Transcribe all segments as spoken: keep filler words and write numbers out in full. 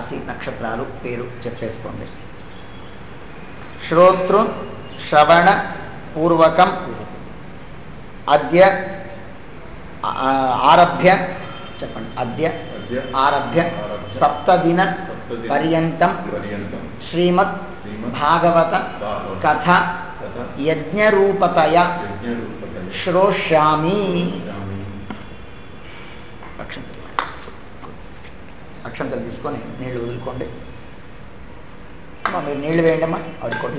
రాసి నక్షత్రాలు పేరు చెప్పేసుకోండి. శ్రోతృ శ్రవణ పూర్వకం అద్య ఆరభ్య చెప్పండి అద్య ఆరభ్య సప్తదిన పర్యంతం శ్రీమద్ భాగవత కథ యజ్ఞరూపతయ శ్రోష్యామి. అక్షంతలు తీసుకొని నీళ్లు వదులుకోండి. అమ్మా మీరు నీళ్లు వేయండి అమ్మా. ఆడుకోండి.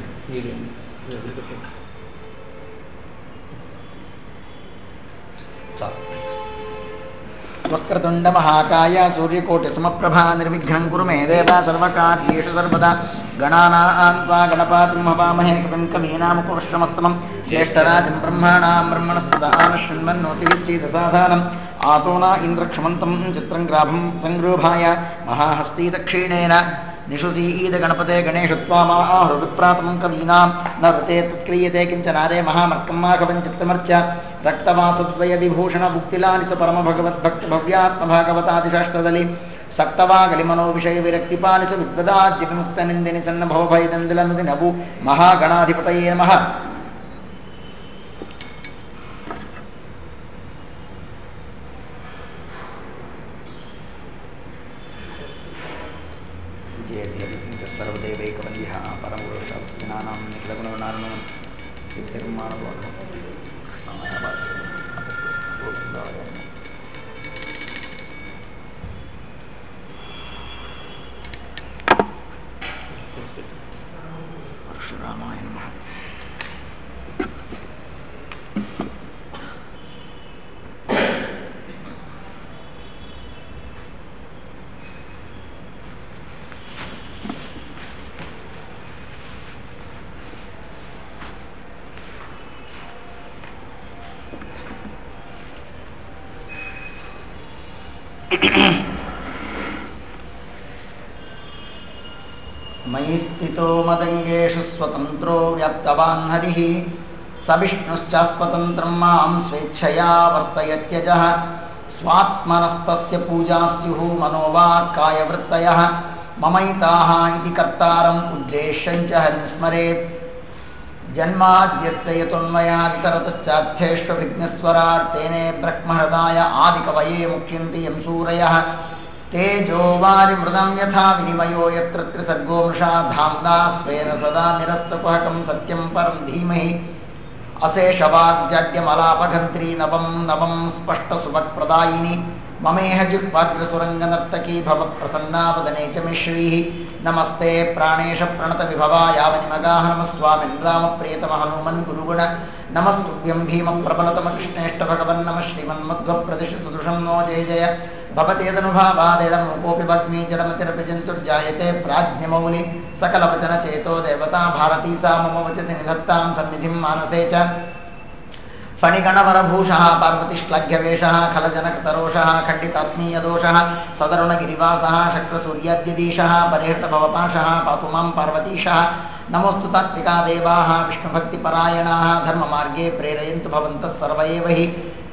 చాలు. వక్రతుండ మహాకాయ సూర్యకోటి సమప్రభా నిర్విఘ్నం కురు మే దేవ సర్వకార్యేషు సర్వదా. గణానాం త్వా గణపతిం హవామహే కవిం కవీనాముపమశ్రమస్తమం జ్యేష్ఠరాజం బ్రహ్మాణాం బ్రహ్మణస్పద ఆనశృణ్వన్నోతిభిः సీదసాధానం ఆతోనా ఇంద్రక్షమంతం చిత్రం గ్రాభం సంగృభాయ మహాహస్తీ దక్షిణేన నిషుసీద గణపతే గణేషు త్వామాహృవిప్రాతం కవీనాం నృతే తత్క్రియతే కించనారే మహామర్కం మాఘవం చిత్తమర్చ రక్తవాసద్వయ విభూషణ భుక్తిలాని స పరమ భగవద్భక్త భవ్యాత్మ భాగవతాదిశాస్త్రదలి సక్తవాగలి మనో విషయ విరక్తిపాలిస విద్వదాద్య విముక్త నిందిని సన్న భవభయదందిలనుది నభు మహాగణాధిపతయే నమః. సర్వదేవైకవంద్య పరమపురుషానాం నిఖిలగుణనారాయణ సిద్ధిర్మానవ పరశురామాయ నమః. మయి స్థితో మదంగేషు స్వతంత్రో వ్యాప్తవాన్ హరిః స విష్ణుశ్చాస్వతంత్రం మాం స్వేచ్ఛయా వర్తయత్యజః. స్వాత్మనస్తస్య పూజా స్యుః మనోవాక్కాయవృత్తయః మమైతాః ఇతి కర్తారం ఉద్దేశ్యం చ హరిం స్మరేత్. జన్మాద్యస్య యతోన్మయాదితరతశ్చార్థేష్వభిజ్ఞస్వరాట్ తేనే బ్రహ్మహృదాయ ఆదికవయే ముఖ్యంతి యం సూరయః. తేజో వారిమృదం యథా వినిమయో యత్ర త్రిసర్గో మృషా ధామ్నా స్వేన సదా నిరస్తకుహకం సత్యం పరం ధీమహి. అశేషవాగ్జాడ్యమలాపఘంత్రీ నవం నవం స్పష్టసుభక్ప్రదాయిని మమేహ జిహ్వాగ్రసురంగనర్తకీ భవ ప్రసన్నా వదనే చ మే శ్రీః. నమస్తే ప్రాణేశ ప్రణత విభవాయావనిమగాః నమస్వామిన్ రామప్రియతమ హనుమన్ గురుగుణ నమస్తుభ్యం భీమ ప్రబలతమ కృష్ణేష్ట భగవన్ నమ శ్రీమన్మధ్వ ప్రదిశ సుదృశం నో జయ జయ భవతేదనుభావాదేడమూకోపి భగ్మీ జడమతిరపి జంతుర్జాయతే ప్రాజ్ఞమౌలి సకలవచన చేతో దేవతా భారతీ సా మమ వచసి నిధత్తాం సన్నిధిం మానసే చ. ఫణిగణవరభూషः పార్వతిశ్లాఘ్యవేషः ఖలజనకతరోషः ఖండితాత్మీయదోషः సదరుణగిరివాసः శక్రసూర్యాద్యదీశः పరిహృతభవపాశः పాతు మాం పార్వతీశः. నమోస్తు తాత్వికా దేవాः విష్ణుభక్తిపరాయణాः ధర్మమార్గే ప్రేరయంతు భవంతः సర్వ ఏవ హి.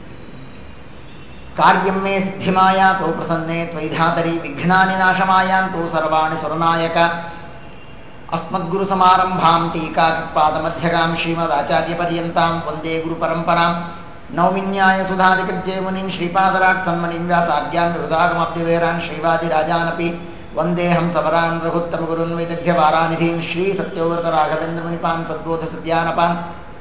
కార్యం మే సిద్ధిమాయాతో ప్రసన్నే త్వయిధాతరి విఘ్నాని నాశమాయాంతు సర్వాణి సురనాయక. అస్మద్గురు సమారంభాం టీకాకృత్పాదమధ్యగాం శ్రీమదాచార్యపర్యంతాం వందే గురు పరంపరాం. నౌమిన్యాయ సుధాదికృత్యే మునిం శ్రీపాదరాట్ సన్మనిం వ్యాసార్యాన్ హృదాగమబ్దివేరాన్ శ్రీవాదిరాజానపి వందేహం సవరాన్ రఘుత్తమ గురున్ వైదగ్ధ్యవారానిధీన్ శ్రీ సత్యవ్రత రాఘవేంద్ర మునిపాన్ సద్బోధ సద్యానపాన్.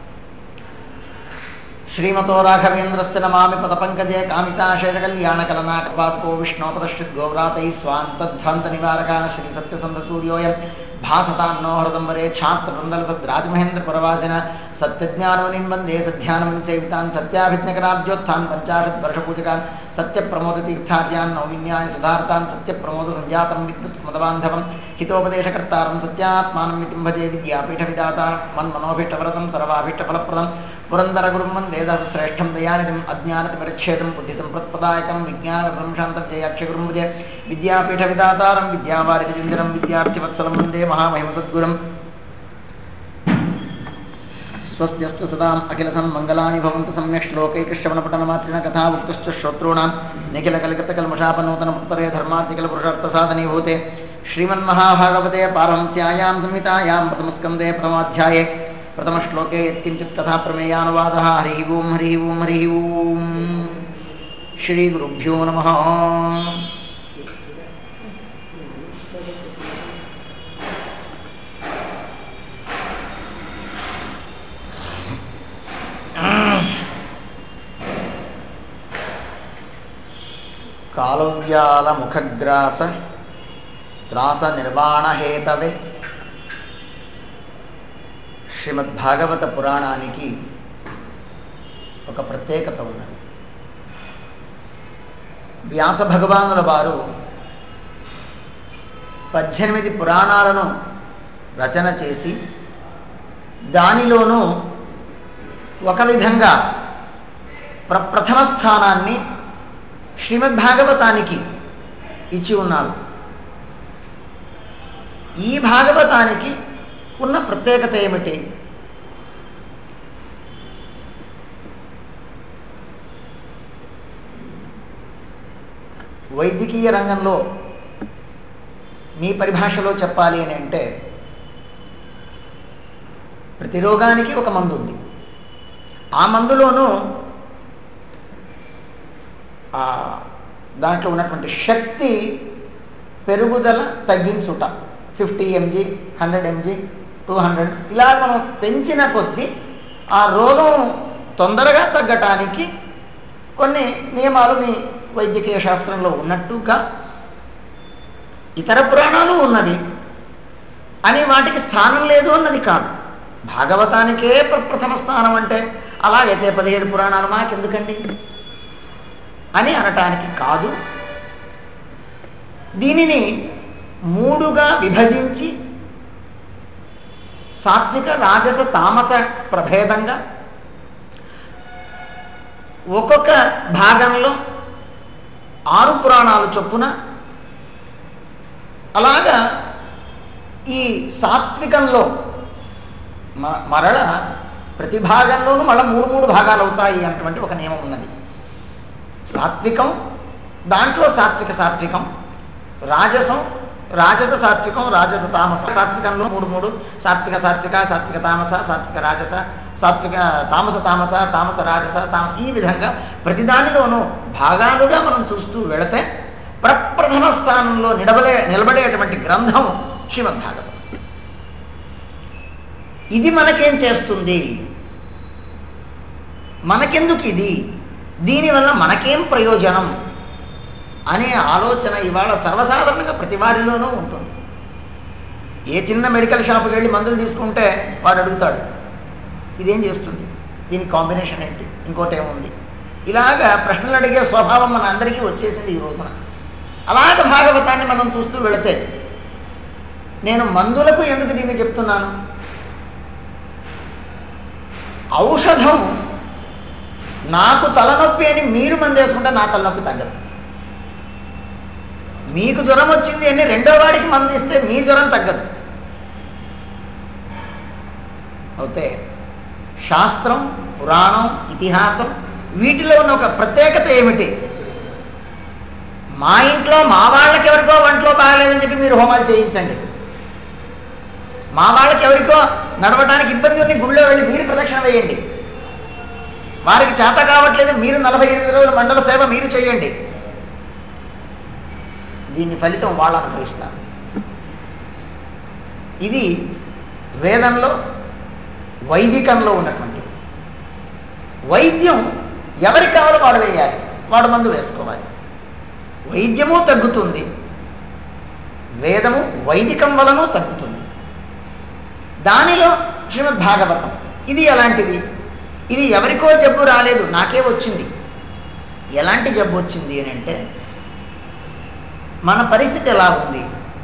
శ్రీమతో రాఘవేంద్రస్య నమామి పదపంకజే కామితాశేషకల్యాణకలనాకపాదకో విష్ణోపదశ్చిత్ గౌరాతై స్వాంతధ్వాంత నివారకా శ్రీ సత్యసంధ సూర్యోయం భాసతాన్నో హృదంబరే ఛాత్రవృందల సద్రాజమహేంద్ర పరవాసిన సత్యజ్ఞానమునిం వందే సధ్యానముని సేవితాన్ సత్యాభిజ్ఞకరాబ్జోత్థాన్ పంచాశత్ వర్షపూజకాన్ సత్యప్రమోదతీర్థార్యాన్ నౌమిన్యాయ సుధార్తాన్ సత్యప్రమోద సంజాతం విద్యుత్ మదబాంధవం హితోపదేశకర్తారం సత్యాత్మానం వితిం భజే విద్యాపీఠ విదాతారం మన్మనోభీష్టవరదం సర్వాభీష్టఫలప్రదం పురందర గురుం వందే దాసశ్రేష్టం దయానిధిం అజ్ఞానతిమిరచ్ఛేదం బుద్ధి సంపత్ప్రదాయకం విజ్ఞాన విభ్రంశాంతర్జయాక్షగురుం భజే విద్యాపీఠ విదాతారం విద్యావారిధిందిరం విద్యార్థివత్సలం వందే మహామహిమ సద్గురం. స్వస్త్యస్తు సదాం అఖిల సన్మంగళాని భవంతు సమ్యక్ శ్లోకైకశ్రవణపఠనమాత్రిణ కథా ఉక్తశ్చ శ్రోతॄణాం నిఖిల కలికతకల్మషాపనూతన పుత్తరే ధర్మార్థికల పురుషార్థసాధనీభూతే శ్రీమన్మహాభాగవతే పారమహంస్యాయాం సంహితాయాం ప్రథమస్కందే ప్రథమాధ్యాయే ప్రథమశ్లోకే యత్కించిత్ కథా ప్రమేయానువాదః హరి ఓం హరి ఓం హరి ఓం శ్రీ గురుభ్యో నమః. కాళవ్యాల ముఖగ్రాస త్రాస నిర్వాణ హేతవే శ్రీమద్భాగవత పురాణానికి ఒక ప్రత్యేకత ఉన్నది. వ్యాస భగవానుల వారు పద్దెనిమిది పురాణాలను రచన చేసి దానిలోనూ ఒక విధంగా ప్రప్రథమ స్థానాన్ని శ్రీమద్భాగవతానికి ఇచ్చి ఉన్నారు. ఈ భాగవతానికి ఉన్న ప్రత్యేకత ఏమిటి? వైద్యకీయ రంగంలో మీ పరిభాషలో చెప్పాలి అని అంటే ప్రతి రోగానికి ఒక మందు ఉంది. ఆ మందులోనూ దాంట్లో ఉన్నటువంటి శక్తి పెరుగుదల తగ్గించుట, fifty M G hundred M G two hundred ఇలా మనం పెంచిన కొద్దీ ఆ రోగం తొందరగా తగ్గటానికి కొన్ని నియమాలు మీ వైద్యకీయ శాస్త్రంలో ఉన్నట్టుగా ఇతర పురాణాలు ఉన్నది అని వాటికి స్థానం లేదు అన్నది కాదు. భాగవతానికే ప్రథమ స్థానం అంటే అలాగైతే పదిహేడు పురాణాలు మాకెందుకండి అని అనటానికి కాదు. దీనిని మూడుగా విభజించి సాత్విక రాజస తామస ప్రభేదంగా ఒక్కొక్క భాగంలో ఆరు పురాణాలు చొప్పున అలాగా ఈ సాత్వికంలో మరల ప్రతి భాగంలోనూ మళ్ళీ మూడు మూడు భాగాలు అవుతాయి అన్నటువంటి ఒక నియమం ఉన్నది. సాత్వికం దాంట్లో సాత్విక సాత్వికం, రాజసం రాజస సాత్వికం, రాజస తామస, సాత్వికంలో మూడు మూడు సాత్విక సాత్విక సాత్విక తామస సాత్విక రాజస సాత్విక తామస తామస తామస రాజస తామ ఈ విధంగా ప్రతిదానిలోనూ భాగాలుగా మనం చూస్తూ వెళితే ప్రప్రథమ స్థానంలో నిలబడే నిలబడేటువంటి గ్రంథం శ్రీమద్భాగవతం. ఇది మనకేం చేస్తుంది, మనకెందుకు ఇది, దీనివల్ల మనకేం ప్రయోజనం అనే ఆలోచన ఇవాళ సర్వసాధారణంగా ప్రతి వారిలోనూ ఉంటుంది. ఏ చిన్న మెడికల్ షాప్కి వెళ్ళి మందులు తీసుకుంటే వాడు అడుగుతాడు ఇదేం చేస్తుంది, దీని కాంబినేషన్ ఏంటి, ఇంకోటి ఏముంది, ఇలాగా ప్రశ్నలు అడిగే స్వభావం మన అందరికీ వచ్చేసింది ఈ రోజున. అలాగ భాగవతాన్ని మనం చూస్తూ వెళితే నేను మందులకు ఎందుకు దీన్ని చెప్తున్నాను, ఔషధం నాకు తలనొప్పి అని మీరు మందు వేసుకుంటే నా తలనొప్పి తగ్గదు. మీకు జ్వరం వచ్చింది అని రెండో వాడికి మందు ఇస్తే మీ జ్వరం తగ్గదు. అయితే శాస్త్రం, పురాణం, ఇతిహాసం వీటిలో ఉన్న ఒక ప్రత్యేకత ఏమిటి? మా ఇంట్లో మా వాళ్ళకి ఎవరికో వంటలో బాగలేదని చెప్పి మీరు హోమాలు చేయించండి, మా వాళ్ళకి ఎవరికో నడవడానికి ఇబ్బంది ఉంది గుళ్ళో వెళ్ళి మీరు ప్రదక్షిణ వేయండి, వారికి చేత కావట్లేదు మీరు నలభై ఎనిమిది రోజుల మండల సేవ మీరు చేయండి, దీని ఫలితం వాళ్ళు అనుభవిస్తారు. ఇది వేదంలో వైదికంలో ఉన్నటువంటి వైద్యం. ఎవరికి కావాలో వాడు వేయాలి, వాడు మందు వేసుకోవాలి. వైద్యము తగ్గుతుంది, వేదము వైదికం వలన తగ్గుతుంది. దానిలో శ్రీమద్భాగవతం ఇది ఎలాంటిది, ఇది ఎవరికో జబ్బు రాలేదు నాకే వచ్చింది. ఎలాంటి జబ్బు వచ్చింది అని అంటే మన పరిస్థితి ఎలా ఉంది,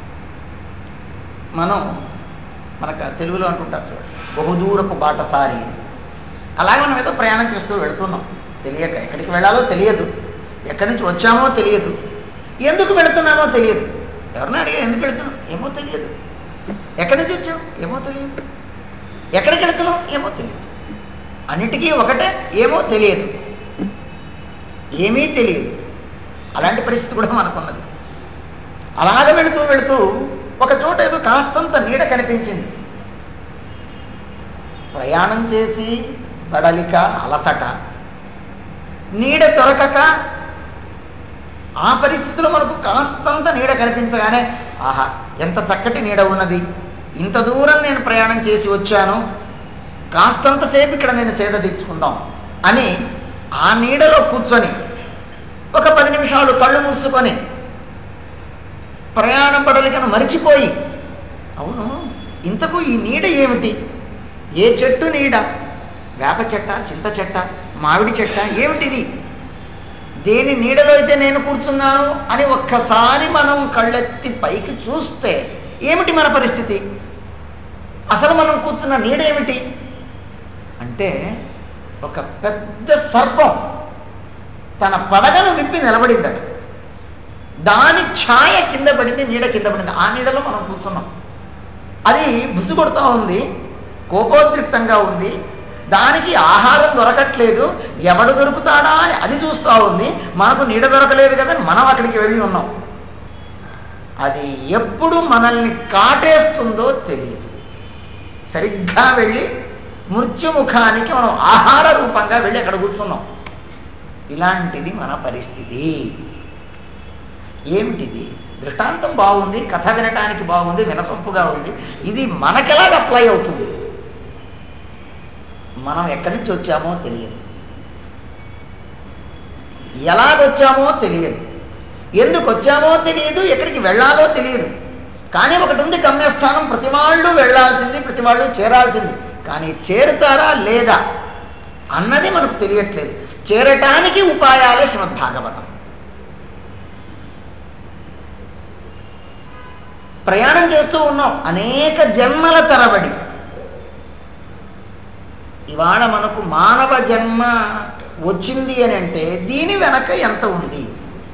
మనం మనకు తెలుగులో అంటుంటారు చూడండి బహుదూరపు బాటసారి, అలాగే మనం ఏదో ప్రయాణం చేస్తూ వెళుతున్నాం, తెలియక ఎక్కడికి వెళ్ళాలో తెలియదు, ఎక్కడి నుంచి వచ్చామో తెలియదు, ఎందుకు వెళుతున్నామో తెలియదు. ఎవరిని అడిగా ఎందుకు వెళుతున్నాం ఏమో తెలియదు, ఎక్కడి నుంచి వచ్చాం ఏమో తెలియదు, ఎక్కడికి వెళుతున్నాం ఏమో తెలియదు. అన్నిటికీ ఒకటే, ఏమో తెలియదు, ఏమీ తెలియదు. అలాంటి పరిస్థితి కూడా మనకున్నది. అలాగ వెళుతూ వెళుతూ ఒక చోట ఏదో కాస్తంత నీడ కనిపించింది. ప్రయాణం చేసి బడలిక, అలసట, నీడ దొరకక ఆ పరిస్థితిలో మనకు కాస్తంత నీడ కనిపించగానే, ఆహా ఎంత చక్కటి నీడ ఉన్నది, ఇంత దూరం నేను ప్రయాణం చేసి వచ్చాను, కాస్తంతసేపు ఇక్కడ నేను సేద తీర్చుకుందాం అని ఆ నీడలో కూర్చొని ఒక పది నిమిషాలు కళ్ళు మూసుకొని ప్రయాణం బడలికను మరిచిపోయి, అవును ఇంతకు ఈ నీడ ఏమిటి, ఏ చెట్టు నీడ, వేప చెట్ట, చింత చెట్ట, మామిడి చెట్ట, ఏమిటిది, దేని నీడలో అయితే నేను కూర్చున్నాను అని ఒక్కసారి మనం కళ్ళెత్తి పైకి చూస్తే ఏమిటి మన పరిస్థితి, అసలు మనం కూర్చున్న నీడ ఏమిటి అంటే ఒక పెద్ద సర్పం తన పడగను విప్పి నిలబడిందట. దాని ఛాయ కింద పడింది, నీడ కింద పడింది. ఆ నీడలో మనం కూర్చున్నాం. అది బుసు కొడుతూ ఉంది, కోపోద్రిక్తంగా ఉంది, దానికి ఆహారం దొరకట్లేదు, ఎవడు దొరుకుతాడా అని అది చూస్తూ ఉంది. మనకు నీడ దొరకలేదు కదా, మనం అక్కడికి వెళ్ళి ఉన్నాం. అది ఎప్పుడు మనల్ని కాటేస్తుందో తెలియదు. సరిగ్గా వెళ్ళి మృత్యుముఖానికి మనం ఆహార రూపంగా వెళ్ళి అక్కడ కూర్చున్నాం. ఇలాంటిది మన పరిస్థితి. ఏమిటిది? దృష్టాంతం బాగుంది, కథ వినటానికి బాగుంది, వినసొంపుగా ఉంది. ఇది మనకెలాగ అప్లై అవుతుంది? మనం ఎక్కడి నుంచి వచ్చామో తెలియదు, ఎలాగొచ్చామో తెలియదు, ఎందుకు వచ్చామో తెలియదు, ఎక్కడికి వెళ్ళాలో తెలియదు. కానీ ఒకటి ఉంది గమ్యస్థానం, ప్రతి వాళ్ళు వెళ్ళాల్సింది, ప్రతి వాళ్ళు చేరాల్సింది. కానీ చేరుతారా లేదా అన్నది మనకు తెలియట్లేదు. చేరటానికి ఉపాయాలే శ్రీమద్ భాగవతం. ప్రయాణం చేస్తూ ఉన్నాం అనేక జన్మల తరబడి. ఇవాళ మనకు మానవ జన్మ వచ్చింది అని అంటే దీని వెనక ఎంత ఉంది?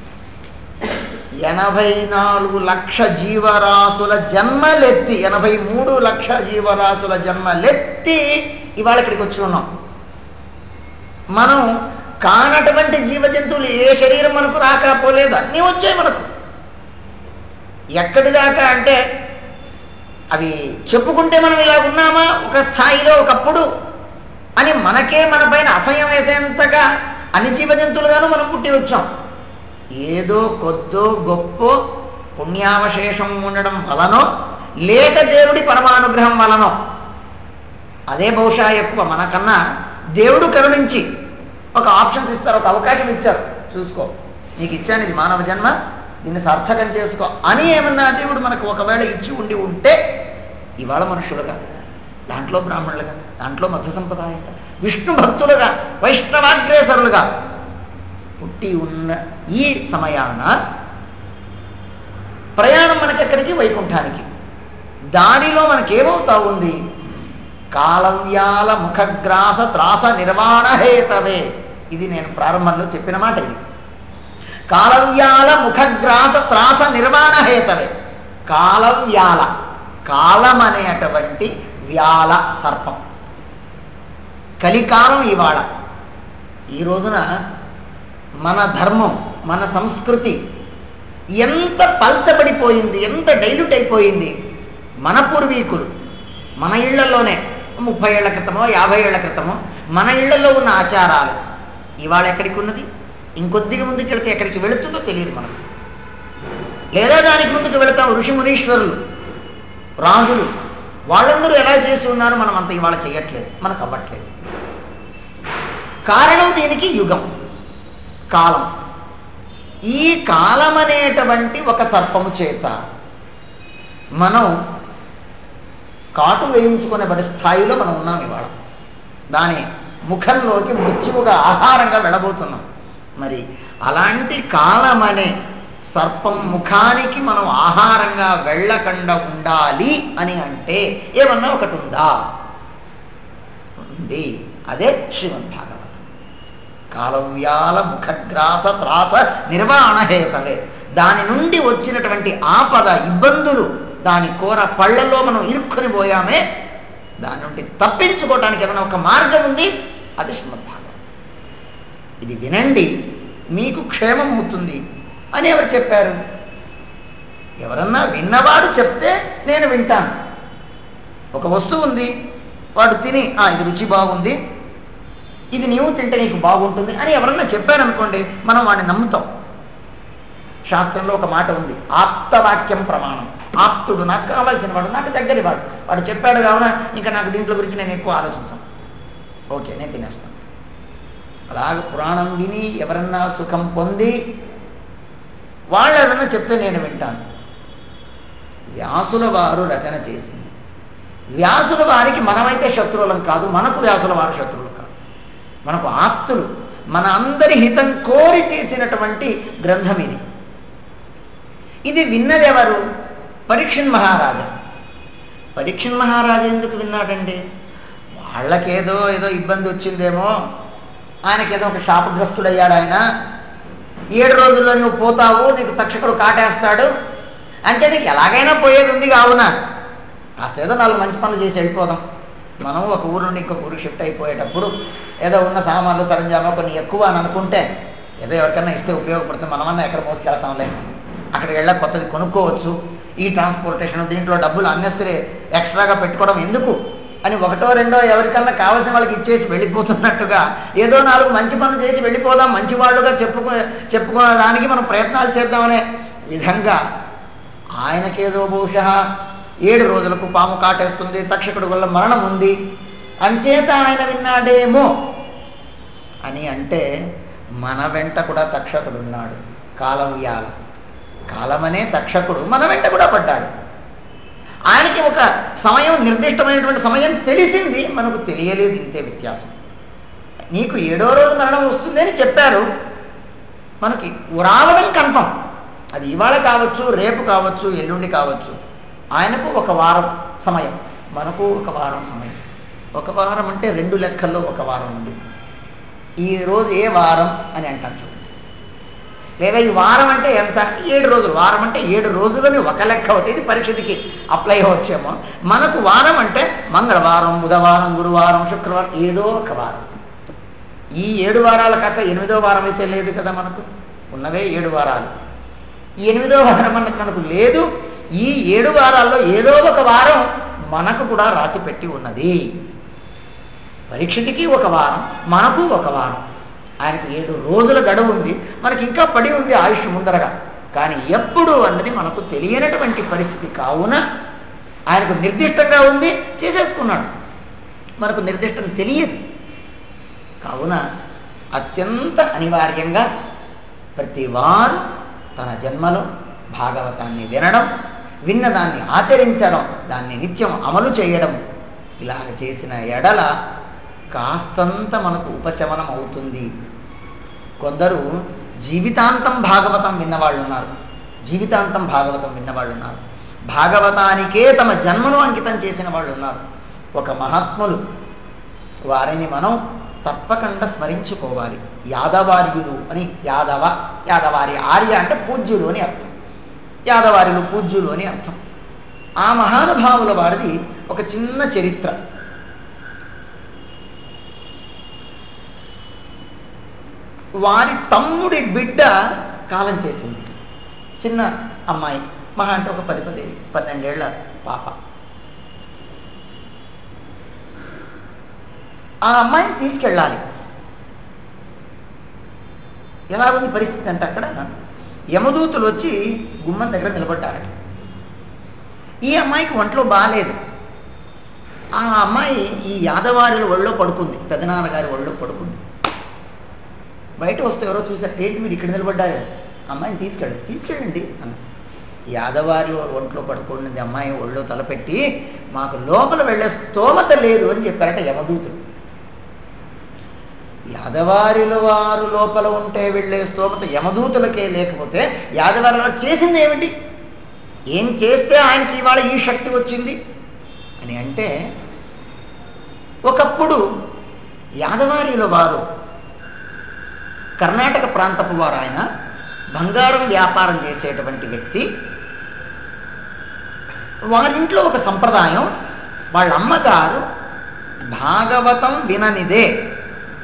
ఎనభై నాలుగు లక్ష జీవరాశుల జన్మలెత్తి, ఎనభై మూడు లక్ష జీవరాశుల జన్మలెత్తి ఇవాళ ఇక్కడికి వచ్చి ఉన్నాం. మనం కానటువంటి జీవజంతువులు ఏ శరీరం మనకు రాకపోలేదు, అన్నీ వచ్చాయి మనకు. ఎక్కడి దాకా అంటే అవి చెప్పుకుంటే మనం ఇలా ఉన్నామా ఒక స్థాయిలో ఒకప్పుడు అని మనకే మన పైన అసహ్యం వేసేంతగా అన్ని జీవజంతువులుగాను మనం పుట్టి వచ్చాం. ఏదో కొద్దో గొప్ప పుణ్యావశేషం ఉండడం వలనో లేక దేవుడి పరమానుగ్రహం వలనో, అదే బహుశా ఎక్కువ. మనకన్నా దేవుడు కరుణించి ఒక ఆప్షన్స్ ఇస్తారు, ఒక అవకాశం ఇచ్చారు, చూసుకో నీకు ఇచ్చాను ఇది మానవ జన్మ, దీన్ని సార్థకం చేసుకో అని ఏమన్నా దేవుడు మనకు ఒకవేళ ఇచ్చి ఉండి ఉంటే ఇవాళ మనుషులుగా, దాంట్లో బ్రాహ్మణులుగా, దాంట్లో మధ్య సంప్రదాయంగా, విష్ణు భక్తులుగా, వైష్ణవాగ్రేసరులుగా పుట్టి ఉన్న ఈ సమయాన ప్రయాణం మనకెక్కడికి? వైకుంఠానికి. దానిలో మనకేమవుతా ఉంది? కాలవ్యాల ముఖగ్రాస త్రాస నిర్వాణ హేతవే. ఇది నేను ప్రారంభంలో చెప్పిన మాట. ఇది కాలవ్యాల ముఖగ్రాస త్రాస నిర్వాణ హేతవే. కాలవ్యాల, కాలం అనేటువంటి వ్యాల సర్పం, కలికాలం ఇవాళ. ఈ రోజున మన ధర్మం, మన సంస్కృతి ఎంత పల్చబడిపోయింది, ఎంత డైల్యూట్ అయిపోయింది. మన పూర్వీకులు మన ఇళ్లలోనే ముప్పై ఏళ్ల క్రితమో యాభై ఏళ్ల క్రితమో మన ఇళ్లలో ఉన్న ఆచారాలు ఇవాళ ఎక్కడికి ఉన్నది? ఇంకొద్దిగా ముందుకు వెళితే ఎక్కడికి వెళుతుందో తెలియదు మనకు. లేదా దానికి ముందుకు వెళతాం ఋషి మునీశ్వరులు, రాజులు, వాళ్ళందరూ ఎలా చేసి ఉన్నారు, మనం అంత ఇవాళ చేయట్లేదు, మనకు అవ్వట్లేదు. కారణం దీనికి యుగం, కాలం. ఈ కాలం అనేటువంటి ఒక సర్పము చేత మనం కాటు వేయించుకునేబడి స్థాయిలో మనం ఉన్నాం ఇవాళ. దాని ముఖంలోకి మృత్యువుగా ఆహారంగా వెళ్ళబోతున్నాం. మరి అలాంటి కాలం అనే సర్పం ముఖానికి మనం ఆహారంగా వెళ్ళకుండా ఉండాలి అని అంటే ఏమన్నా ఒకటి ఉందా? ఉంది. అదే శ్రీమద్ భాగవతం. కాలవ్యాల ముఖగ్రాస త్రాస నిర్వాణహేతవే. దాని నుండి వచ్చినటువంటి ఆపద, ఇబ్బందులు, దాని కూర పళ్ళల్లో మనం ఇరుక్కుని పోయామే, దాని నుండి తప్పించుకోవటానికి ఏదైనా ఒక మార్గం ఉంది. అది శ్రీమద్భాగవతం. ఇది వినండి, మీకు క్షేమం అవుతుంది అని ఎవరు చెప్పారు? ఎవరన్నా విన్నవాడు చెప్తే నేను వింటాను. ఒక వస్తువు ఉంది, వాడు తిని ఇది రుచి బాగుంది, ఇది నీవు తింటే నీకు బాగుంటుంది అని ఎవరన్నా చెప్పారనుకోండి, మనం వాడిని నమ్ముతాం. శాస్త్రంలో ఒక మాట ఉంది, ఆప్తవాక్యం ప్రమాణం. ఆప్తుడు, నాకు కావాల్సిన వాడు, నాకు దగ్గరి వాడు, వాడు చెప్పాడు కావున ఇంకా నాకు దీంట్లో గురించి నేను ఎక్కువ ఆలోచించాను, ఓకే నేను తినేస్తాను. అలాగే పురాణం విని ఎవరన్నా సుఖం పొంది వాళ్ళు ఏదన్నా చెప్తే నేను వింటాను. వ్యాసుల వారు రచన చేసింది, వ్యాసుల వారికి మనమైతే శత్రువులం కాదు, మనకు వ్యాసుల వారు శత్రువులు కాదు, మనకు ఆప్తులు, మన అందరి హితం కోరి చేసినటువంటి గ్రంథం ఇది. ఇది విన్నది ఎవరు? పరీక్షణ్ మహారాజా. పరీక్షణ్ మహారాజా ఎందుకు విన్నాడండి? వాళ్ళకేదో ఏదో ఇబ్బంది వచ్చిందేమో, ఆయనకేదో ఒక శాపగ్రస్తుడయ్యాడు ఆయన, ఏడు రోజుల్లో నువ్వు పోతావు, నీకు తక్షకుడు కాటేస్తాడు, అంటే నీకు ఎలాగైనా పోయేది ఉంది కావున కాస్త ఏదో నాలుగు మంచి పనులు చేసి వెళ్ళిపోదాం. మనం ఒక ఊరు నుండి ఇంకొక ఊరికి షిఫ్ట్ అయిపోయేటప్పుడు ఏదో ఉన్న సామాన్లు సరంజామా కొన్ని ఎక్కువ అని అనుకుంటే ఏదో ఎవరికైనా ఇస్తే ఉపయోగపడుతుంది, మనమన్నా ఎక్కడ మోసుకెళ్తాంలే, అక్కడికి వెళ్ళా కొత్తది కొనుక్కోవచ్చు, ఈ ట్రాన్స్పోర్టేషన్ దీంట్లో డబ్బులు అన్నెసరీ ఎక్స్ట్రాగా పెట్టుకోవడం ఎందుకు అని ఒకటో రెండో ఎవరికన్నా కావాల్సిన వాళ్ళకి ఇచ్చేసి వెళ్ళిపోతున్నట్టుగా ఏదో నాలుగు మంచి పనులు చేసి వెళ్ళిపోదాం, మంచివాళ్ళుగా చెప్పుకో చెప్పుకునే దానికి మనం ప్రయత్నాలు చేద్దామనే విధంగా ఆయనకేదో బహుశా ఏడు రోజులకు పాము కాటేస్తుంది, తక్షకుడు వల్ల మరణం ఉంది, అంచేత ఆయన విన్నాడేమో అని అంటే మన వెంట కూడా తక్షకుడు ఉన్నాడు. కాలవ్యాల కాలమనే తక్షకుడు మన వెంట కూడా పడ్డాడు. ఆయనకి ఒక సమయం, నిర్దిష్టమైనటువంటి సమయం తెలిసింది, మనకు తెలియలేదు, ఇంతే వ్యత్యాసం. నీకు ఏడో రోజు మరణం వస్తుంది అని చెప్పారు, మనకి రావడం కన్ఫర్మ్, అది ఇవాళ కావచ్చు, రేపు కావచ్చు, ఎల్లుండి కావచ్చు. ఆయనకు ఒక వారం సమయం, మనకు ఒక వారం సమయం. ఒక వారం అంటే రెండు లెక్కల్లో ఒక వారం ఉంది. ఈ రోజు ఏ వారం అని అంటాం చూడండి, లేదా ఈ వారం అంటే ఎంత, ఏడు రోజులు, వారం అంటే ఏడు రోజులని ఒక లెక్క అవుతుంది, పరీక్షకి అప్లై అవ్వచ్చేమో. మనకు వారం అంటే మంగళవారం, బుధవారం, గురువారం, శుక్రవారం, ఏదో ఒక వారం. ఈ ఏడు వారాల కాక ఎనిమిదో వారం అయితే లేదు కదా, మనకు ఉన్నవే ఏడు వారాలు. ఈ ఎనిమిదో వారం అన్నది మనకు లేదు. ఈ ఏడు వారాల్లో ఏదో ఒక వారం మనకు కూడా రాసి పెట్టి ఉన్నది. పరీక్షకి ఒక వారం, మనకు ఒక వారం. ఆయనకు ఏడు రోజుల గడువు ఉంది, మనకి ఇంకా పడి ఉంది ఆయుష్ ముందరగా. కానీ ఎప్పుడు అన్నది మనకు తెలియనటువంటి పరిస్థితి కావున ఆయనకు నిర్దిష్టంగా ఉంది, చేసేసుకున్నాడు. మనకు నిర్దిష్టం తెలియదు కావున అత్యంత అనివార్యంగా ప్రతి వారు తన జన్మలో భాగవతాన్ని వినడం, విన్నదాన్ని ఆచరించడం, దాన్ని నిత్యం అమలు చేయడం, ఇలాగ చేసిన ఎడల కాస్తంత మనకు ఉపశమనం అవుతుంది. కొందరు జీవితాంతం భాగవతం విన్నవాళ్ళు ఉన్నారు, జీవితాంతం భాగవతం విన్నవాళ్ళు ఉన్నారు, భాగవతానికే తమ జన్మను అంకితం చేసిన వాళ్ళు ఉన్నారు. ఒక మహాత్ములు, వారిని మనం తప్పకుండా స్మరించుకోవాలి. యాదవార్యులు అని, యాదవ యాదవారి, ఆర్య అంటే పూజ్యులు అని అర్థం, యాదవార్యులు పూజ్యులు అని అర్థం. ఆ మహానుభావుల వారిది ఒక చిన్న చరిత్ర. వారి తమ్ముడి బిడ్డ కాలం చేసింది, చిన్న అమ్మాయి, మహా అంటే ఒక పది పది పన్నెండేళ్ల పాప. ఆ అమ్మాయిని తీసుకెళ్ళాలి. ఎలా ఉంది పరిస్థితి అంటే అక్కడ యమదూతులు వచ్చి గుమ్మం దగ్గర నిలబడ్డారట. ఈ అమ్మాయికి ఒంట్లో బాగాలేదు. ఆ అమ్మాయి ఈ యాదవారుల ఒళ్ళో పడుకుంది, పెదనాన్నగారి ఒళ్ళో పడుకుంది. బయట వస్తే ఎవరో చూసారు, ఏంటి మీరు ఇక్కడ నిలబడ్డారు, అమ్మాయిని తీసుకెళ్ళి తీసుకెళ్ళండి అన్న. యాదవారి ఒంట్లో పడుకుంది అమ్మాయి ఒళ్ళో తలపెట్టి, మాకు లోపల వెళ్ళే స్తోమత లేదు అని చెప్పారట యమదూతులు. యాదవారిల వారు లోపల ఉంటే వెళ్ళే స్తోమత యమదూతులకే లేకపోతే యాదవారి వారు చేసింది ఏమిటి, ఏం చేస్తే ఆయనకి ఇవాళ ఈ శక్తి వచ్చింది అని అంటే, ఒకప్పుడు యాదవారిల వారు కర్ణాటక ప్రాంతపు వారు, ఆయన బంగారం వ్యాపారం చేసేటువంటి వ్యక్తి. వారింట్లో ఒక సంప్రదాయం, వాళ్ళ అమ్మగారు భాగవతం విననిదే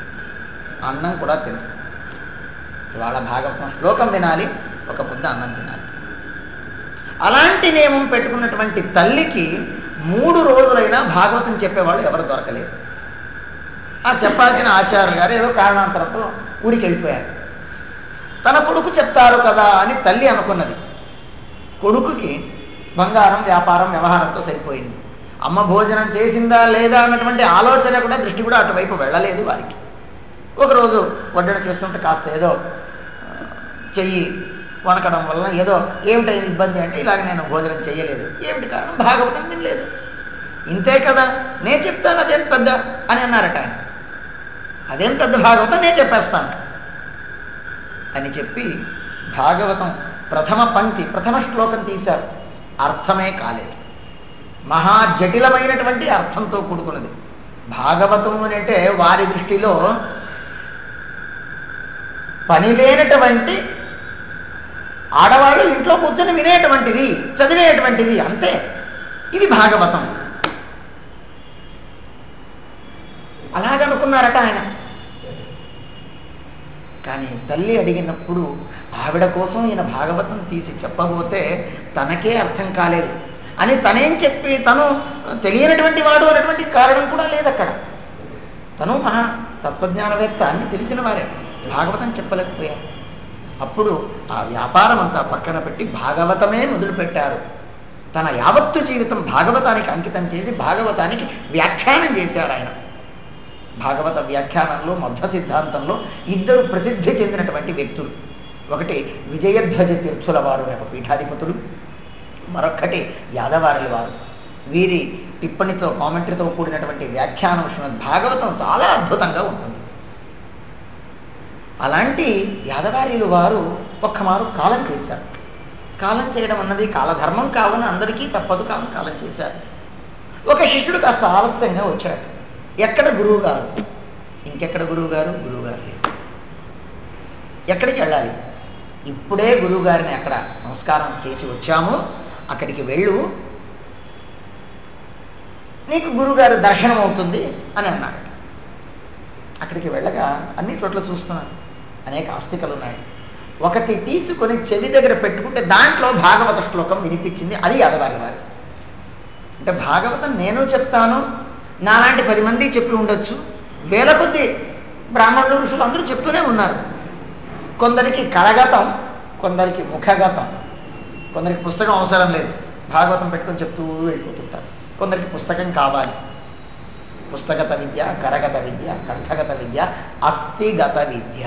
అన్నం కూడా తినరు. ఇవాళ భాగవతం శ్లోకం వినాలి, ఒక ముద్ద అన్నం తినాలి. అలాంటి నియమం పెట్టుకున్నటువంటి తల్లికి మూడు రోజులైనా భాగవతం చెప్పేవాళ్ళు ఎవరు దొరకలేదు. ఆ చెప్పాల్సిన ఆచార్య గారు ఏదో కారణాంతరంతో ఊరికి వెళ్ళిపోయారు. తన కొడుకు చెప్తారు కదా అని తల్లి అనుకున్నది. కొడుకుకి బంగారం, వ్యాపారం, వ్యవహారంతో సరిపోయింది. అమ్మ భోజనం చేసిందా లేదా అన్నటువంటి ఆలోచన కూడా, దృష్టి కూడా అటువైపు వెళ్ళలేదు వారికి. ఒకరోజు వడ్డన చేస్తుంటే కాస్త ఏదో చెయ్యి వణకడం వలన ఏదో ఏమిటైంది ఇబ్బంది అంటే, ఇలాగ నేను భోజనం చేయలేదు. ఏమిటి కారణం? భాగవతం వినలేదు. ఇంతే కదా, నేను చెప్తాను, అదేం పెద్ద అని అన్నారట ఆయన. అదేం పెద్ద భాగవతం, నేను చెప్పేస్తాను అని చెప్పి భాగవతం ప్రథమ పంక్తి, ప్రథమ శ్లోకం తీశారు. అర్థమే కాలేదు. మహా జటిలమైనటువంటి అర్థంతో కూడుకున్నది. భాగవతం అని అంటే వారి దృష్టిలో పని లేనటువంటి ఆడవాళ్ళు ఇంట్లో కూర్చొని వినేటువంటిది, చదివేటువంటిది, అంతే. ఇది భాగవతం. అలాగనుకున్నారట ఆయన. కానీ తల్లి అడిగినప్పుడు ఆవిడ కోసం ఈయన భాగవతం తీసి చెప్పబోతే తనకే అర్థం కాలేదు అని తనేం చెప్పి, తను తెలియనటువంటి వాడు అనేటువంటి కారణం కూడా లేదు అక్కడ. తను మహా తత్వజ్ఞానవేత్త, అన్ని తెలిసిన వారే, భాగవతం చెప్పలేకపోయారు. అప్పుడు ఆ వ్యాపారం అంతా పక్కన పెట్టి భాగవతమే మొదలుపెట్టారు. తన యావత్తు జీవితం భాగవతానికి అంకితం చేసి భాగవతానికి వ్యాఖ్యానం చేశారు ఆయన. భాగవత వ్యాఖ్యానంలో, మధ్వ సిద్ధాంతంలో ఇద్దరు ప్రసిద్ధి చెందినటువంటి వ్యక్తులు. ఒకటి విజయధ్వజ తీర్థుల వారు యొక్క పీఠాధిపతులు, మరొక్కటి యాదవారుల వారు. వీరి టిప్పణితో, కామెంటరీతో కూడినటువంటి వ్యాఖ్యానం శ్రీమద్ భాగవతం చాలా అద్భుతంగా ఉంటుంది. అలాంటి యాదవారుల వారు ఒక్కమారు కాలం చేశారు. కాలం చేయడం అన్నది కాలధర్మం కావున అందరికీ తప్పదు, కావున కాలం చేశారు. ఒక శిష్యుడు కాస్త ఆలస్యంగా వచ్చాడు. ఎక్కడ గురువు గారు? ఇంకెక్కడ గురువు గారు? గురువు గారు లేరు. ఎక్కడికి వెళ్ళాలి? ఇప్పుడే గురువు గారిని అక్కడ సంస్కారం చేసి వచ్చాము, అక్కడికి వెళ్ళు, నీకు గురువుగారు దర్శనం అవుతుంది అని అన్నాడు. అక్కడికి వెళ్ళగా అన్ని చోట్ల చూస్తున్నాను, అనేక ఆస్తికలు ఉన్నాయి. ఒకటి తీసుకొని చెవి దగ్గర పెట్టుకుంటే దాంట్లో భాగవత శ్లోకం వినిపించింది. అది యాదవారి వారి. అంటే భాగవతం నేను చెప్తాను, నాలాంటి పది మంది చెప్పి ఉండొచ్చు, వేల కొద్ది బ్రాహ్మణులు, ఋషులు అందరూ చెప్తూనే ఉన్నారు. కొందరికి కరగతం, కొందరికి ముఖగతం, కొందరికి పుస్తకం అవసరం లేదు, భాగవతం పెట్టుకొని చెప్తూ వెళ్ళిపోతుంటారు. కొందరికి పుస్తకం కావాలి. పుస్తకత విద్య, కరగత విద్య, కంఠగత విద్య, అస్థిగత విద్య.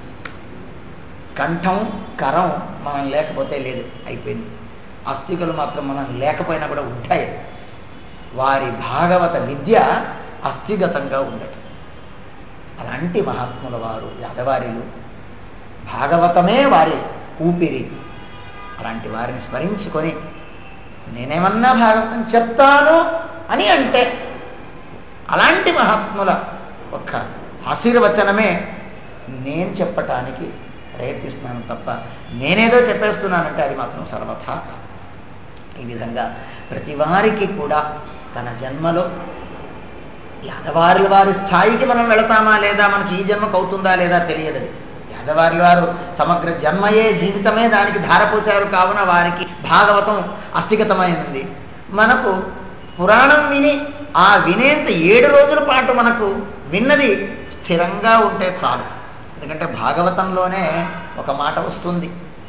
కంఠం, కరం మనం లేకపోతే లేదు, అయిపోయింది. అస్థికలు మాత్రం మనం లేకపోయినా కూడా ఉంటాయి. వారి భాగవత విద్య అస్థిగతంగా ఉండట. అలాంటి మహాత్ముల వారు యాదవారిలు. భాగవతమే వారి ఊపిరి. అలాంటి వారిని స్మరించుకొని నేనేమన్నా భాగవతం చెప్తాను అని అంటే, అలాంటి మహాత్ముల ఒక్క ఆశీర్వచనమే నేను చెప్పటానికి ప్రయత్నిస్తున్నాను తప్ప నేనేదో చెప్పేస్తున్నానంటే అది మాత్రం సర్వథా కాదు. ఈ విధంగా ప్రతి వారికి కూడా తన జన్మలో యాదవారుల వారి స్థాయికి మనం వెళతామా లేదా, మనకి ఈ జన్మకు అవుతుందా లేదా తెలియదు. యాదవారుల వారు సమగ్ర జన్మయే, జీవితమే దానికి ధారపోసారు కావున వారికి భాగవతం అస్థిగతమైనది. మనకు పురాణం విని ఆ వినేంత ఏడు రోజుల పాటు మనకు విన్నది స్థిరంగా ఉంటే చాలు. ఎందుకంటే భాగవతంలోనే ఒక మాట వస్తుంది,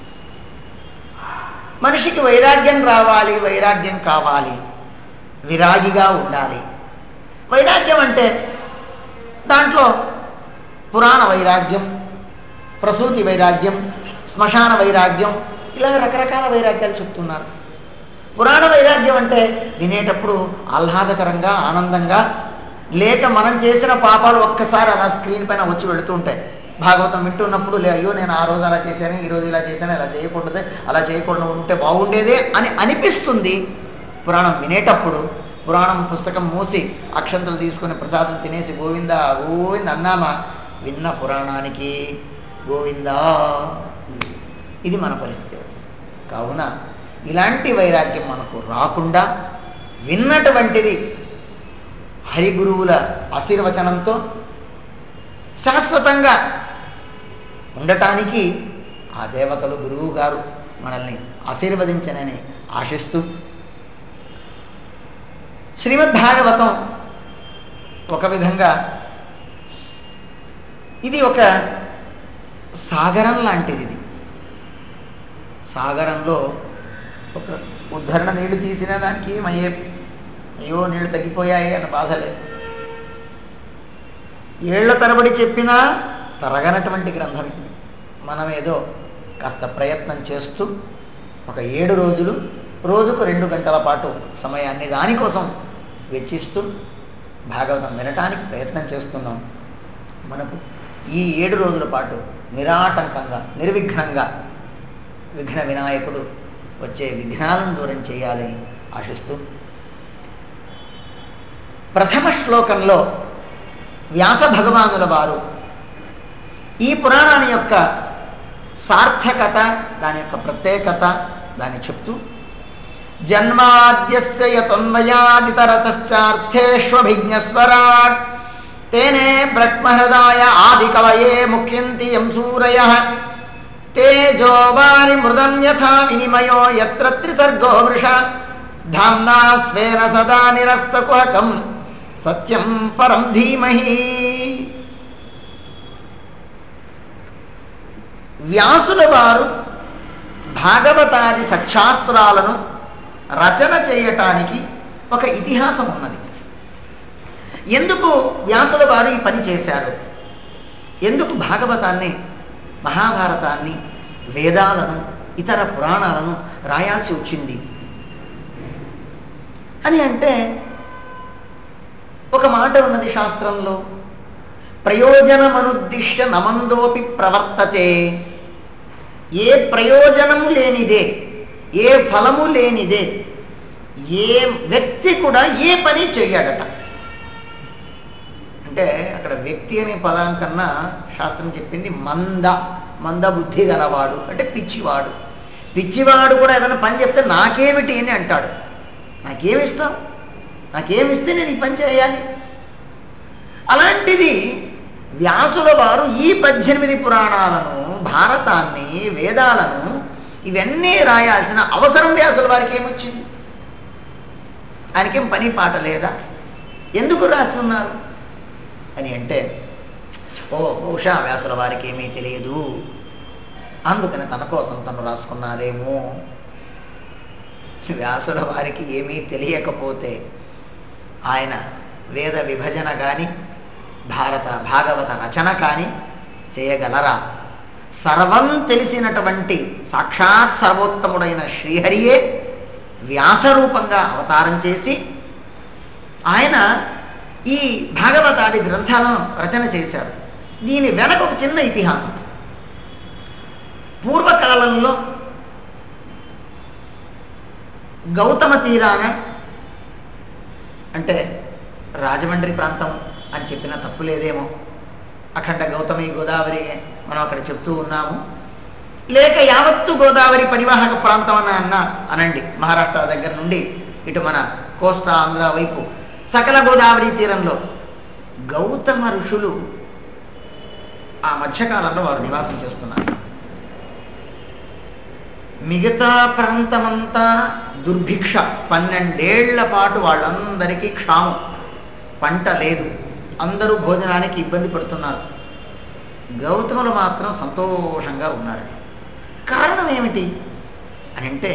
మనిషికి వైరాగ్యం రావాలి, వైరాగ్యం కావాలి, విరాగిగా ఉండాలి. వైరాగ్యం అంటే దాంట్లో పురాణ వైరాగ్యం, ప్రసూతి వైరాగ్యం, శ్మశాన వైరాగ్యం, ఇలా రకరకాల వైరాగ్యాలు చెప్తున్నారు. పురాణ వైరాగ్యం అంటే వినేటప్పుడు ఆహ్లాదకరంగా, ఆనందంగా, లేక మనం చేసిన పాపాలు ఒక్కసారి అలా స్క్రీన్ పైన వచ్చి వెళుతూ ఉంటాయి. భాగవతం వింటున్నప్పుడు లే అయ్యో నేను ఆ రోజు అలా చేశాను, ఈరోజు ఇలా చేశాను, ఇలా చేయకూడదు, అలా చేయకుండా ఉంటే బాగుండేదే అని అనిపిస్తుంది. పురాణం వినేటప్పుడు పురాణం పుస్తకం మూసి అక్షంతలు తీసుకొని ప్రసాదం తినేసి గోవిందా గోవింద అన్నామా, విన్న పురాణానికి గోవిందా, ఇది మన పరిస్థితి. కావున ఇలాంటి వైరాగ్యం మనకు రాకుండా విన్నటువంటిది హరిగురువుల ఆశీర్వచనంతో శాశ్వతంగా ఉండటానికి ఆ దేవతలు గురువు గారు మనల్ని ఆశీర్వదించనని ఆశిస్తూ శ్రీమద్ భాగవతం ఒక విధంగా ఇది ఒక సాగరం లాంటిది. ఇది సాగరంలో ఒక ఉద్ధరణ నీళ్లు తీసిన దానికి ఏమయ్యే, అయ్యో నీళ్లు తగ్గిపోయాయి అన్న బాధ లేదు. ఏళ్ల తరబడి చెప్పినా తరగనటువంటి గ్రంథం ఇది. మనం ఏదో కాస్త ప్రయత్నం చేస్తూ ఒక ఏడు రోజులు రోజుకు రెండు గంటల పాటు సమయాన్ని దానికోసం వెచ్చిస్తూ భాగవతం వినటానికి ప్రయత్నం చేస్తున్నాం. మనకు ఈ ఏడు రోజుల పాటు నిరాటంకంగా నిర్విఘ్నంగా విఘ్న వినాయకుడు వచ్చే విఘ్నాలను దూరం చేయాలని ఆశిస్తూ ప్రథమ శ్లోకంలో వ్యాస భగవానుల వారు ఈ పురాణాన్ని యొక్క సార్థకత, దాని యొక్క ప్రత్యేకత దాన్ని చెప్తూ జన్మాద్యస్య యతోన్మయాదితరతశ్చార్థేష్వభిజ్ఞస్వరాట్ తేనే బ్రహ్మహృదాయ ఆదికవయే ముఖ్యంతి యం సూరయః తేజో వారి మృదం యథా వినిమయో యత్ర త్రిసర్గో వృషా ధామ్నా స్వేన సదా నిరస్తకుహకం సత్యం పరం ధీమహి. వ్యాసుల వారు భాగవతాది సత్శాస్త్రాలను రచన చేయటానికి ఒక ఇతిహాసం ఉన్నది. ఎందుకు వ్యాసుల వారు ఈ పని చేశారు, ఎందుకు భాగవతాన్ని, మహాభారతాన్ని, వేదాలను, ఇతర పురాణాలను రాయాల్సి వచ్చింది అని అంటే ఒక మాట ఉన్నది శాస్త్రంలో, ప్రయోజనమనుద్దిశ్య నమందోపి ప్రవర్తతే. ఏ ప్రయోజనము లేనిదే, ఏ ఫలము లేనిదే ఏ వ్యక్తి కూడా ఏ పని చెయ్యడట. అంటే అక్కడ వ్యక్తి అనే పదం కన్నా శాస్త్రం చెప్పింది మంద, మంద బుద్ధి గలవాడు అంటే పిచ్చివాడు. పిచ్చివాడు కూడా ఏదైనా పని చెప్తే నాకేమిటి అని అంటాడు. నాకేమిస్తావు, నాకేమిస్తే నేను ఈ పని చేయాలి. అలాంటిది వ్యాసుల వారు ఈ పద్దెనిమిది పురాణాలను, భారతాన్ని, వేదాలను ఇవన్నీ రాయాల్సిన అవసరం వ్యాసుల వారికి ఏమొచ్చింది? ఆయనకేం పని పాట లేదా? ఎందుకు రాసి ఉన్నారు అని అంటే, ఓ బహుశా వ్యాసుల వారికి ఏమీ తెలియదు, అందుకని తన కోసం తను రాసుకున్నారేమో. వ్యాసుల వారికి ఏమీ తెలియకపోతే ఆయన వేద విభజన కానీ భారత భాగవత రచన కానీ చేయగలరా? సర్వం తెలిసినటువంటి సాక్షాత్ సర్వోత్తముడైన శ్రీహరియే వ్యాసరూపంగా అవతారం చేసి ఆయన ఈ భాగవతాది గ్రంథాలను రచన చేశారు. దీని వెనక ఒక చిన్న ఇతిహాసం. పూర్వకాలంలో గౌతమ తీరాన, అంటే రాజమండ్రి ప్రాంతం అని చెప్పిన తప్పు లేదేమో, అఖండ గౌతమి గోదావరి మనం అక్కడ చెప్తూ ఉన్నాము, లేక యావత్తు గోదావరి పరివాహక ప్రాంతం అని అన్న అనండి. మహారాష్ట్ర దగ్గర నుండి ఇటు మన కోస్తా ఆంధ్ర వైపు సకల గోదావరి తీరంలో గౌతమ ఋషులు ఆ మధ్యకాలంలో వారు నివాసం చేస్తున్నారు. మిగతా ప్రాంతమంతా దుర్భిక్ష, పన్నెండేళ్ల పాటు వాళ్ళందరికీ క్షామం, పంట లేదు, అందరూ భోజనానికి ఇబ్బంది పడుతున్నారు. గౌతములు మాత్రం సంతోషంగా ఉన్నారు. కారణం ఏమిటి అని అంటే,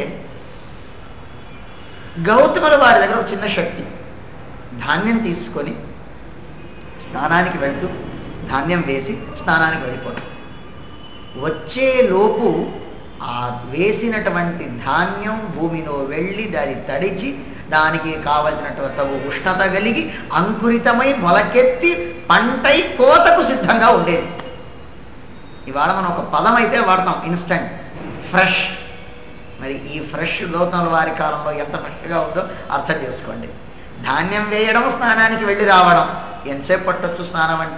గౌతముల వారి దగ్గర ఒక చిన్న శక్తి. ధాన్యం తీసుకొని స్నానానికి వెళ్తూ ధాన్యం వేసి స్నానానికి వెళ్ళిపోవడం, వచ్చేలోపు ఆ వేసినటువంటి ధాన్యం భూమిలో వెళ్ళి దాన్ని తడిచి దానికి కావలసినటువంటి తగు ఉష్ణత కలిగి అంకురితమై మొలకెత్తి పంటై కోతకు సిద్ధంగా ఉండేది. ఇవాళ మనం ఒక పదం అయితే వాడతాం, ఇన్స్టంట్, ఫ్రెష్. మరి ఈ ఫ్రెష్ గౌతముల వారి కాలంలో ఎంత ఫ్రెష్గా ఉందో అర్థం చేసుకోండి. ధాన్యం వేయడం, స్నానానికి వెళ్ళి రావడం, ఎంతసేపు పట్టొచ్చు స్నానం అంటే?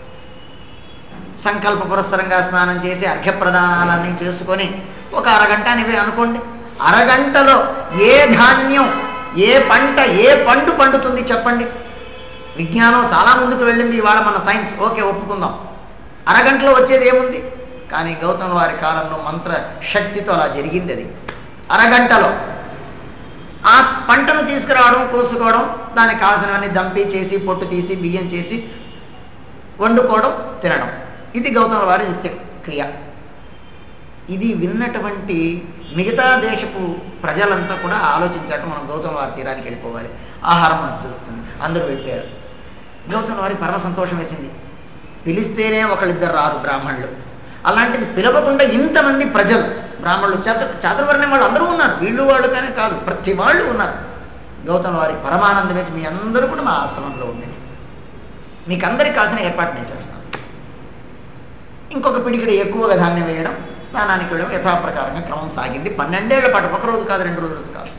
సంకల్ప పురస్సరంగా స్నానం చేసి అర్ఘ్యప్రదానాలన్నీ చేసుకొని ఒక అరగంట అని అనుకోండి. అరగంటలో ఏ ధాన్యం, ఏ పంట, ఏ పండు పండుతుంది చెప్పండి? విజ్ఞానం చాలా ముందుకు వెళ్ళింది. ఇవాళ మన సైన్స్ ఓకే ఒప్పుకుందాం, అరగంటలో వచ్చేది ఏముంది. కానీ గౌతమ వారి కాలంలో మంత్ర శక్తితో అలా జరిగింది. అది అరగంటలో ఆ పంటను తీసుకురావడం, కోసుకోవడం, దానికి కావాల్సినవన్నీ దంపి చేసి పొట్టు తీసి బియ్యం చేసి వండుకోవడం, తినడం, ఇది గౌతమ వారి నిత్య క్రియ. ఇది విన్నటువంటి మిగతా దేశపు ప్రజలంతా కూడా ఆలోచించాక మనం గౌతమ వారి తీరానికి వెళ్ళిపోవాలి, ఆహారం మనకు దొరుకుతుంది. అందరూ వెళ్ళిపోయారు. గౌతమ వారి పరమ సంతోషం వేసింది. పిలిస్తేనే ఒకళ్ళిద్దరు రారు బ్రాహ్మణులు, అలాంటిది పిలవకుండా ఇంతమంది ప్రజలు బ్రాహ్మణులు చతు చాతుర్వర్ణం వాళ్ళు అందరూ ఉన్నారు. వీళ్ళు వాళ్ళు కానీ కాదు, ప్రతి వాళ్ళు ఉన్నారు. గౌతమ వారి పరమానందం వేసి మీ అందరూ కూడా మా ఆశ్రమంలో ఉండండి, మీకు అందరికి కాసిన ఏర్పాటు నేను చేస్తాను. ఇంకొక పిడికిడి ఎక్కువగా ధాన్యం వేయడం, స్నానానికి వెళ్ళడం యథాప్రకారంగా క్రమం సాగింది. పన్నెండేళ్ల పాటు, ఒక రోజు కాదు, రెండు రోజులు కాదు.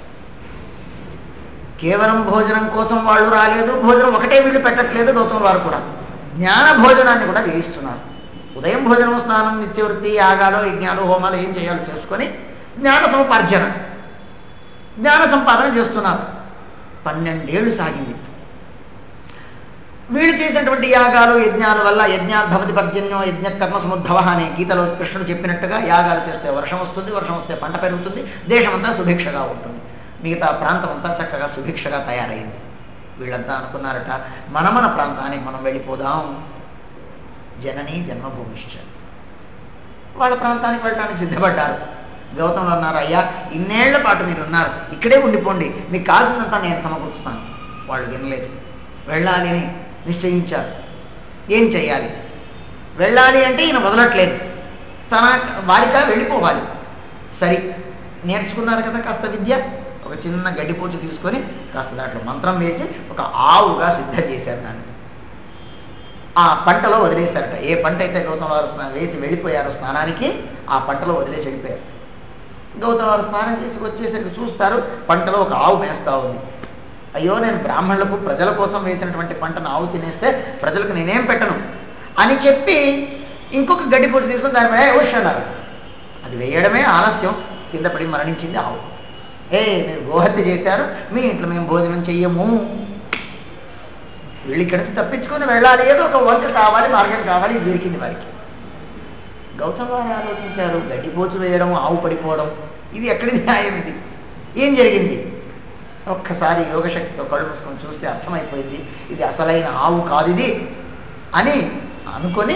కేవలం భోజనం కోసం వాళ్ళు రాలేదు, భోజనం ఒకటే వీళ్ళు పెట్టట్లేదు. గౌతమ వారు కూడా జ్ఞాన భోజనాన్ని కూడా చేయిస్తున్నారు. ఉదయం భోజనం, స్నానం, నిత్యవృత్తి, యాగాలు, యజ్ఞాలు, హోమాలు ఏం చేయాలో చేసుకొని జ్ఞాన సముపార్జన, జ్ఞాన సంపాదన చేస్తున్నారు. పన్నెండేళ్లు సాగింది. వీళ్ళు చేసినటువంటి యాగాలు యజ్ఞాల వల్ల యజ్ఞాలు భవతి పర్జన్యం యజ్ఞ కర్మ సముద్భవ అని గీతలో కృష్ణుడు చెప్పినట్టుగా యాగాలు చేస్తే వర్షం వస్తుంది, వర్షం వస్తే పంట పెరుగుతుంది, దేశమంతా సుభిక్షగా ఉంటుంది, మిగతా ప్రాంతం అంతా చక్కగా సుభిక్షగా తయారైంది. వీళ్ళంతా అనుకున్నారట, మన మన ప్రాంతానికి మనం వెళ్ళిపోదాం, జనని జన్మభూమిష్ట. వాళ్ళ ప్రాంతానికి వెళ్ళడానికి సిద్ధపడ్డారు. గౌతములు అన్నారు, అయ్యా ఇన్నేళ్ల పాటు మీరు ఉన్నారు, ఇక్కడే ఉండిపోండి, మీకు కావాల్సినంత నేను సమకూర్చుతాను. వాళ్ళు వినలేదు. వెళ్ళాలి అని నిశ్చయించారు. ఏం చెయ్యాలి? వెళ్ళాలి అంటే ఈయన వదలట్లేదు, తన వారిగా వెళ్ళిపోవాలి. సరి నేర్చుకున్నారు కదా కాస్త విద్య, ఒక చిన్న గడ్డిపోచు తీసుకొని కాస్త దాంట్లో మంత్రం వేసి ఒక ఆవుగా సిద్ధం చేశారు. దాన్ని ఆ పంటలో వదిలేశారట. ఏ పంట అయితే గౌతమ వారు స్నానం వేసి వెళ్ళిపోయారో స్నానానికి, ఆ పంటలో వదిలేసి వెళ్ళిపోయారు. గౌతమ వారు స్నానం చేసి వచ్చేసరికి చూస్తారు, పంటలో ఒక ఆవు మేస్తా ఉంది. అయ్యో, నేను బ్రాహ్మణులకు ప్రజల కోసం వేసినటువంటి పంటను ఆవు తినేస్తే ప్రజలకు నేనేం పెట్టను అని చెప్పి ఇంకొక గడ్డిపోచు తీసుకొని దాని మీద ఓష్ అన్నారు. అది వేయడమే ఆలస్యం, కింద పడి మరణించింది ఆవు. ఏ మీరు గోహత్య చేశారు, మీ ఇంట్లో మేము భోజనం చెయ్యము, వీళ్ళు ఇక్కడి నుంచి తప్పించుకొని వెళ్ళాలి, ఏదో ఒక వంక కావాలి, మార్గం కావాలి. ఇది దొరికింది వారికి. గౌతమ వారు ఆలోచించారు, గడ్డిపోచు వేయడం, ఆవు పడిపోవడం, ఇది ఎక్కడి న్యాయం? ఇది ఏం జరిగింది? ఒక్కసారి యోగశక్తితో కళ్ళు మూసుకొని చూస్తే అర్థమైపోయింది, ఇది అసలైన ఆవు కాదు ఇది అని అనుకొని,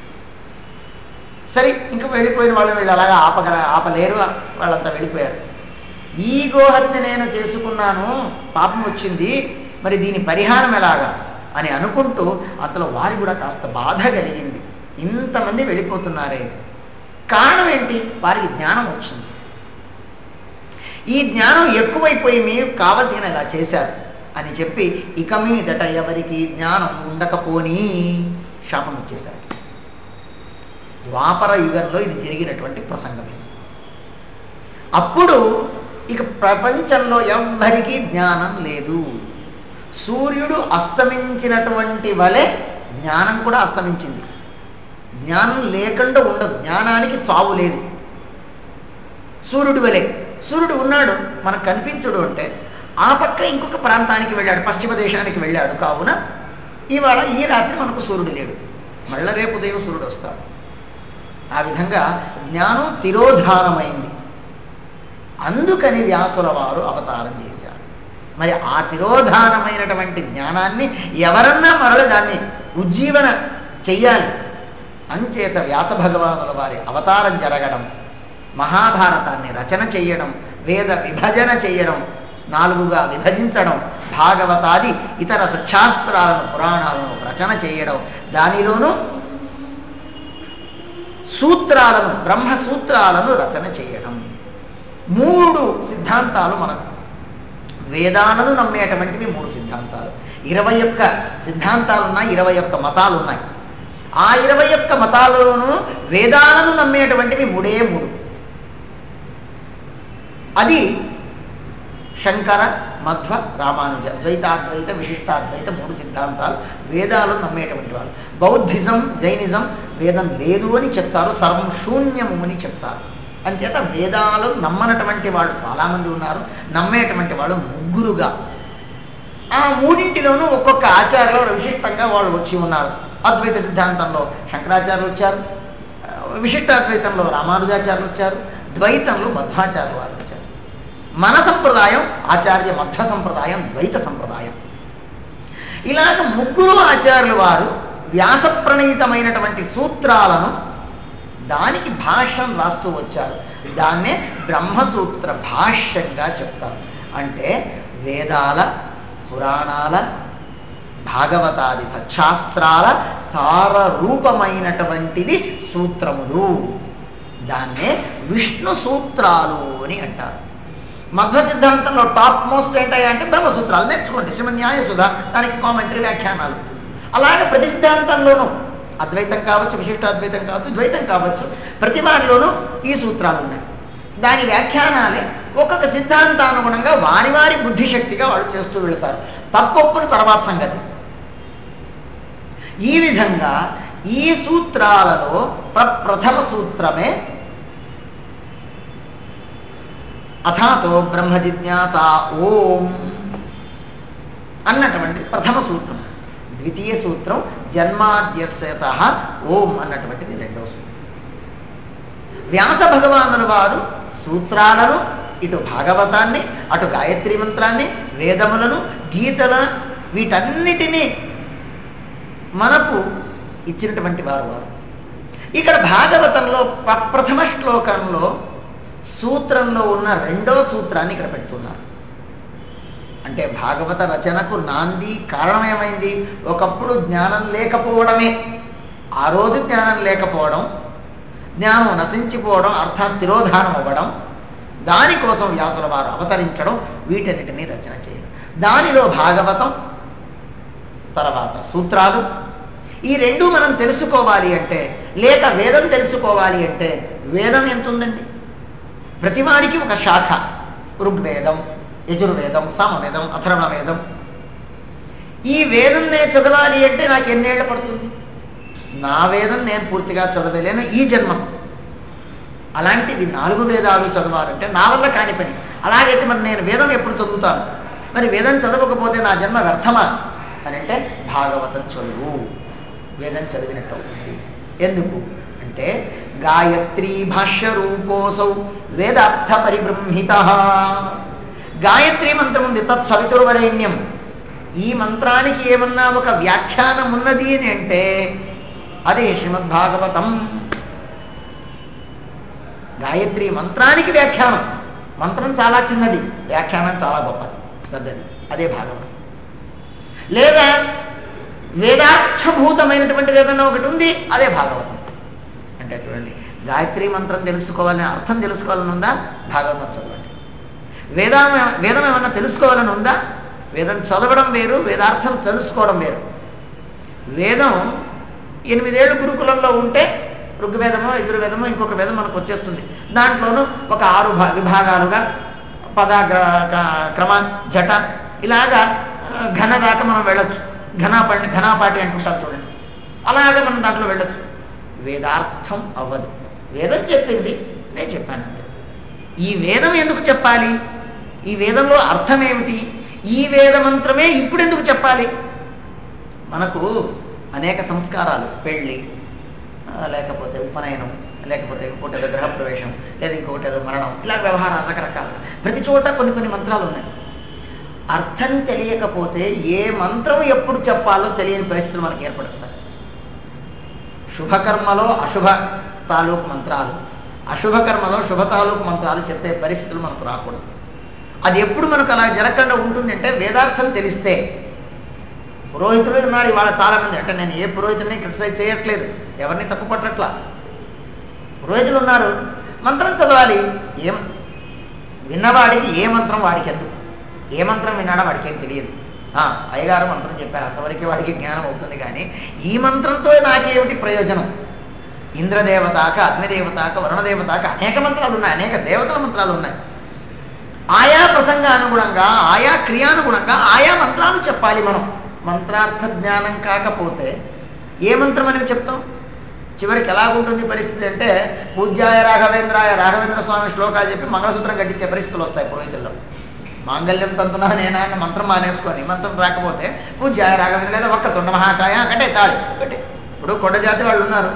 సరే ఇంకా వెళ్ళిపోయిన వాళ్ళు వీళ్ళు అలాగా ఆపగల ఆపలేరు, వాళ్ళంతా వెళ్ళిపోయారు. ఈ గోహత్య నేను చేసుకున్నాను, పాపం వచ్చింది, మరి దీని పరిహారం ఎలాగా అని అనుకుంటూ అంతలో వారి కూడా కాస్త బాధ కలిగింది. ఇంతమంది వెళ్ళిపోతున్నారే, కారణం ఏంటి? వారికి జ్ఞానం వచ్చింది. ఈ జ్ఞానం ఎక్కువైపోయి మీరు కావలసిన ఇలా చేశారు అని చెప్పి ఇక మీదట ఎవరికి జ్ఞానం ఉండకపోని శాపం ఇచ్చేశారు. ద్వాపర యుగంలో ఇది జరిగినటువంటి ప్రసంగం. అప్పుడు ఇక ప్రపంచంలో ఎవ్వరికీ జ్ఞానం లేదు. సూర్యుడు అస్తమించినటువంటి వలె జ్ఞానం కూడా అస్తమించింది. జ్ఞానం లేకుండా ఉండదు, జ్ఞానానికి చావు లేదు. సూర్యుడు వలె సూర్యుడు ఉన్నాడు, మనకు కనిపించడు అంటే ఆ పక్క ఇంకొక ప్రాంతానికి వెళ్ళాడు, పశ్చిమ దేశానికి వెళ్ళాడు. కావున ఇవాళ ఈ రాత్రి మనకు సూర్యుడు లేడు, మళ్ళీ రేపు ఉదయం సూర్యుడు వస్తాడు. ఆ విధంగా జ్ఞానం తిరోధానమైంది. అందుకని వ్యాసుల వారు అవతారం చేశారు. మరి ఆ తిరోధానమైనటువంటి జ్ఞానాన్ని ఎవరన్నా మరల దాన్ని ఉజ్జీవన చెయ్యాలి. అంచేత వ్యాస భగవానుల వారి అవతారం జరగడం, మహాభారతాన్ని రచన చెయ్యడం, వేద విభజన చెయ్యడం, నాలుగుగా విభజించడం, భాగవతాది ఇతర సత్శాస్త్రాలను పురాణాలను రచన చేయడం, దానిలోనూ సూత్రాలను బ్రహ్మసూత్రాలను రచన చేయడం. మూడు సిద్ధాంతాలు మనకు, వేదాలను నమ్మేటువంటివి మూడు సిద్ధాంతాలు. ఇరవై ఒక్క సిద్ధాంతాలు ఉన్నాయి, ఇరవై ఒక్క మతాలు ఉన్నాయి. ఆ ఇరవై ఒక్క మతాలలోనూ వేదాలను నమ్మేటువంటివి మూడే మూడు. అది శంకర, మధ్వ, రామానుజ, ద్వైతాద్వైత, విశిష్టాద్వైత మూడు సిద్ధాంతాలు వేదాలను నమ్మేటువంటి వాళ్ళు. బౌద్ధిజం, జైనిజం వేదం లేదు అని చెప్తారు, సర్వం శూన్యము అని చెప్తారు. అంచేత వేదాలు నమ్మనటువంటి వాళ్ళు చాలామంది ఉన్నారు, నమ్మేటువంటి వాళ్ళు ముగ్గురుగా ఆ మూడింటిలోనూ ఒక్కొక్క ఆచార్యులు విశిష్టంగా వాళ్ళు వచ్చి ఉన్నారు. అద్వైత సిద్ధాంతంలో శంకరాచార్యులు వచ్చారు, విశిష్టాద్వైతంలో రామానుజాచార్యులు వచ్చారు, ద్వైతంలో మధ్వాచార్యులు వారు వచ్చారు. మన సంప్రదాయం ఆచార్య మధ్వ సంప్రదాయం, ద్వైత సంప్రదాయం. ఇలాగ ముగ్గురు ఆచార్యులు వారు వ్యాస ప్రణీతమైనటువంటి సూత్రాలను దానికి భాష్యం రాస్తూ వచ్చారు. దాన్నే బ్రహ్మసూత్ర భాష్యంగా చెప్తారు. అంటే వేదాల, పురాణాల, భాగవతాది సచ్చాస్త్రాల సార రూపమైనటువంటిది సూత్రములు. దాన్నే విష్ణు సూత్రాలు అని అంటారు. మధ్వ సిద్ధాంతంలో టాప్ మోస్ట్ ఏంటయ్యా అంటే బ్రహ్మసూత్రాలు నేర్చుకోండి. శ్రీమన్ న్యాయసుధ, దానికి కామెంటరీ, వ్యాఖ్యానాలు. అలాగే ప్రతి సిద్ధాంతంలోనూ అద్వైతం కావచ్చు, విశిష్టాద్వైతం కావచ్చు, ద్వైతం కావచ్చు, ప్రతి వారిలోనూ ఈ సూత్రాలు ఉన్నాయి. దాని వ్యాఖ్యానాలే ఒక్కొక్క సిద్ధాంతానుగుణంగా వారి వారి బుద్ధిశక్తిగా వాళ్ళు చేస్తూ వెళతారు. తప్పొప్పును తర్వాత సంగతి. ఈ విధంగా ఈ సూత్రాలలో ప్రథమ సూత్రమే అథాతో బ్రహ్మ జిజ్ఞాస ఓం అన్నటువంటి ప్రథమ సూత్రం. ద్వితీయ సూత్రం జన్మాద్యస్యతః ఓం అన్నటువంటిది రెండవ సూత్రం. వ్యాస భగవానుల వారు సూత్రాలను, ఇటు భాగవతాన్ని, అటు గాయత్రీ మంత్రాన్ని, వేదములను, గీతల వీటన్నిటినీ మనకు ఇచ్చినటువంటి వారు వారు. ఇక్కడ భాగవతంలో ప్రథమ శ్లోకంలో సూత్రంలో ఉన్న రెండో సూత్రాన్ని ఇక్కడ పెడుతున్నారు. అంటే భాగవత రచనకు నాంది కారణమేమైంది? ఒకప్పుడు జ్ఞానం లేకపోవడమే. ఆ రోజు జ్ఞానం లేకపోవడం, జ్ఞానం నశించిపోవడం, అర్థాత్ తిరోధానం అవ్వడం, దానికోసం వ్యాసుల వారు అవతరించడం, వీటన్నిటినీ రచన చేయడం. దానిలో భాగవతం, తర్వాత సూత్రాలు, ఈ రెండు మనం తెలుసుకోవాలి అంటే, లేక వేదం తెలుసుకోవాలి అంటే, వేదం ఎంత ఉందండి? ప్రతివాడికి ఒక శాఖ. ఋగ్వేదం, యజుర్వేదం, సామవేదం, అథర్వ వేదం. ఈ వేదం నేను చదవాలి అంటే నాకు ఎన్నేళ్ళు పడుతుంది? నా వేదం నేను పూర్తిగా చదవలేను ఈ జన్మకు. అలాంటిది నాలుగు వేదాలు చదవాలంటే నా వల్ల కాని పని. అలాగైతే మరి నేను వేదం ఎప్పుడు చదువుతాను? మరి వేదం చదవకపోతే నా జన్మ వ్యర్థమా అని అంటే భాగవతం చదువు, వేదం చదివినట్టు అవుతుంది. ఎందుకు అంటే గాయత్రీ భాష్య రూపోసౌ వేదార్థ పరిబ్రహ్మిత. గాయత్రీ మంత్రం ఉంది, తత్ సవితుర్వరేణ్యం. ఈ మంత్రానికి ఏమన్నా ఒక వ్యాఖ్యానం ఉన్నది అని అంటే అదే శ్రీమద్భాగవతం. గాయత్రీ మంత్రానికి వ్యాఖ్యానం. మంత్రం చాలా చిన్నది, వ్యాఖ్యానం చాలా గొప్పది, పెద్దది. అదే భాగవతం. లేదా వేదార్థభూతమైనటువంటిది ఏదన్నా ఒకటి ఉంది, అదే భాగవతం. అంటే చూడండి, గాయత్రీ మంత్రం తెలుసుకోవాలని, అర్థం తెలుసుకోవాలని ఉందా? భాగవతం చదవండి. వేదా వేదం ఏమన్నా తెలుసుకోవాలని ఉందా? వేదం చదవడం వేరు, వేదార్థం తెలుసుకోవడం వేరు. వేదం ఎనిమిదేళ్ళు గురుకులంలో ఉంటే ఋగ్వేదమో, యజుర్వేదమో, ఇంకొక వేదం మనకు వచ్చేస్తుంది. దాంట్లోనూ ఒక ఆరు విభాగాలుగా పద, క్రమ, జట, ఇలాగా ఘన దాకా మనం వెళ్ళొచ్చు. ఘనాపాటి ఘనాపాటి అంటుంటారు చూడండి. అలాగే మనం దాంట్లో వెళ్ళొచ్చు. వేదార్థం అవ్వదు. వేదం చెప్పింది, నేను చెప్పాను. ఈ వేదం ఎందుకు చెప్పాలి? ఈ వేదంలో అర్థం ఏమిటి? ఈ వేద మంత్రమే ఇప్పుడు ఎందుకు చెప్పాలి? మనకు అనేక సంస్కారాలు, పెళ్ళి, లేకపోతే ఉపనయనం, లేకపోతే ఇంకోటి ఏదో గృహప్రవేశం, లేదా ఇంకొకటి ఏదో మరణం, ఇలా వ్యవహారాలు రకరకాలు. ప్రతి చోట కొన్ని కొన్ని మంత్రాలు ఉన్నాయి. అర్థం తెలియకపోతే ఏ మంత్రం ఎప్పుడు చెప్పాలో తెలియని పరిస్థితులు మనకు ఏర్పడుతాయి. శుభకర్మలో అశుభ తాలూకు మంత్రాలు, అశుభకర్మలో శుభ తాలూకు మంత్రాలు చెప్పే పరిస్థితులు మనకు రాకూడదు. అది ఎప్పుడు మనకు అలా జరగకుండా ఉంటుంది అంటే వేదార్థం తెలిస్తే. పురోహితులు ఉన్నారు ఇవాళ చాలామంది. అంటే నేను ఏ పురోహితుడిని క్రిటిసైజ్ చేయట్లేదు, ఎవరిని తప్పు పట్టట్లా. పురోహితులు ఉన్నారు, మంత్రం చదవాలి. ఏం విన్నవాడికి ఏ మంత్రం వాడికి ఎందుకు? ఏ మంత్రం విన్నాడో వాడికి ఏం తెలియదు. అయ్యగారు మంత్రం చెప్పారు, అంతవరకు వాడికి జ్ఞానం అవుతుంది. కానీ ఈ మంత్రంతో నాకేమిటి ప్రయోజనం? ఇంద్రదేవతాక, అగ్నిదేవతాక, వరుణదేవతాక అనేక మంత్రాలు ఉన్నాయి, అనేక దేవతల మంత్రాలు ఉన్నాయి. ఆయా ప్రసంగానుగుణంగా, ఆయా క్రియానుగుణంగా ఆయా మంత్రాలు చెప్పాలి. మనం మంత్రార్థ జ్ఞానం కాకపోతే ఏ మంత్రం అని చెప్తాం? చివరికి ఎలాగుంటుంది పరిస్థితి అంటే పూజ్యాయ రాఘవేంద్రాయ రాఘవేంద్ర స్వామి శ్లోకాలు చెప్పి మంగళసూత్రం కట్టించే పరిస్థితులు వస్తాయి పురోహితుల్లో. మాంగళ్యం తంతునా నేనా అన్న మంత్రం మానేసుకొని మంత్రం రాకపోతే పూజ రాగం లేదా ఒక్క తొండ మహాకాయ అంటే తాళి ఒకటి. ఇప్పుడు కొండ జాతి వాళ్ళు ఉన్నారు,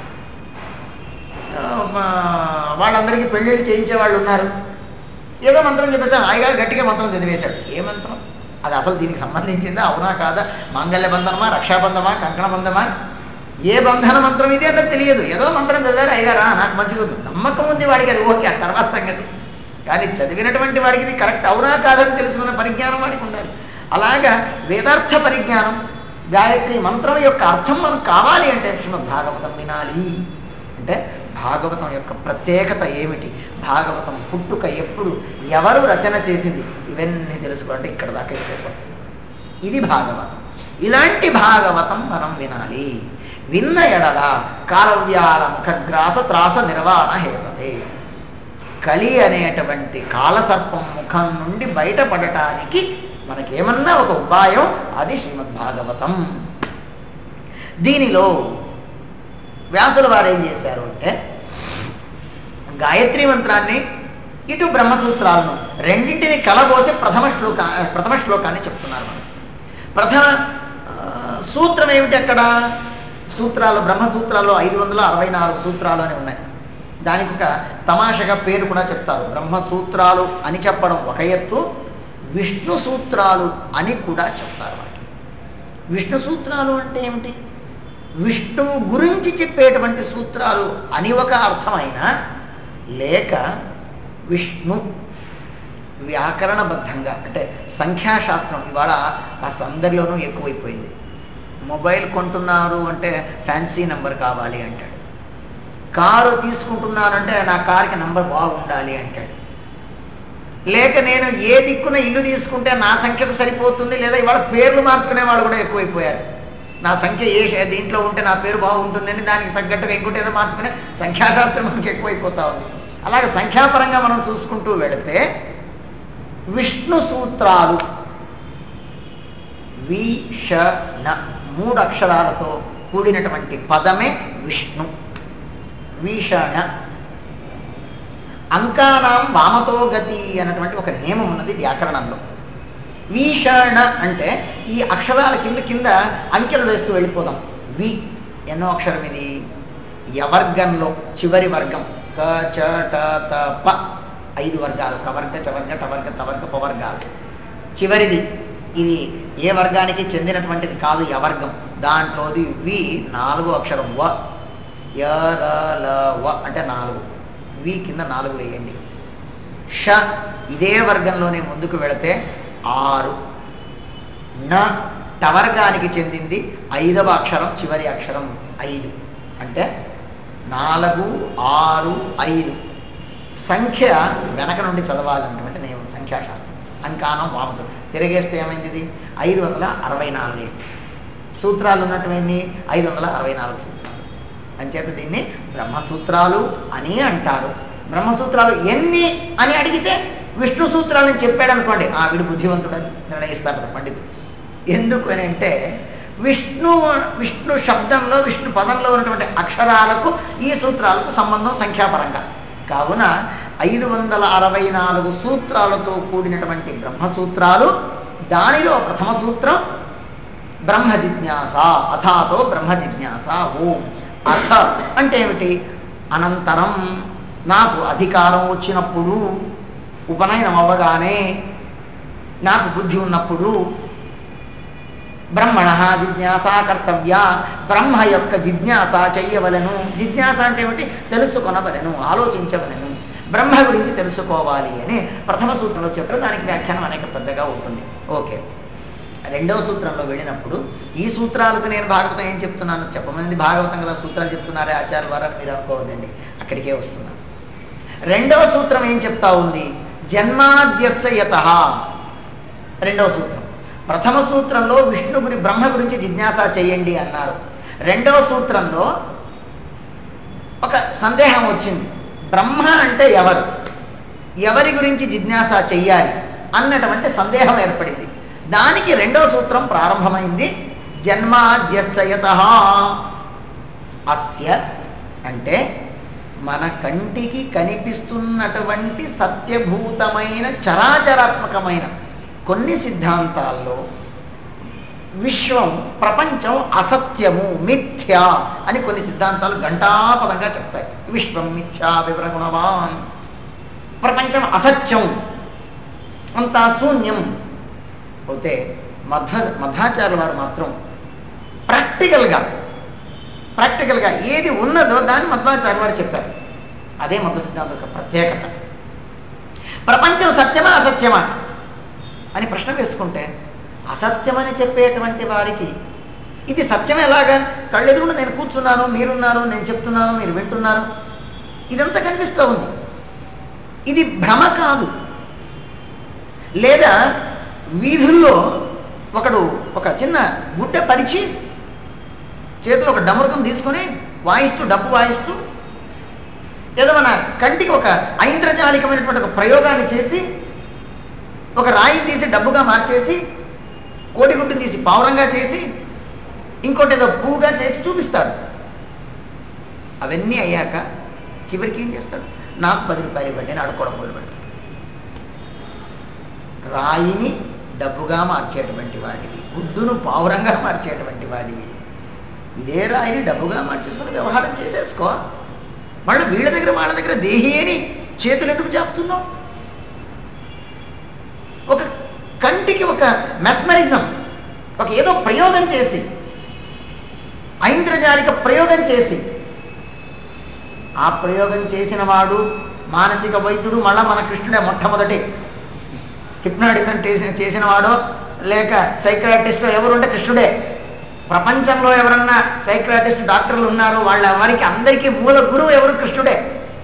వాళ్ళందరికీ పెళ్ళిళ్ళు చేయించే వాళ్ళు ఉన్నారు. ఏదో మంత్రం చెప్పేసాను, ఆయగారు గట్టిగా మంత్రం చదివేశాడు. ఏ మంత్రం అది? అసలు దీనికి సంబంధించిందా అవునా కాదా? మాంగళ్య బంధనమా, రక్షాబంధమా, కంకణ బంధమా, ఏ బంధన మంత్రం ఇది అన్నది తెలియదు. ఏదో మంత్రం చదివారు, అయ్యారా నాకు మంచిది నమ్మకం ఉంది వాడికి, అది ఓకే, ఆ తర్వాత సంగతి. కానీ చదివినటువంటి వాడికి ఇది కరెక్ట్ అవునా కాదని తెలుసుకున్న పరిజ్ఞానం వాడికి ఉండాలి. అలాగా వేదార్థ పరిజ్ఞానం, గాయత్రి మంత్రం యొక్క అర్థం మనం కావాలి అంటే శ్రీమద్ భాగవతం వినాలి. అంటే భాగవతం యొక్క ప్రత్యేకత ఏమిటి, భాగవతం పుట్టుక ఎప్పుడు, ఎవరు రచన చేసింది, ఇవన్నీ తెలుసుకోవాలంటే ఇక్కడ దాకా ఇచ్చేపడుతుంది. ఇది భాగవతం. ఇలాంటి భాగవతం మనం వినాలి. విన్న ఎడల కాలవ్యాల ముఖగ్రాస త్రాస నిర్వాణ హేతవే, కలి అనేటువంటి కాలసర్పం ముఖం నుండి బయటపడటానికి మనకేమన్నా ఒక ఉపాయం, అది శ్రీమద్ భాగవతం. దీనిలో వ్యాసుల వారు ఏం చేశారు అంటే గాయత్రి మంత్రాన్ని ఇటు బ్రహ్మసూత్రాలను రెండింటిని కలబోసి ప్రథమ శ్లోక ప్రథమ శ్లోకాన్ని చెప్తున్నారు. మనం ప్రథమ సూత్రం ఏమిటి? అక్కడ సూత్రాలు బ్రహ్మసూత్రాల్లో ఐదు వందల అరవై నాలుగు సూత్రాలు అని ఉన్నాయి. దానికి ఒక తమాషగా పేరు కూడా చెప్తారు. బ్రహ్మసూత్రాలు అని చెప్పడం ఒక ఎత్తు, విష్ణు సూత్రాలు అని కూడా చెప్తారు. వాటి విష్ణు సూత్రాలు అంటే ఏమిటి? విష్ణువు గురించి చెప్పేటువంటి సూత్రాలు అని ఒక అర్థమైన, లేక విష్ణు వ్యాకరణబద్ధంగా అంటే సంఖ్యాశాస్త్రం ఇవాళ కాస్త అందరిలోనూ ఎక్కువైపోయింది. మొబైల్ కొంటున్నారు అంటే ఫ్యాన్సీ నెంబర్ కావాలి అంటాడు, కారు తీసుకుంటున్నారంటే నా కారుకి నంబర్ బాగుండాలి అంటాడు, లేక నేను ఏ దిక్కున ఇల్లు తీసుకుంటే నా సంఖ్యకు సరిపోతుంది, లేదా ఇవాళ పేర్లు మార్చుకునే వాళ్ళు కూడా ఎక్కువైపోయారు. నా సంఖ్య ఏ దీంట్లో ఉంటే నా పేరు బాగుంటుందని దానికి తగ్గట్టుగా ఇంకోటి ఏదో మార్చుకునే సంఖ్యాశాస్త్రం మనకి ఎక్కువైపోతా ఉంది. అలాగే సంఖ్యాపరంగా మనం చూసుకుంటూ వెళితే విష్ణు సూత్రాలు విషణ మూడు అక్షరాలతో కూడినటువంటి పదమే విష్ణు. విషణ అంకానాం వామతో గతి అన్నటువంటి ఒక నియమం ఉన్నది వ్యాకరణంలో. విషణ అంటే ఈ అక్షరాల కింద కింద అంకెలు వేస్తూ వెళ్ళిపోదాం. వి ఎన్నో అక్షరం ఇది? యవర్గంలో చివరి వర్గం. క చ ట త ప ఐదు వర్గాలు, కవర్గ చవర్గ టవర్గ తవర్గ పవర్గాలు. చివరిది ఇది ఏ వర్గానికి చెందినటువంటిది కాదు, యవర్గం. దాంట్లోది వి నాలుగో అక్షరం వ. య ర ల వ అంటే నాలుగు. వి కింద నాలుగు వేయండి. ష ఇదే వర్గంలోనే ముందుకు వెళితే ఆరు. న టవర్గానికి చెందింది ఐదవ అక్షరం, చివరి అక్షరం ఐదు. అంటే నాలుగు ఆరు ఐదు. సంఖ్య వెనక నుండి చదవాలన్నటువంటి నేను సంఖ్యాశాస్త్రం. అంకానం వామతో తిరిగేస్తే ఏమైంది? ఇది ఐదు వందల అరవై నాలుగు సూత్రాలు ఉన్నటువంటి ఐదు వందల అరవై నాలుగు సూత్రాలు. అంచేత దీన్ని బ్రహ్మసూత్రాలు అని అంటారు. బ్రహ్మసూత్రాలు ఎన్ని అని అడిగితే విష్ణు సూత్రాలను చెప్పాడు అనుకోండి, ఆ వీడు బుద్ధివంతుడని నిర్ణయిస్తారు పండితుడు. ఎందుకు అని అంటే విష్ణు విష్ణు శబ్దంలో విష్ణు పదంలో ఉన్నటువంటి అక్షరాలకు ఈ సూత్రాలకు సంబంధం సంఖ్యాపరంగా. కావున ఐదు వందల అరవై నాలుగు సూత్రాలతో కూడినటువంటి బ్రహ్మసూత్రాలు. దానిలో ప్రథమ సూత్రం బ్రహ్మ జిజ్ఞాస. అథాతో బ్రహ్మ జిజ్ఞాస. ఓం అథ అంటే ఏమిటి? అనంతరం నాకు అధికారం వచ్చినప్పుడు, ఉపనయనం అవ్వగానే, నాకు బుద్ధి ఉన్నప్పుడు బ్రహ్మణ జిజ్ఞాస కర్తవ్య, బ్రహ్మ యొక్క జిజ్ఞాస చెయ్యవలను. జిజ్ఞాస అంటే ఏమిటి? తెలుసుకొనవలను, ఆలోచించవలను, బ్రహ్మ గురించి తెలుసుకోవాలి అని ప్రథమ సూత్రంలో చెప్పారు. దానికి వ్యాఖ్యానం అనేక పెద్దగా ఉంటుంది. ఓకే, రెండవ సూత్రంలో వెళ్ళినప్పుడు ఈ సూత్రాలకు నేను భాగవతం ఏం చెప్తున్నాను చెప్పమంది. భాగవతం కదా సూత్రాలు చెప్తున్నారే ఆచార్య వారు మీరు అనుకోవద్దండి, అక్కడికే వస్తున్నాను. రెండవ సూత్రం ఏం చెప్తా ఉంది? జన్మాద్యస్య యతః. రెండవ సూత్రం. ప్రథమ సూత్రంలో విష్ణు గురి బ్రహ్మ గురించి జిజ్ఞాస చేయండి అన్నారు. రెండవ సూత్రంలో ఒక సందేహం వచ్చింది. బ్రహ్మ అంటే ఎవరు, ఎవరి గురించి జిజ్ఞాస చెయ్యాలి అన్నటువంటి సందేహం ఏర్పడింది. దానికి రెండవ సూత్రం ప్రారంభమైంది. జన్మాద్యస్య యతః. అస్య అంటే మన కంటికి కనిపిస్తున్నటువంటి సత్యభూతమైన చరాచరాత్మకమైన కొన్ని సిద్ధాంతాల్లో విశ్వం ప్రపంచం అసత్యము మిథ్య అని కొన్ని సిద్ధాంతాలు ఘంటాపదంగా చెప్తాయి. విశ్వం మిథ్యా వివరగుణవాన్, ప్రపంచం అసత్యం, అంతా శూన్యం. పోతే మధ్వ మధ్వాచార్యుల వారు మాత్రం ప్రాక్టికల్గా ప్రాక్టికల్గా ఏది ఉన్నదో దాన్ని మధ్వాచార్యుల వారు చెప్పారు. అదే మధ్వ సిద్ధాంతం యొక్క ప్రత్యేకత. ప్రపంచం సత్యమా అసత్యమా అని ప్రశ్న వేసుకుంటే అసత్యమని చెప్పేటువంటి వారికి ఇది సత్యం ఎలాగా? కళ్ళెదురుండి నేను కూర్చున్నాను, మీరున్నారు, నేను చెప్తున్నాను, మీరు వింటున్నారు, ఇదంతా కనిపిస్తూ ఉంది, ఇది భ్రమ కాదు. లేదా వీధుల్లో ఒకడు ఒక చిన్న గుడ్డ పరిచి చేతిలో ఒక డమరుకం తీసుకొని వాయిస్తూ డబ్బు వాయిస్తూ ఏదో మన కంటికి ఒక ఐంద్రజాలికమైనటువంటి ఒక ప్రయోగాన్ని చేసి ఒక రాయి తీసి డబ్బుగా మార్చేసి కోడిగుడ్డుని తీసి పావురంగా చేసి ఇంకోటి ఏదో పువ్వుగా చేసి చూపిస్తాడు. అవన్నీ అయ్యాక చివరికి ఏం చేస్తాడు? నాకు పది రూపాయలు ఇవ్వండి అని అడుక్కోవడం మొదలు పెడతాడు. రాయిని డబ్బుగా మార్చేటువంటి వాడివి, గుడ్డును పావురంగా మార్చేటువంటి వాడివి, ఇదే రాయిని డబ్బుగా మార్చేసుకుని వ్యవహారం చేసేసుకో. మళ్ళీ వీళ్ళ దగ్గర వాళ్ళ దగ్గర దేహి అని చేతులు ఎందుకు చెప్తున్నావు? ఒక కంటికి ఒక మెస్మరిజం, ఒక ఏదో ప్రయోగం చేసి, ఐంద్రజాలిక ప్రయోగం చేసి, ఆ ప్రయోగం చేసిన వాడు మానసిక వైద్యుడు మళ్ళా మన కృష్ణుడే మొట్టమొదటి. హిప్నాటిజం చేసిన వాడో లేక సైక్రాటిస్టో ఎవరుంటే కృష్ణుడే. ప్రపంచంలో ఎవరన్నా సైక్రాటిస్ట్ డాక్టర్లు ఉన్నారు, వాళ్ళ వారికి అందరికీ మూల గురువు ఎవరు? కృష్ణుడే.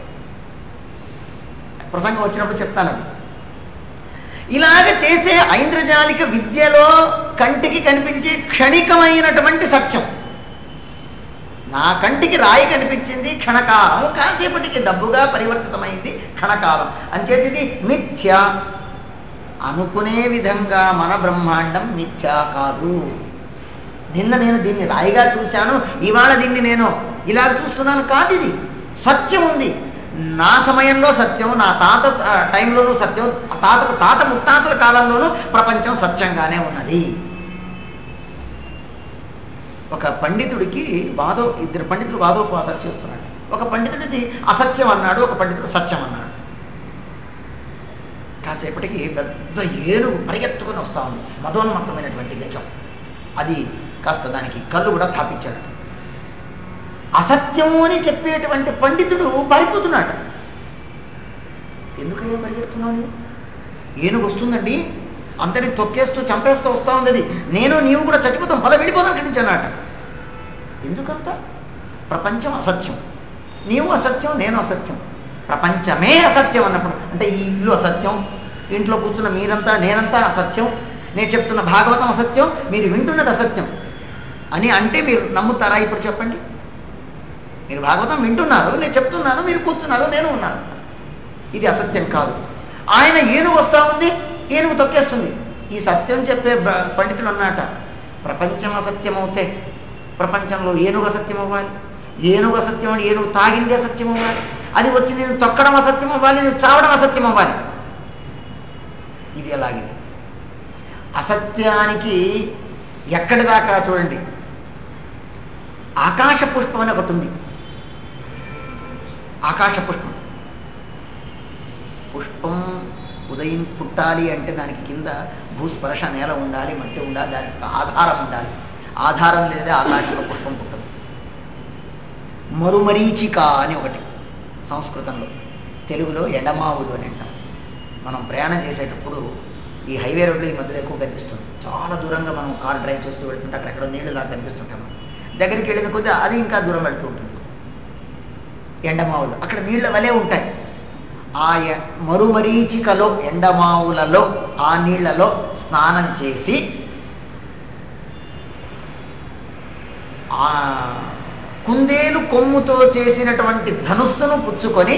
ప్రసంగం వచ్చినప్పుడు చెప్తాను. ఇలాగ చేసే ఐంద్రజాలిక విద్యలో కంటికి కనిపించే క్షణికమైనటువంటి సత్యం, నా కంటికి రాయి కనిపించింది క్షణకాలం, కాసేపటికి డబ్బుగా పరివర్తితమైంది క్షణకాలం, అంచేది ఇది మిథ్య అనుకునే విధంగా మన బ్రహ్మాండం మిథ్యా కాదు. నిన్న నేను దీన్ని రాయిగా చూశాను, ఇవాళ దీన్ని నేను ఇలా చూస్తున్నాను కాదు, ఇది సత్యం ఉంది. నా సమయంలో సత్యం, నా తాత టైంలోనూ సత్యం, తాత తాత ముత్తాతల కాలంలోనూ ప్రపంచం సత్యంగానే ఉన్నది. ఒక పండితుడికి వాదో ఇద్దరు పండితులు వాదోపవాదాలు చేస్తున్నాడు. ఒక పండితుడిది అసత్యం అన్నాడు, ఒక పండితుడు సత్యం అన్నాడు. కాసేపటికి పెద్ద ఏనుగు పరిగెత్తుకుని వస్తూ ఉంది, మదోన్మత్తమైనటువంటి గజం. అది కాస్త దానికి కళ్ళు కూడా తాపించాడు. అసత్యము అని చెప్పేటువంటి పండితుడు పారిపోతున్నాడు. ఎందుకయ్యా పరిగెడుతున్నావు? ఏనుగు వస్తుందండి, అందరిని తొక్కేస్తూ చంపేస్తూ వస్తూ ఉంది, అది నేను నీవు కూడా చచ్చిపోతాం, పద వెళ్ళిపోదాం అక్కడి నుంచి అన్నమాట. ఎందుకంత? ప్రపంచం అసత్యం, నీవు అసత్యం, నేను అసత్యం, ప్రపంచమే అసత్యం అన్నప్పుడు అంటే ఈ ఇల్లు అసత్యం, ఇంట్లో కూర్చున్న మీరంతా నేనంతా అసత్యం, నేను చెప్తున్న భాగవతం అసత్యం, మీరు వింటున్నది అసత్యం అని అంటే మీరు నమ్ముతారా? ఇప్పుడు చెప్పండి. మీరు భాగవతం వింటున్నారు, నేను చెప్తున్నాను, మీరు కూర్చున్నారు, నేను ఉన్నాను, ఇది అసత్యం కాదు. ఆయన ఏనుగు వస్తూ ఉంది, ఏనుగు తొక్కేస్తుంది. ఈ సత్యం చెప్పే పండితుడు అన్నమాట, ప్రపంచం అసత్యం అవుతే ప్రపంచంలో ఏనుగు అసత్యం అవ్వాలి, ఏనుగు అసత్యం అని ఏనుగు తాగింది అసత్యం అవ్వాలి, అది వచ్చి నేను తొక్కడం అసత్యం అవ్వాలి, నువ్వు చావడం అసత్యం అవ్వాలి. ఇది ఎలాగిది? అసత్యానికి ఎక్కడి దాకా చూడండి. ఆకాశ పుష్పం అని ఒకటి ఉంది. ఆకాశ పుష్పం పుష్పం ఉదయం పుట్టాలి అంటే దానికి కింద భూస్పర్శ నేల ఉండాలి, మట్టి ఉండాలి, దానికి ఆధారం ఉండాలి. ఆధారం లేదా ఆకాశంలో పుష్పం పుట్టదు. మరుమరీచిక అని ఒకటి సంస్కృతంలో, తెలుగులో ఎండమావులు అని అంటాం. మనం ప్రయాణం చేసేటప్పుడు ఈ హైవే రోడ్లు ఈ మధ్యలో ఎక్కువ కనిపిస్తుంది. చాలా దూరంగా మనం కార్ డ్రైవ్ చేస్తూ వెళ్తుంటే అక్కడెక్కడో నీళ్ళు దాకా కనిపిస్తుంటాం. దగ్గరికి వెళ్ళిన కొద్దీ అది ఇంకా దూరం వెళ్తూ ఉంటుంది. ఎండమావులు అక్కడ నీళ్ళ వలె ఉంటాయి. ఆ మరుమరీచికలో ఎండమావులలో ఆ నీళ్లలో స్నానం చేసి ఆ కుందేలు కొమ్ముతో చేసినటువంటి ధనుస్సును పుచ్చుకొని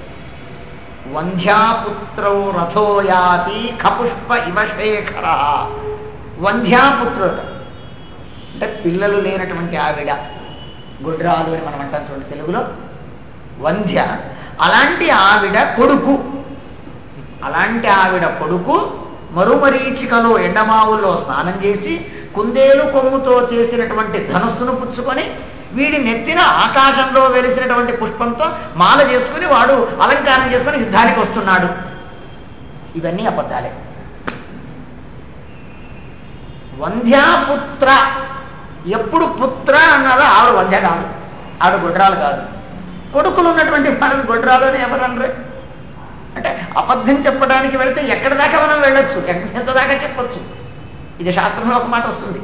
వంధ్యాపుత్రౌ రథోయాతి ఖపుష్ప ఇవశేఖర. వంధ్యాపుత్రుడు అంటే పిల్లలు లేనటువంటి ఆవిడ, గుడ్రాలు అని మనం అంటాం చూడండి తెలుగులో. వంధ్య. అలాంటి ఆవిడ కొడుకు అలాంటి ఆవిడ కొడుకు మరుమరీచికలో ఎండమావుల్లో స్నానం చేసి కుందేలు కొమ్ముతో చేసినటువంటి ధనుస్సును పుచ్చుకొని వీడి నెత్తిన ఆకాశంలో వెలిసినటువంటి పుష్పంతో మాల చేసుకుని వాడు అలంకారం చేసుకుని యుద్ధానికి వస్తున్నాడు. ఇవన్నీ అబద్ధాలే. వంధ్యాపుత్ర, ఎప్పుడు పుత్ర అన్నారో ఆవిడ వంధ్య కాదు, ఆవిడ గొడ్రాలు కాదు. కొడుకులు ఉన్నటువంటి వాళ్ళని గొడ్రాలు అని ఎవరు అనరు. అంటే అబద్ధం చెప్పడానికి వెళితే ఎక్కడి దాకా మనం వెళ్ళొచ్చు, ఎంత దాకా చెప్పచ్చు. ఇది శాస్త్రంలో ఒక మాట వస్తుంది,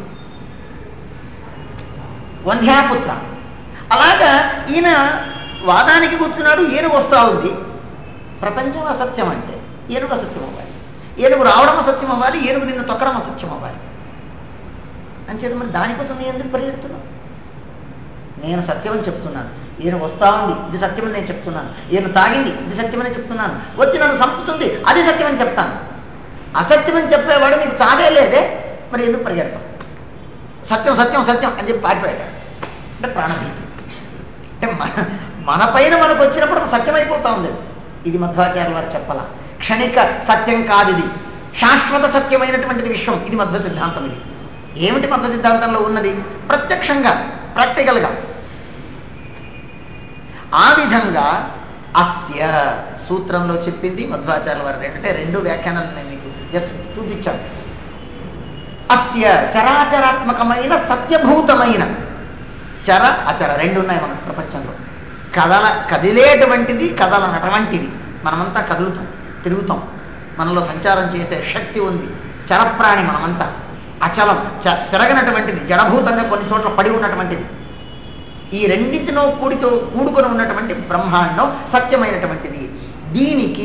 వంధ్యాపుత్ర. అలాగా ఈయన వాదానికి కూర్చున్నాడు, ఏనుగు వస్తూ ఉంది. ప్రపంచం అసత్యం అంటే ఏనుగు అసత్యం అవ్వాలి, ఏనుగు రావడం అసత్యం అవ్వాలి, ఏనుగు నిన్ను తొక్కడం అసత్యం అవ్వాలి. అంచేది మరి దానికోసం నేను ఎందుకు పరిగెడుతున్నాను? నేను సత్యం అని చెప్తున్నాను. ఏనుగు వస్తూ ఉంది, ఇది సత్యమని నేను చెప్తున్నాను. ఏనుగు తాగింది, ఇది సత్యమని చెప్తున్నాను. వచ్చి నన్ను చంపుతుంది, అది సత్యమని చెప్తాను. అసత్యమని చెప్పేవాడు నీకు చావే లేదే, మరి ఎందుకు పరిగెడతాం? సత్యం సత్యం సత్యం అని చెప్పి పారిపోయాడు. అంటే ప్రాణభీతి. అంటే మన మన పైన మనకు వచ్చినప్పుడు సత్యం అయిపోతా ఉంది. ఇది మధ్వాచార్యుల వారు చెప్పాల. క్షణిక సత్యం కాదు, ఇది శాశ్వత సత్యమైనటువంటిది విశ్వం. ఇది మధ్వ సిద్ధాంతం. ఇది ఏమిటి మధ్వ సిద్ధాంతంలో ఉన్నది? ప్రత్యక్షంగా, ప్రాక్టికల్గా. ఆ విధంగా అస్య సూత్రంలో చెప్పింది మధ్వాచార్యుల వారు. అంటే రెండు వ్యాఖ్యానాలు నేను మీకు జస్ట్ చూపించాను. అస్య చరాచరాత్మకమైన సత్యభూతమైన, చర అచర రెండు ఉన్నాయి మన ప్రపంచంలో. కదల కదిలేటువంటిది, కదలనటువంటిది. మనమంతా కదులుతాం, తిరుగుతాం, మనలో సంచారం చేసే శక్తి ఉంది. చరప్రాణి మనమంతా. అచలం చ తిరగనటువంటిది, జడభూతంగా కొన్ని చోట్ల పడి ఉన్నటువంటిది. ఈ రెండింటినో కూడితో కూడుకొని ఉన్నటువంటి బ్రహ్మాండం సత్యమైనటువంటిది. దీనికి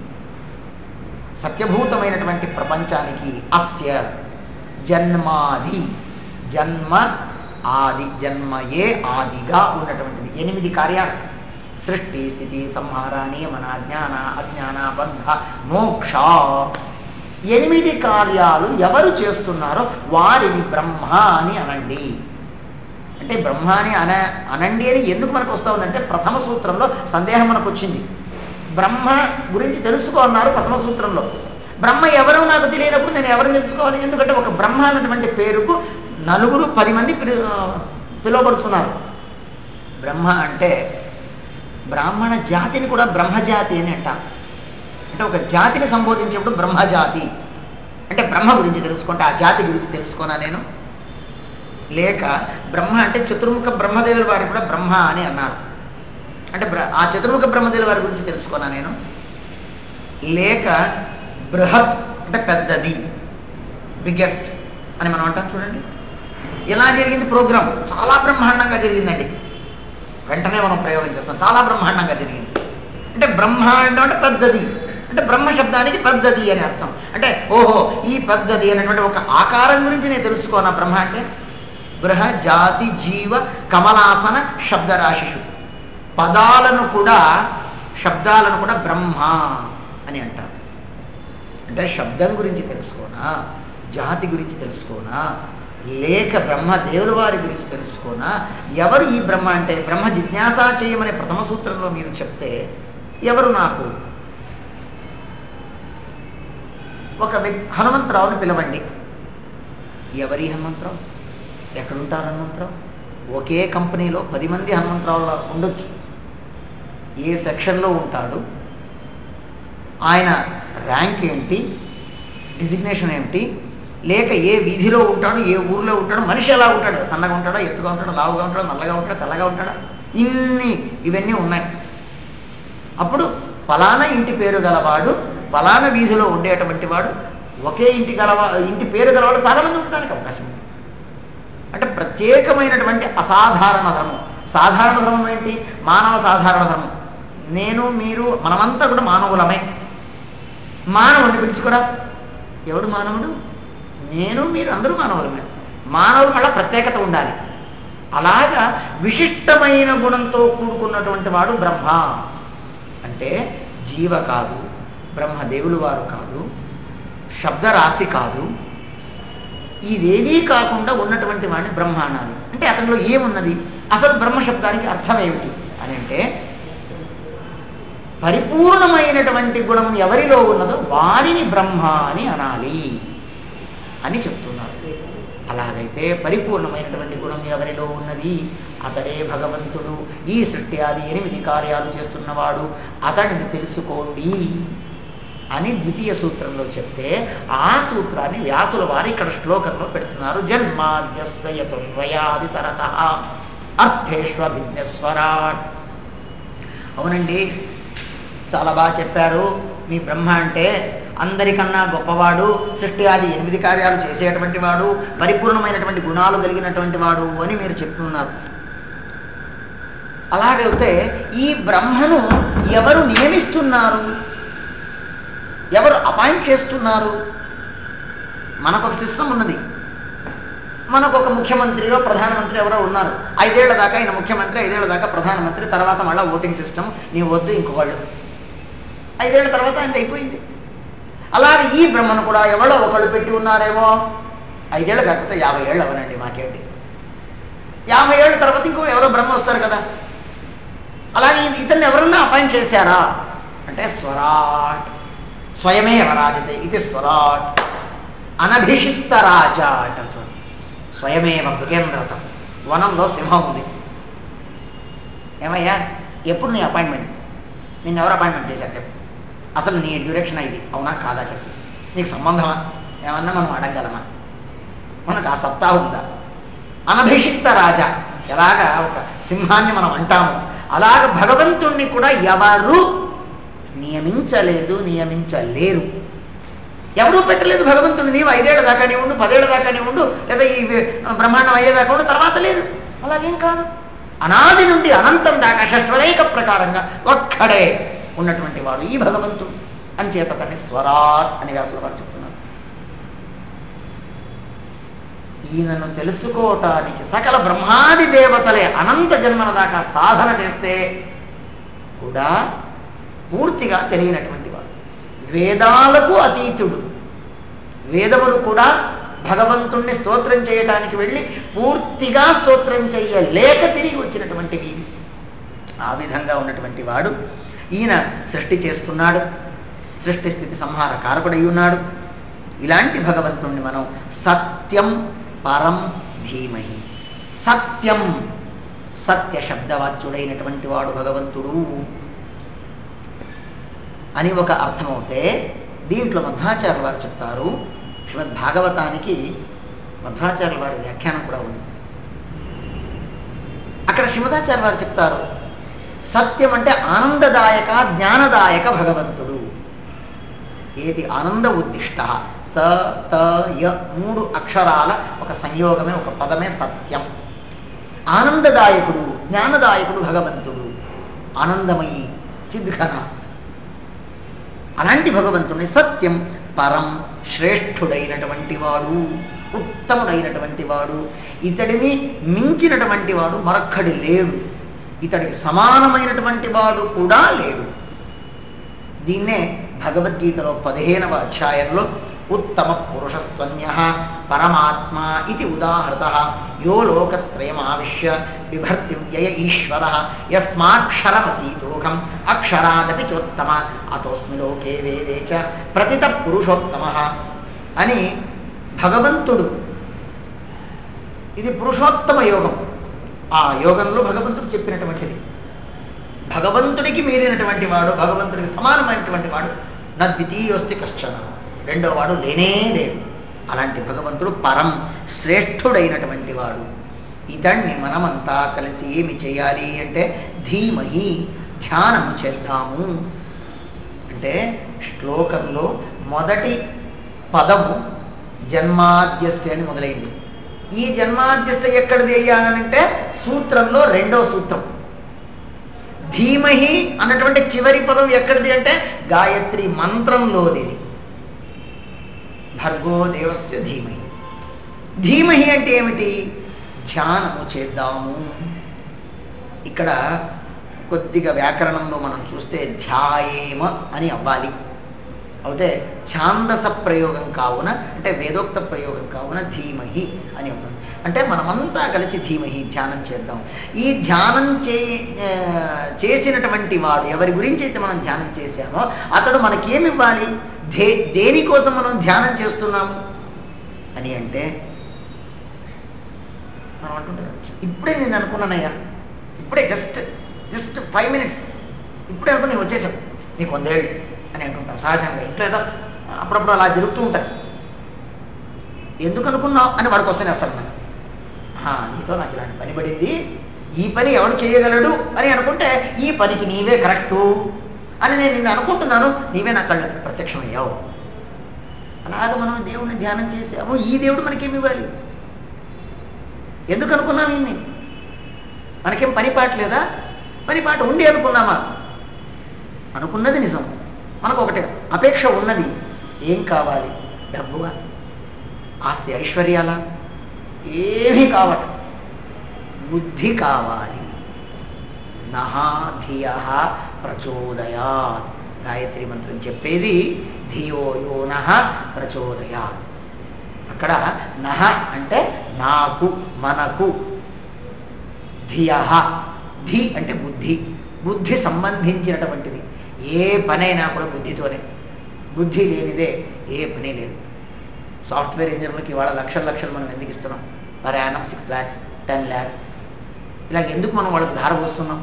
సత్యభూతమైనటువంటి ప్రపంచానికి అస్య జన్మాది, జన్మ ఆది, జన్మయే ఆదిగా ఉన్నటువంటిది. ఎనిమిది కార్యాలు: సృష్టి, స్థితి, సంహార, నియమన, జ్ఞాన, అజ్ఞాన, బంధ, మోక్ష. ఎనిమిది కార్యాలు ఎవరు చేస్తున్నారో వారిని బ్రహ్మ అని అనండి. అంటే బ్రహ్మ అని అన అనండి అని ఎందుకు మనకు వస్తూ ఉందంటే, ప్రథమ సూత్రంలో సందేహం మనకు వచ్చింది. బ్రహ్మ గురించి తెలుసుకో అన్నారు ప్రథమ సూత్రంలో. బ్రహ్మ ఎవరో నాకు తెలియనప్పుడు నేను ఎవరిని తెలుసుకోవాలి? ఎందుకంటే ఒక బ్రహ్మ అన్నటువంటి పేరుకు నలుగురు పది మంది పిలు పిలువబడుతున్నారు. బ్రహ్మ అంటే బ్రాహ్మణ జాతిని కూడా బ్రహ్మజాతి అని అంట. అంటే ఒక జాతిని సంబోధించేప్పుడు బ్రహ్మజాతి అంటే బ్రహ్మ గురించి తెలుసుకుంటే ఆ జాతి గురించి తెలుసుకోనా నేను? లేక బ్రహ్మ అంటే చతుర్ముఖ బ్రహ్మదేవుల వారిని కూడా బ్రహ్మ అని అన్నారు. అంటే ఆ చతుర్ముఖ బ్రహ్మదేవుల వారి గురించి తెలుసుకోనా నేను? లేక బృహత్ అంటే పెద్దది, బిగ్గెస్ట్ అని మనం అంటాం చూడండి. ఎలా జరిగింది ప్రోగ్రాం? చాలా బ్రహ్మాండంగా జరిగిందండి. వెంటనే మనం ప్రయోగం చేస్తాం, చాలా బ్రహ్మాండంగా జరిగింది. అంటే బ్రహ్మాండం అంటే పెద్దది, అంటే బ్రహ్మ శబ్దానికి పెద్దది అని అర్థం. అంటే ఓహో ఈ పెద్దది అనేటువంటి ఒక ఆకారం గురించి నేను తెలుసుకోనా బ్రహ్మ అంటే? బృహ జాతి జీవ కమలాసన శబ్దరాశిషు, పదాలను కూడా శబ్దాలను కూడా బ్రహ్మ అని అంటారు. అంటే శబ్దం గురించి తెలుసుకోనా, జాతి గురించి తెలుసుకోనా, లేక బ్రహ్మ దేవుల వారి గురించి తెలుసుకోనా? ఎవరు ఈ బ్రహ్మ అంటే? బ్రహ్మ జిజ్ఞాస చేయమనే ప్రథమ సూత్రంలో మీరు చెప్తే ఎవరు నాకు? ఒక వ్యక్తి హనుమంతరావుని పిలవండి. ఎవరి హనుమంతరావు? ఎక్కడుంటారు హనుమంతరావు? ఒకే కంపెనీలో పది మంది హనుమంతరావులు ఉండొచ్చు. ఏ సెక్షన్లో ఉంటాడు, ఆయన ర్యాంక్ ఏంటి, డిజిగ్నేషన్ ఏమిటి, లేక ఏ వీధిలో ఉంటాడు, ఏ ఊరిలో ఉంటాడు, మనిషి ఎలా ఉంటాడు, సన్నగా ఉంటాడా, ఎత్తుగా ఉంటాడా, లావుగా ఉంటాడా, నల్లగా ఉంటాడా, తెల్లగా ఉంటాడా, ఇన్ని ఇవన్నీ ఉన్నాయి. అప్పుడు ఫలానా ఇంటి పేరు గలవాడు, ఫలానా వీధిలో ఉండేటువంటి వాడు, ఒకే ఇంటి గలవా ఇంటి పేరు గలవాడు చాలామంది ఉండడానికి అవకాశం ఉంది. అంటే ప్రత్యేకమైనటువంటి అసాధారణ ధర్మం. సాధారణ ధర్మం ఏంటి? మానవ సాధారణ ధర్మం. నేను మీరు మనమంతా కూడా మానవులమే. మానవుడిని పిలుచుకోరా. ఎవడు మానవుడు? నేను మీరు అందరూ మానవులమే. మానవుడు మళ్ళీ ప్రత్యేకత ఉండాలి. అలాగా విశిష్టమైన గుణంతో కూడుకున్నటువంటి వాడు బ్రహ్మ. అంటే జీవ కాదు, బ్రహ్మదేవులు వారు కాదు, శబ్దరాశి కాదు, ఇదేదీ కాకుండా ఉన్నటువంటి వాడిని బ్రహ్మాండాలు. అంటే అతనిలో ఏమున్నది? అసలు బ్రహ్మ శబ్దానికి అర్థం ఏమిటి అని అంటే పరిపూర్ణమైనటువంటి గుణం ఎవరిలో ఉన్నదో వారిని బ్రహ్మ అని అనాలి అని చెప్తున్నారు. అలాగైతే పరిపూర్ణమైనటువంటి గుణం ఎవరిలో ఉన్నది అతడే భగవంతుడు. ఈ సృష్టి ఆది ఎనిమిది కార్యాలు చేస్తున్నవాడు అతడిని తెలుసుకోండి అని ద్వితీయ సూత్రంలో చెప్తే ఆ సూత్రాన్ని వ్యాసుల వారు ఇక్కడ శ్లోకంలో పెడుతున్నారు. జన్మాద్యస్యతుర్వయాది తరతః అర్థేష్వభిజ్ఞస్వరాట్. అవునండి, చాలా బాగా చెప్పారు. మీ బ్రహ్మ అంటే అందరికన్నా గొప్పవాడు, సృష్టి ఆది ఎనిమిది కార్యాలు చేసేటువంటి వాడు, పరిపూర్ణమైనటువంటి గుణాలు కలిగినటువంటి వాడు అని మీరు చెప్తున్నారు. అలాగైతే ఈ బ్రహ్మను ఎవరు నియమిస్తున్నారు, ఎవరు అపాయింట్ చేస్తున్నారు? మనకు ఒక సిస్టమ్ ఉన్నది. మనకు ఒక ముఖ్యమంత్రియో ప్రధానమంత్రి ఎవరో ఉన్నారు. ఐదేళ్ల దాకా ఆయన ముఖ్యమంత్రి, ఐదేళ్ల దాకా ప్రధానమంత్రి, తర్వాత మళ్ళీ ఓటింగ్ సిస్టమ్. నీ వద్దు ఇంకొకళ్ళు, ఐదేళ్ల తర్వాత ఆయన అయిపోయింది. అలాగే ఈ బ్రహ్మను కూడా ఎవరో ఒకళ్ళు పెట్టి ఉన్నారేమో. ఐదేళ్ళు కాకపోతే యాభై ఏళ్ళు అవనండి, మాకేంటి. యాభై ఏళ్ళ తర్వాత ఇంకో ఎవరో బ్రహ్మ వస్తారు కదా. అలాగే ఇతన్ని ఎవరన్నా అపాయింట్ చేశారా అంటే స్వరాట్, స్వయమే వరాజితే ఇది స్వరాట్. అనభిషిక్త రాజా అంటారు చూడండి. స్వయమేవ మృగేంద్రతం. వనంలో సింహం ఉంది. ఏమయ్యా, ఎప్పుడు నీ అపాయింట్మెంట్? నిన్ను ఎవరు అపాయింట్మెంట్ చేశారు చెప్పు. అసలు నీ డ్యూరేషన్ ఇది అవునా కాదా చెప్పు. నీకు సంబంధమా? ఏమన్నా మనం అడగలమా? మనకు ఆ సత్తా ఉందా? అనభిషిక్త రాజా, ఎలాగా ఒక సింహాన్ని మనం అంటాము, అలాగ భగవంతుణ్ణి కూడా ఎవరు నియమించలేదు, నియమించలేరు. ఎవరూ పెట్టలేదు భగవంతుడిని. నీవు ఐదేళ్ల దాకా నీ ఉండు, పదేళ్ల దాకా నీ ఉండు, లేదా ఈ బ్రహ్మాండం అయ్యేదాకా ఉండు, తర్వాత లేదు. అలాగేం కాదు. అనాది నుండి అనంతం దాకా షష్ట్వదైక ప్రకారంగా ఒక్కడే ఉన్నటువంటి వాడు ఈ భగవంతుడు. అంచేత తన్ని స్వరాట్ అని వ్యాసుల వారు చెప్తున్నారు. ఈయనను తెలుసుకోవటానికి సకల బ్రహ్మాది దేవతలే అనంత జన్మల దాకా సాధన చేస్తే కూడా పూర్తిగా తెలియనటువంటి వాడు. వేదాలకు అతీతుడు. వేదములు కూడా భగవంతుణ్ణి స్తోత్రం చేయడానికి వెళ్ళి పూర్తిగా స్తోత్రం చెయ్యలేక తిరిగి వచ్చినటువంటివి. ఆ విధంగా ఉన్నటువంటి వాడు ఈయన సృష్టి చేస్తున్నాడు, సృష్టి స్థితి సంహార కారకుడై ఉన్నాడు. ఇలాంటి భగవంతుణ్ణి మనం సత్యం పరం ధీమహి, సత్యం సత్య శబ్దవాచ్యుడైనటువంటి వాడు భగవంతుడు అని ఒక అర్థమవుతే, దీంట్లో మధ్వాచార్య వారు చెప్తారు. శ్రీమద్ భాగవతానికి మధ్వాచార్య వారి వ్యాఖ్యానం కూడా ఉంది. అక్కడ శ్రీమదాచార్య వారు చెప్తారు, సత్యం అంటే ఆనందదాయక జ్ఞానదాయక భగవంతుడు. ఏది ఆనంద ఉద్దిష్ట. స త య మూడు అక్షరాల ఒక సంయోగమే, ఒక పదమే సత్యం. ఆనందదాయకుడు, జ్ఞానదాయకుడు భగవంతుడు, ఆనందమయి చిద్ఘన. అలాంటి భగవంతుని సత్యం పరం శ్రేష్ఠుడైనటువంటి వాడు, ఉత్తముడైనటువంటి వాడు, ఇతడిని మించినటువంటి వాడు మరొక్కడి లేడు, ఇతడికి సమానమైనటువంటి వాడు కూడా లేడు. దీన్నే భగవద్గీతలో పదిహేనవ అధ్యాయంలో ఉత్తమ పురుషస్త్వన్య పరమాత్మ ఇది ఉదాహృత యో లోకత్రయమావిశ్య బిభర్తి వ్యయ ఈశ్వర యస్మాక్షరమతీతోహం అక్షరాదపి చోత్తమ అతోస్మి లోకే వేదే చ ప్రతిత పురుషోత్తమ అని భగవంతుడు. ఇది పురుషోత్తమ యోగం. ఆ యోగంలో భగవంతుడు చెప్పినటువంటిది. భగవంతుడికి మీరినటువంటి వాడు, భగవంతుడికి సమానమైనటువంటి వాడు నద్వితీయోస్తి కశ్చన, రెండో వాడు లేనే లేడు. అలాంటి భగవంతుడు పరం శ్రేష్ఠుడైనటువంటి వాడు. ఇతన్ని మనమంతా కలిసి ఏమి చేయాలి అంటే ధీమహి ధ్యానము చేద్దాము. అంటే శ్లోకంలో మొదటి పదము జన్మాద్యస్య అని మొదలైంది. ఈ జన్మాద్యస్య ఎక్కడిది అయ్యానంటే సూత్రంలో రెండో సూత్రం. ధీమహి అన్నటువంటి చివరి పదం ఎక్కడిది అంటే గాయత్రి మంత్రంలోది. భర్గో దేవస్య ధీమహి. ధీమహి అంటే ఏమిటి? ధ్యానము చేద్దాము. ఇక్కడ కొద్దిగా వ్యాకరణంలో మనం చూస్తే ధ్యాయేమ అని అవ్వాలి. అయితే ఛాందస ప్రయోగం కావున, అంటే వేదోక్త ప్రయోగం కావున ధీమహి అని అవుతుంది. అంటే మనమంతా కలిసి ధీమహి ధ్యానం చేద్దాం. ఈ ధ్యానం చే చేసినటువంటి వాడు ఎవరి గురించి అయితే మనం ధ్యానం చేశామో అతడు మనకేమి ఇవ్వాలి, దే దేనికోసం మనం ధ్యానం చేస్తున్నాము అని అంటే మనం అంటుంటాం, ఇప్పుడే నేను అనుకున్నానయ్యా, ఇప్పుడే జస్ట్ జస్ట్ ఫైవ్ మినిట్స్ ఇప్పుడే అనుకుని నేను వచ్చేసాను, నీకు వందేళ్ళు అని అంటుంటాను సహజంగా. ఇంట్లో ఏదో అప్పుడప్పుడు అలా జరుగుతూ ఉంటాయి. ఎందుకు అనుకున్నావు అని వాడికి వస్తేనే వస్తాడు నాకు, నీతో నాకు ఇలాంటి పని పడింది, ఈ పని ఎవడు చేయగలడు అని అనుకుంటే ఈ పనికి నీవే కరెక్టు అని నేను నిన్ను అనుకుంటున్నాను, నీవే నా కళ్ళకి ప్రత్యక్షమయ్యావు. అలాగ మనం దేవుడిని ధ్యానం చేసాము, ఈ దేవుడు మనకేమి ఇవ్వాలి, ఎందుకు అనుకున్నాం ఇన్ని, మనకేం పని పాట లేదా, పని పాట ఉండి అనుకున్నామా, అనుకున్నది నిజం, మనకు ఒకటే అపేక్ష ఉన్నది, ఏం కావాలి, డబ్బుగా, ఆస్తి ఐశ్వర్యాల, ఏమీ కావాలి, బుద్ధి కావాలి. నహా ధియ ప్రచోదయాత్, గాయత్రి మంత్రం చెప్పేది ధియో యో నః ప్రచోదయాత్. అక్కడ నహ అంటే నాకు, మనకు, ధియ, ధి అంటే బుద్ధి, బుద్ధి సంబంధించినటువంటిది. ఏ పనైనా కూడా బుద్ధితోనే, బుద్ధి లేనిదే ఏ పని లేదు. సాఫ్ట్వేర్ ఇంజనీర్లకి ఇవాళ లక్షల లక్షలు మనం ఎందుకు ఇస్తున్నాం, per annum six lakhs ten lakhs ఇలా ఎందుకు మనం వాళ్ళకి ధార పోస్తున్నాం,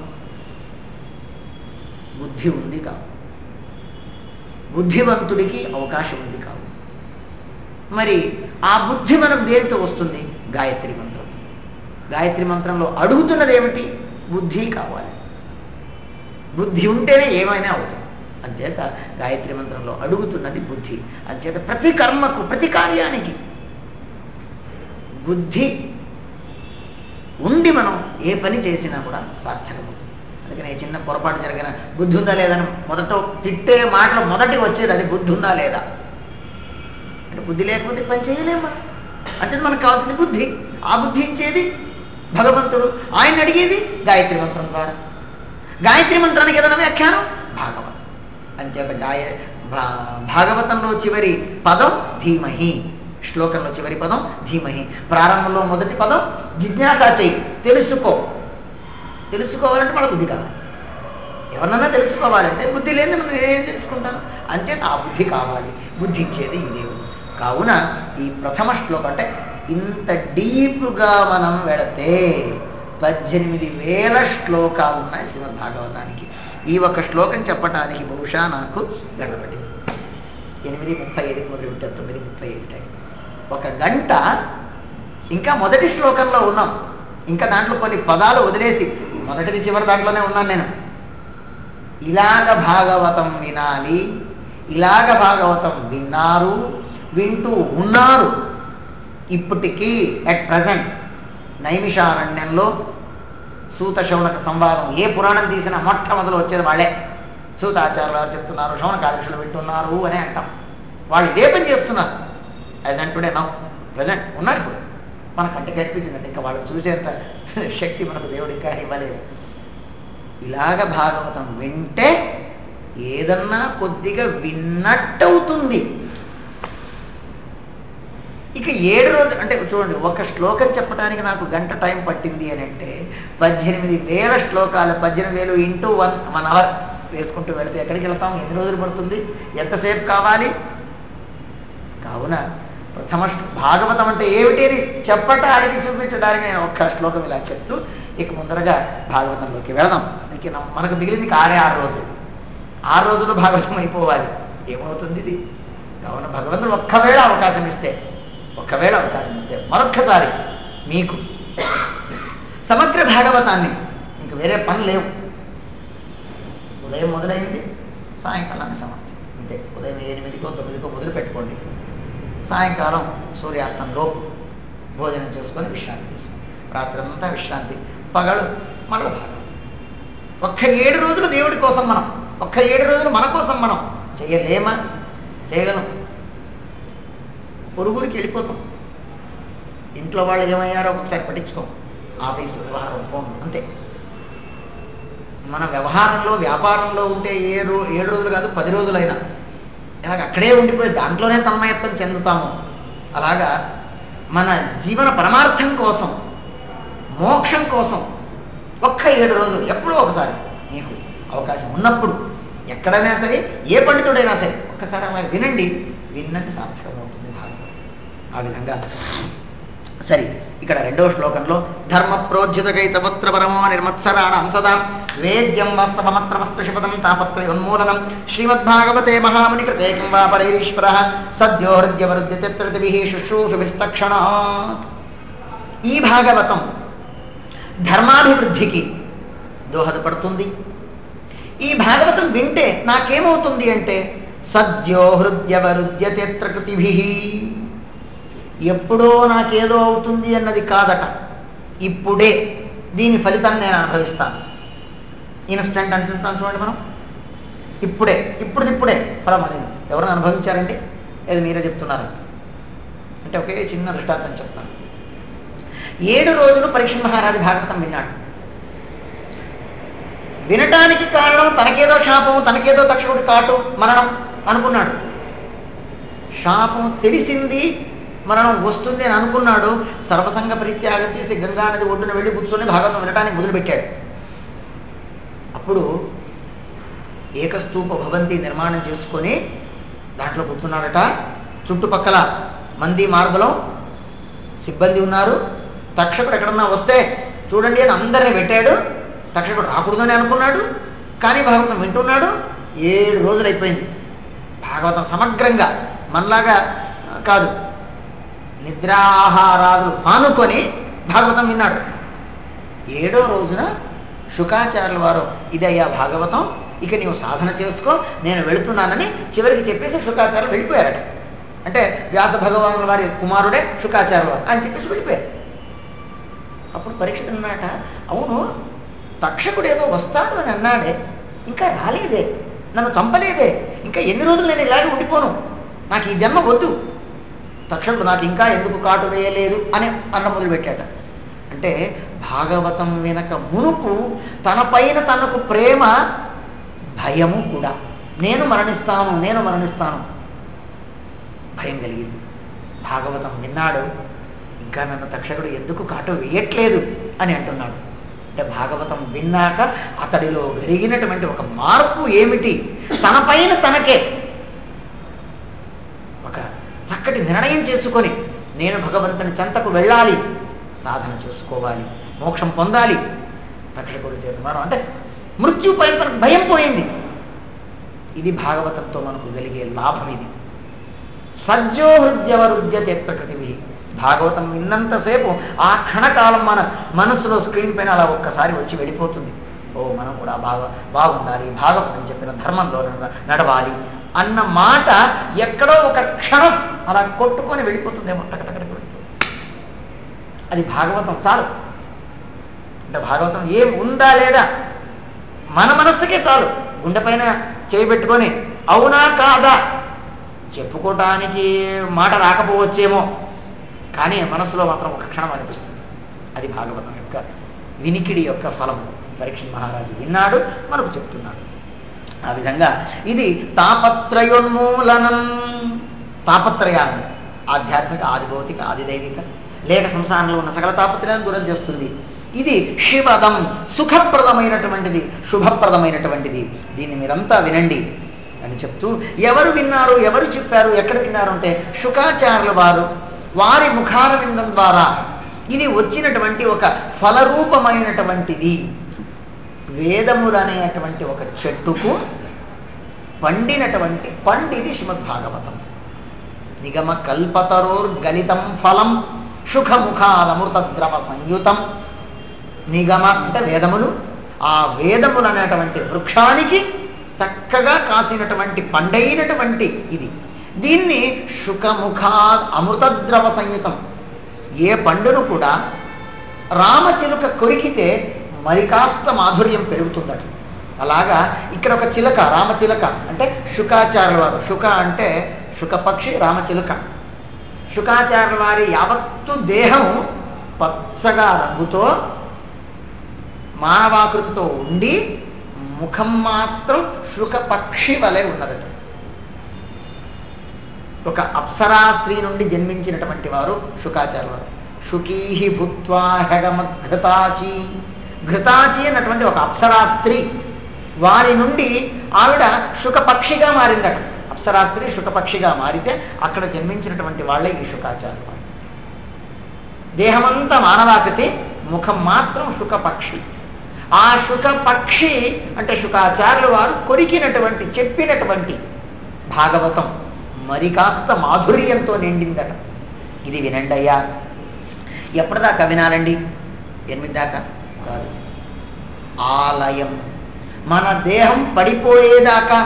బుద్ధి ఉంది కావు, బుద్ధివంతుడికి అవకాశం ఉంది కావు. మరి ఆ బుద్ధి మనకు దేనితో వస్తుంది, గాయత్రి మంత్రంతో. గాయత్రి మంత్రంలో అడుగుతున్నది ఏమిటి, బుద్ధి కావాలి, బుద్ధి ఉంటేనే ఏమైనా అవుతుంది. అంచేత గాయత్రి మంత్రంలో అడుగుతున్నది బుద్ధి. అంచేత ప్రతి కర్మకు, ప్రతి కార్యానికి బుద్ధి ఉండి మనం ఏ పని చేసినా కూడా సార్థకమవుతుంది. అందుకని చిన్న పొరపాటు జరిగిన బుద్ధి ఉందా లేదని మొదట తిట్టే మాటలు మొదటి వచ్చేది అది బుద్ధి ఉందా లేదా అంటే, బుద్ధి లేకపోతే పని చేయలేము మనం. అంచేత మనకు కావాల్సింది బుద్ధి. ఆ బుద్ధి ఇచ్చేది భగవంతుడు, ఆయన అడిగేది గాయత్రి మంత్రం ద్వారా. గాయత్రి మంత్రానికి ఏదైనా వ్యాఖ్యానం భాగవతం. అంచేత గాయ భాగవతంలో చివరి పదం ధీమహి, శ్లోకంలో చివరి పదం ధీమహి, ప్రారంభంలో మొదటి పదం జిజ్ఞాస చెయ్యి, తెలుసుకో. తెలుసుకోవాలంటే మన బుద్ధి కావాలి. ఎవరినన్నా తెలుసుకోవాలంటే బుద్ధి లేని మనం ఏం తెలుసుకుంటాను. అంచేత ఆ బుద్ధి కావాలి, బుద్ధి ఇచ్చేది ఈ దేవుడు. కావున ఈ ప్రథమ శ్లోకం అంటే ఇంత డీప్గా మనం వెళితే పద్దెనిమిది వేల శ్లోకాలు ఉన్నాయి శ్రీమద్ భాగవతానికి. ఈ ఒక శ్లోకం చెప్పటానికి బహుశా నాకు గడపడింది ఎనిమిది ముప్పై ఐదుకి మొదలు పెట్టారు, తొమ్మిది ముప్పై ఐదు టైం ఒక గంట. ఇంకా మొదటి శ్లోకంలో ఉన్నాం, ఇంకా దాంట్లో కొన్ని పదాలు వదిలేసి మొదటిది చివరి దాంట్లోనే ఉన్నాను నేను. ఇలాగ భాగవతం వినాలి, ఇలాగ భాగవతం విన్నారు, వింటూ ఉన్నారు. ఇప్పటికీ అట్ ప్రజెంట్ నైమిషారణ్యంలో సూత శౌనక సంవాదం, ఏ పురాణం తీసినా మొట్టమొదలు వచ్చేది వాళ్ళే. సూతాచార్యులు వారు చెప్తున్నారు, శౌనకాదర్శులు వింటున్నారు అని అంటాం. వాళ్ళు ఇదే పని చేస్తున్నారు. As and today now present ఉన్నారు. ఇప్పుడు మన కంటికి కనిపించిందంటే ఇంకా వాళ్ళు చూసేంత శక్తి మనకు దేవుడు ఇంకా ఇవ్వలేదు. ఇలాగ భాగవతం వింటే ఏదన్నా కొద్దిగా విన్నట్టవుతుంది. ఇక ఏడు రోజు అంటే చూడండి, ఒక శ్లోకం చెప్పడానికి నాకు గంట టైం పట్టింది అని అంటే పద్దెనిమిది వేల శ్లోకాలు, పద్దెనిమిది వేలు ఇంటూ వన్ వన్ అవర్ వేసుకుంటూ వెళితే ఎక్కడికి వెళ్తాం, ఎన్ని రోజులు పడుతుంది, ఎంతసేపు కావాలి. కావున ప్రథమ భాగవతం అంటే ఏమిటి అని చెప్పటానికి చూపించడానికి నేను ఒక్క శ్లోకం ఇలా చెప్తూ ఇక ముందరగా భాగవతంలోకి వెళదాం. ఇక మనకు మిగిలింది ఆరే ఆరు రోజులు, ఆరు రోజులు భాగవతం అయిపోవాలి. ఏమవుతుంది ఇది? కావున భగవంతుడు ఒక్కవేళ అవకాశం ఇస్తే ఒక్కవేళ అవకాశం ఇస్తే మరొక్కసారి మీకు సమగ్ర భాగవతాన్ని, ఇంక వేరే పని లేవు, ఉదయం మొదలైంది సాయంకాలాన్ని సమాప్తి అంతే. ఉదయం ఎనిమిదికో తొమ్మిదికో మొదలు పెట్టుకోండి, సాయంకాలం సూర్యాస్తంలో భోజనం చేసుకొని విశ్రాంతి తీసుకోండి. రాత్రి అంతా విశ్రాంతి, పగలు మరల భాగవతం. ఒక్క ఏడు రోజులు దేవుడి కోసం మనం, ఒక్క ఏడు రోజులు మన కోసం మనం చేయలేమా? చేయగలం. పొరుగురికి వెళ్ళిపోతాం, ఇంట్లో వాళ్ళు ఏమయ్యారో ఒకసారి పట్టించుకోం, ఆఫీసు వ్యవహారం ఫోన్ అంతే. మన వ్యవహారంలో వ్యాపారంలో ఉంటే ఏ రో ఏడు రోజులు కాదు పది రోజులైనా ఇలాగ అక్కడే ఉండిపోయి దాంట్లోనే తన్మయత్వం చెందుతాము. అలాగా మన జీవన పరమార్థం కోసం, మోక్షం కోసం ఒక్క ఏడు రోజులు ఎప్పుడో ఒకసారి మీకు అవకాశం ఉన్నప్పుడు ఎక్కడైనా సరే, ఏ పండితుడైనా సరే ఒక్కసారి అలా వినండి. విన్నది సార్థకమవుతుంది భాగవతం. ఆ విధంగా సరే, ఇక్కడ రెండవ శ్లోకంలో ధర్మ ప్రోజ్జితకైతవత్ర పరమో నిర్మత్సరాణం సదా వేద్యం వాస్తవమత్రమస్తు శిపదం తాపత్రయోన్మూలనం శ్రీమద్భాగవతే మహాముని కృతే కిం వా పరైరీశ్వరః సద్యో హృద్యవరుద్యతే త్రిభిః శుశ్రూషుభిస్తక్షణాత్. ఈ భాగవతం ధర్మాభివృద్ధికి దోహదపడుతుంది. ఈ భాగవతం వింటే నాకేమవుతుంది అంటే సద్యో హృద్యవరుద్యతే త్రిభిః, ఎప్పుడో నాకేదో అవుతుంది అన్నది కాదట, ఇప్పుడే దీని ఫలితాన్ని నేను అనుభవిస్తాను. ఇన్స్టెంట్ అంటుంటాం చూడండి మనం, ఇప్పుడే ఇప్పుడు ఇప్పుడే ఫలం అనేది. ఎవరైనా అనుభవించారండి? ఏది మీరే చెప్తున్నారు అంటే ఒకే చిన్న దృష్టాంతం చెప్తాను. ఏడు రోజులు పరీక్ష మహారాజు భాగవతం విన్నాడు. వినటానికి కారణం తనకేదో శాపం, తనకేదో తక్షకుడి కాటు, మరణం అనుకున్నాడు. శాపం తెలిసింది, మరణం వస్తుంది అని అనుకున్నాడు. సర్వసంగ పరిత్యాగం చేసి గంగానది ఒడ్డున వెళ్ళి కూర్చొని భాగవతం వినటానికి మొదలుపెట్టాడు. అప్పుడు ఏకస్తూప భవంతి నిర్మాణం చేసుకొని దాంట్లో కూర్చున్నాడట. చుట్టుపక్కల మంది మార్గంలో సిబ్బంది ఉన్నారు. తక్షకుడు ఎక్కడన్నా వస్తే చూడండి అని అందరినీ పెట్టాడు. తక్షకుడు రాకూడదని అనుకున్నాడు, కానీ భాగవతం వింటున్నాడు. ఏడు రోజులు అయిపోయింది. భాగవతం సమగ్రంగా మనలాగా కాదు, నిద్రాహారాలు మానుకొని భాగవతం విన్నాడు. ఏడో రోజున శుకాచార్యుల వారు ఇదయ్యా భాగవతం, ఇక నీవు సాధన చేసుకో, నేను వెళుతున్నానని చివరికి చెప్పేసి శుకాచార్యులు వెళ్ళిపోయారట. అంటే వ్యాస భగవానుల వారి కుమారుడే శుకాచార్యుల వారు అని చెప్పేసి వెళ్ళిపోయారు. అప్పుడు పరీక్ష అన్నమాట, అవును తక్షకుడు ఏదో వస్తాడు అని అన్నాడే, ఇంకా రాలేదే, నన్ను చంపలేదే, ఇంకా ఎన్ని రోజులు నేను ఇలాగే ఉండిపోను, నాకు ఈ జన్మ వద్దు, తక్షకుడు నాకు ఇంకా ఎందుకు కాటు వేయలేదు అని అన్న మొదలుపెట్టాట. అంటే భాగవతం వినక మునుపు తన పైన తనకు ప్రేమ, భయము కూడా. నేను మరణిస్తాను నేను మరణిస్తాను భయం కలిగింది. భాగవతం విన్నాడు, ఇంకా నన్ను తక్షకుడు ఎందుకు కాటు వేయట్లేదు అని అంటున్నాడు. అంటే భాగవతం విన్నాక అతడిలో పెరిగినటువంటి ఒక మార్పు ఏమిటి? తన పైన తనకే ఒక చక్కటి నిర్ణయం చేసుకొని నేను భగవంతుని చెంతకు వెళ్ళాలి, సాధన చేసుకోవాలి, మోక్షం పొందాలి. తక్షకుడి చేత మరణం అంటే మృత్యు పైన మనకు భయం పోయింది. ఇది భాగవతంతో మనకు కలిగే లాభం. ఇది సజ్జో హృద్యవరుద్యతే ప్రకృతి. భాగవతం విన్నంతసేపు ఆ క్షణకాలం మన మనసులో స్క్రీన్ పైన అలా ఒక్కసారి వచ్చి వెళ్ళిపోతుంది. ఓ మనం కూడా బాగా బాగుండాలి, భాగవతం చెప్పిన ధర్మంలో నడవాలి అన్న మాట ఎక్కడో ఒక క్షణం అలా కొట్టుకొని వెళ్ళిపోతుందేమో, టకటకటకి వెళ్ళిపోతుంది. అది భాగవతం చాలు. అంటే భాగవతం ఏం ఉందా లేదా మన మనస్సుకే చాలు. గుండె పైన చేయబెట్టుకొని అవునా కాదా చెప్పుకోవటానికి మాట రాకపోవచ్చేమో, కానీ మనసులో మాత్రం ఒక క్షణం అనిపిస్తుంది. అది భాగవతం యొక్క వినికిడి యొక్క ఫలం. పరీక్ష మహారాజు విన్నాడు, మనకు చెప్తున్నాడు. ఆ విధంగా ఇది తాపత్రయోన్మూలనం. తాపత్రయాన్ని ఆధ్యాత్మిక, ఆదిభౌతిక, ఆదిదైవిక లేక సంసారంలో ఉన్న సకల తాపత్రయాన్ని దూరం చేస్తుంది. ఇది శివదం, సుఖప్రదమైనటువంటిది, శుభప్రదమైనటువంటిది. దీన్ని మీరంతా వినండి అని చెప్తూ, ఎవరు విన్నారు, ఎవరు చెప్పారు, ఎక్కడ విన్నారు అంటే శుకాచార్యుల వారు వారి ముఖార విందం ద్వారా ఇది వచ్చినటువంటి ఒక ఫలరూపమైనటువంటిది. వేదములనేటువంటి ఒక చెట్టుకు పండినటువంటి పండిది శ్రీమద్భాగవతం. నిగమ కల్పతరోర్గలితం ఫలం సుఖముఖాదమృతద్రవ సంయుతం. నిగమ అంటే వేదములు, ఆ వేదములు అనేటువంటి వృక్షానికి చక్కగా కాసినటువంటి పండైనటువంటి ఇది. దీన్ని శుకముఖా అమృతద్రవ సంయుతం. ఏ పండును కూడా రామచిలుక కొరికితే మరి కాస్త మాధుర్యం పెరుగుతుందట. అలాగా ఇక్కడ ఒక చిలక, రామచిలక అంటే శుకాచార్యుల వారు. శుక అంటే శుకపక్షి, రామచిలుక. శుకాచార్యుల వారి యావత్తు దేహం పచ్చగా రంగుతో మానవాకృతితో ఉండి ముఖం మాత్రం శుకపక్షి వలె ఉన్నదట. ఒక అప్సరా స్త్రీ నుండి జన్మించినటువంటి వారు శుకాచార్య వారు. శుకీహి భూత్వా హెగమద్ఘృతాచి, ఘృతాచి అన్నటువంటి ఒక అప్సరా స్త్రీ, వారి నుండి ఆవిడ శుకపక్షిగా మారిందట. అప్సరా స్త్రీ శుకపక్షిగా మారితే అక్కడ జన్మించినటువంటి వాళ్ళే ఈ శుకాచార్య వారు. దేహమంతా మానవాకృతి, ముఖం మాత్రం శుకపక్షి. ఆ శుకపక్షి అంటే శుకాచార్యుల వారు కొరికినటువంటి చెప్పినటువంటి భాగవతం మరి కాస్త మాధుర్యంతో నిండిందట. ఇది వినండి అయ్యా. ఎప్పటిదాకా వినాలండి? ఎనిమిది దాకా కాదు, ఆలయం, మన దేహం పడిపోయేదాకా,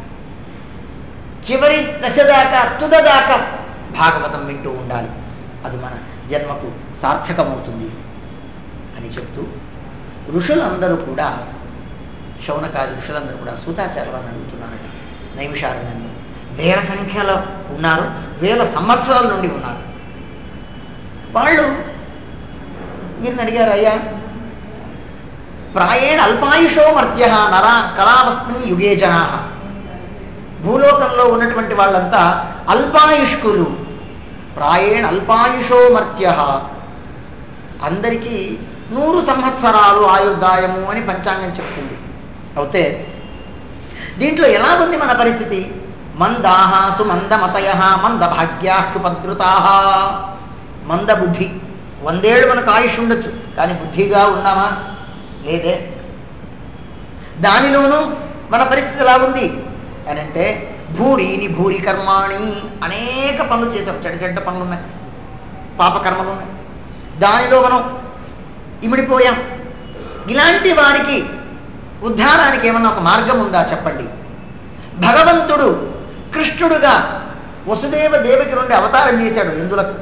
చివరి దశ దాకా, తుద దాకా భాగవతం వింటూ ఉండాలి. అది మన జన్మకు సార్థకమవుతుంది అని చెప్తూ ఋషులందరూ కూడా, శౌనకాది ఋషులందరూ కూడా సూతాచార్య వారిని అడుగుతున్నారట. నైమిషారణ్యంలో వేల సంఖ్యలో ఉన్నారు, వేల సంవత్సరాల నుండి ఉన్నారు. వాళ్ళు మీరు అడిగారు, అయ్యా ప్రాయేణ అల్పాయుషో మర్త్య నరా కళావస్మిన్ యుగే జనా, భూలోకంలో ఉన్నటువంటి వాళ్ళంతా అల్పాయుష్కులు. ప్రాయేణ అల్పాయుషో మర్త్య, అందరికీ నూరు సంవత్సరాలు ఆయుర్దాయము అని పంచాంగం చెప్తుంది. అయితే దీంట్లో ఎలా ఉంది మన పరిస్థితి? మందాహ సుమందమతయ మందభాగ్యాష్టుపద్రుతా, మందబుద్ధి, వందేళ్ళు మనకు ఆయుష్ ఉండొచ్చు, కానీ బుద్ధిగా ఉన్నామా? లేదే. దానిలోనూ మన పరిస్థితి ఎలా ఉంది అని అంటే, భూరీని భూరి కర్మాణి, అనేక పనులు చేసాం, చెడ్డ చెడ్డ పనులు ఉన్నాయి, పాపకర్మలు ఉన్నాయి, దానిలో మనం ఇమిడిపోయాం. ఇలాంటి వారికి ఉద్ధారానికి ఏమన్నా ఒక మార్గం ఉందా చెప్పండి? భగవంతుడు కృష్ణుడుగా వసుదేవ దేవకి నుండి అవతారం చేశాడు ఇందులకు.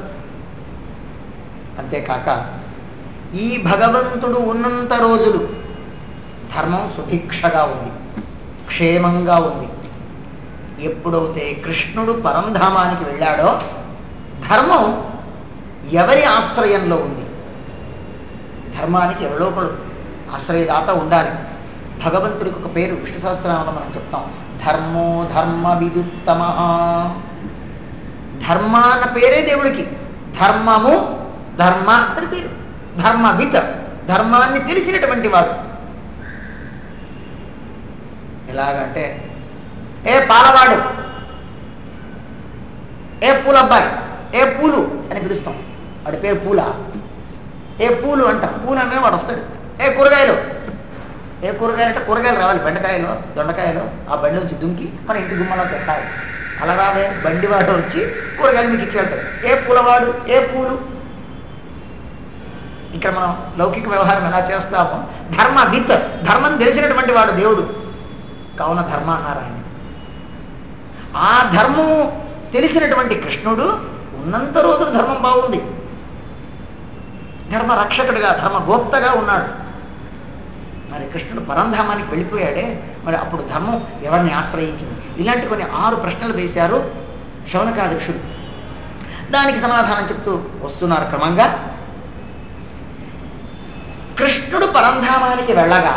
అంతేకాక ఈ భగవంతుడు ఉన్నంత రోజులు ధర్మం సుభిక్షగా ఉంది, క్షేమంగా ఉంది. ఎప్పుడైతే కృష్ణుడు పరంధామానికి వెళ్ళాడో ధర్మం ఎవరి ఆశ్రయంలో ఉంది? ధర్మానికి ఎవరో ఒకడు ఆశ్రయదాత ఉండాలి. భగవంతుడికి ఒక పేరు విష్ణు సహస్రనామంలో మనం చెప్తాం, ధర్మో ధర్మ విదుత్తమ. ధర్మ అన్న పేరే దేవుడికి, ధర్మము ధర్మ అని పేరు. ధర్మవిత్, ధర్మాన్ని తెలిసినటువంటి వాడు. ఎలాగంటే, ఏ పాలవాడు, ఏ పూలబ్బాయి, ఏ పూలు అని పిలుస్తాం, వాడి పేరు పూల. ఏ పూలు అంటాం, పూలు అంటే వాడు వస్తాడు. ఏ కూరగాయలు, ఏ కూరగాయలు అంటే కూరగాయలు రావాలి, బెండకాయలు దొండకాయలు, ఆ బండి వచ్చి దుంకి మన ఇంటి గుమ్మలో పెట్టాలి. అలా రావే, బండివాడు వచ్చి కూరగాయలు మీకు ఇచ్చి వెళ్తాడు. ఏ పూలవాడు, ఏ పూలు. ఇక్కడ మనం లౌకిక వ్యవహారం ఎలా చేస్తామో, ధర్మ విత్, ధర్మం తెలిసినటువంటి వాడు దేవుడు. కావున ధర్మ అన్నారు ఆయన. ఆ ధర్మము తెలిసినటువంటి కృష్ణుడు ఉన్నంత రోజులు ధర్మం బాగుంది, ధర్మ రక్షకుడిగా, ధర్మ గోప్తగా ఉన్నాడు. మరి కృష్ణుడు పరంధామానికి వెళ్ళిపోయాడే, మరి అప్పుడు ధర్మం ఎవరిని ఆశ్రయించింది? ఇలాంటి కొన్ని ఆరు ప్రశ్నలు వేశారు శౌనకాది ఋషులు. దానికి సమాధానం చెప్తూ వస్తున్నారు క్రమంగా. కృష్ణుడు పరంధామానికి వెళ్ళగా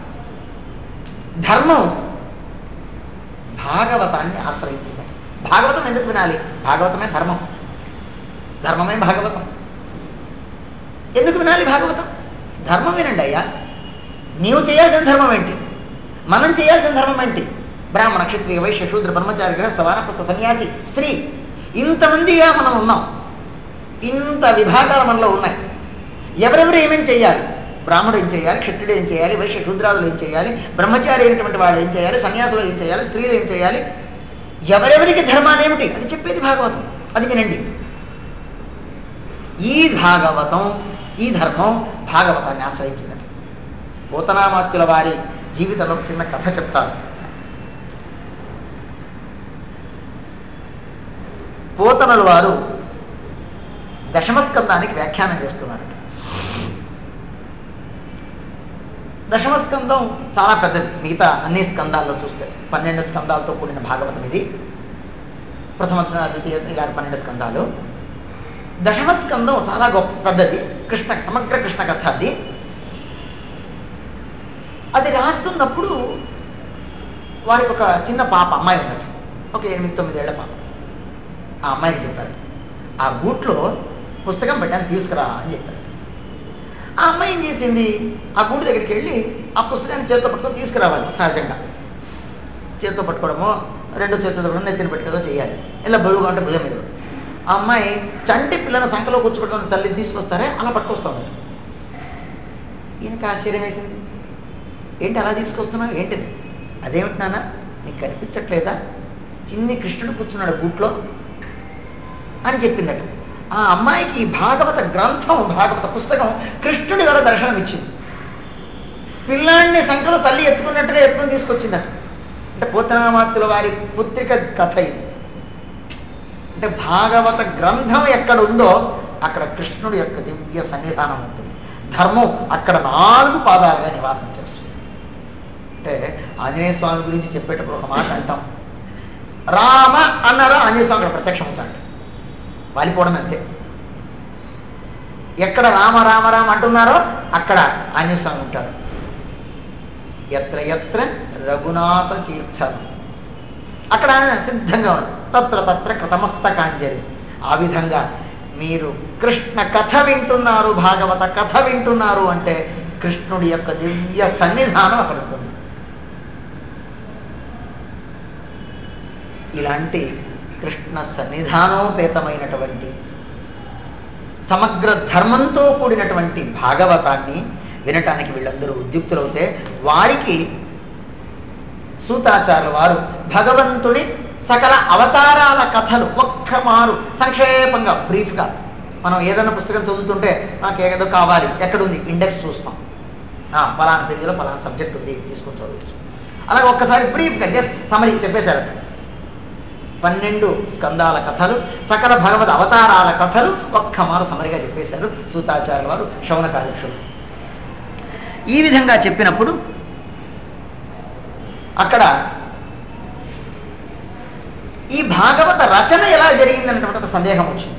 ధర్మం భాగవతాన్ని ఆశ్రయించింది. భాగవతం ఎందుకు వినాలి? భాగవతమే ధర్మం, ధర్మమే భాగవతం. ఎందుకు వినాలి భాగవతం? ధర్మం వినండి అయ్యా. నీవు చేయాల్సిన ధర్మం ఏంటి? మనం చేయాల్సిన ధర్మం ఏంటి? బ్రాహ్మణ, క్షత్రియ, వైశ్య, శూద్ర, బ్రహ్మచారి, గృహస్థ, వానప్రస్థ, సన్యాసి, స్త్రీ, ఇంతమందిగా మనం ఉన్నాం. ఇంత విభాగాలు మనలో ఉన్నాయి. ఎవరెవరు ఏమేం చేయాలి? బ్రాహ్మడు ఏం చేయాలి, క్షత్రుడు ఏం చేయాలి, వైశ్య శూద్రాదులు ఏం చేయాలి, బ్రహ్మచారి అయినటువంటి వాళ్ళు ఏం చేయాలి, సన్యాసులు ఏం చేయాలి, స్త్రీలు ఏం చేయాలి, ఎవరెవరికి ధర్మాలు ఏమిటి అది చెప్పేది భాగవతం. అది వినండి. ఈ భాగవతం, ఈ ధర్మం భాగవతాన్ని ఆశ్రయించిందట. పోతనామాత్యుల వారి జీవితంలో చిన్న కథ చెప్తారు. పోతనలు వారు దశమస్కందానికి వ్యాఖ్యానం చేస్తున్నారు. దశమస్కందం చాలా పెద్దది, మిగతా అన్ని స్కందాల్లో చూస్తే పన్నెండు స్కందాలతో కూడిన భాగవతం ఇది. ప్రథమ, ద్వితీయ, ఇలా పన్నెండు స్కందాలు. దశమస్కందం చాలా గొప్ప పెద్దది, కృష్ణ సమగ్ర కృష్ణ కథ అది. అది రాస్తున్నప్పుడు వారికి ఒక చిన్న పాప, అమ్మాయి ఉందట, ఒక ఎనిమిది తొమ్మిదేళ్ల పాప. ఆ అమ్మాయికి చెప్పారు, ఆ గూట్లో పుస్తకం పెట్టాను తీసుకురా అని చెప్పారు. ఆ అమ్మాయి ఏం చేసింది, ఆ గూడు దగ్గరికి వెళ్ళి ఆ పుస్తకాన్ని చేతితో పట్టుకొని తీసుకురావాలి. సహజంగా చేతితో పట్టుకోవడమో రెండో చేతితో పట్టుకోవడం నెత్తిన పెట్టుకోదో చేయాలి. ఇలా బరువుగా ఉంటే భుజం మీద. ఆ అమ్మాయి చంటి పిల్లల సంఖ్యలో కూర్చోబెట్టుకుని తల్లిని తీసుకొస్తారే అలా పట్టుకొస్తాను. ఈయనకి ఆశ్చర్యం వేసింది, ఏంటి అలా తీసుకొస్తున్నావు ఏంటిది? అదేమిటి నాన్న నీకు కనిపించట్లేదా, చిన్ని కృష్ణుడు కూర్చున్నాడు గూట్లో అని చెప్పిందట. ఆ అమ్మాయికి భాగవత గ్రంథం, భాగవత పుస్తకం కృష్ణుడి వల్ల దర్శనం ఇచ్చింది. పిల్లాడిని సంఖ్యలో తల్లి ఎత్తుకున్నట్టుగా ఎత్తుకొని తీసుకొచ్చిందట. అంటే పోతనామాత్యుల వారి పుత్రిక కథ ఇది. అంటే భాగవత గ్రంథం ఎక్కడ ఉందో అక్కడ కృష్ణుడి యొక్క దివ్య సన్నిధానం ఉంటుంది. ధర్మం అక్కడ నాలుగు పాదాలుగా నివాసం చేస్తుంది. అంటే ఆంజనేయ స్వామి గురించి చెప్పేటప్పుడు ఒక మాట అంటాం, రామ అన్నారా ఆంజనేయ స్వామి అక్కడ ప్రత్యక్షం అవుతాడు, వాలిపోవడం అంతే. ఎక్కడ రామ రామ రామ అంటున్నారో అక్కడ ఆంజనేయ స్వామి ఉంటారు. ఎత్ర ఎత్ర రఘునాథ కీర్తన, అక్కడ ఆయన సిద్ధంగా ఉన్నారు. తత్ర తత్ర కృతమస్తకాంజలి. ఆ విధంగా మీరు కృష్ణ కథ వింటున్నారు, భాగవత కథ వింటున్నారు అంటే కృష్ణుడి యొక్క దివ్య సన్నిధానం అక్కడ ఉంటుంది. ఇలాంటి కృష్ణ సన్నిధానోపేతమైనటువంటి సమగ్ర ధర్మంతో కూడినటువంటి భాగవతాన్ని వినటానికి వీళ్ళందరూ ఉద్యుక్తులవుతే వారికి సూతాచార్యుల వారు భగవంతుడి సకల అవతారాల కథలు ఒక్క మారు సంక్షేపంగా బ్రీఫ్గా, మనం ఏదైనా పుస్తకం చదువుతుంటే నాకు ఏదో కావాలి, ఎక్కడుంది ఇండెక్స్ చూస్తాం, పలానా పేజీలో పలానా సబ్జెక్ట్ ఉంది తీసుకొని చదవచ్చు. అలాగే ఒక్కసారి బ్రీఫ్గా జస్ట్ సమరీ చెప్పేశారట. పన్నెండు స్కందాల కథలు, సకల భగవద్ అవతారాల కథలు ఒక్క మారు సమరిగా చెప్పేశారు సూతాచార్యుల వారు, శౌనకాధ్యక్షులు. ఈ విధంగా చెప్పినప్పుడు అక్కడ ఈ భాగవత రచన ఎలా జరిగిందనేటువంటి ఒక సందేహం వచ్చింది.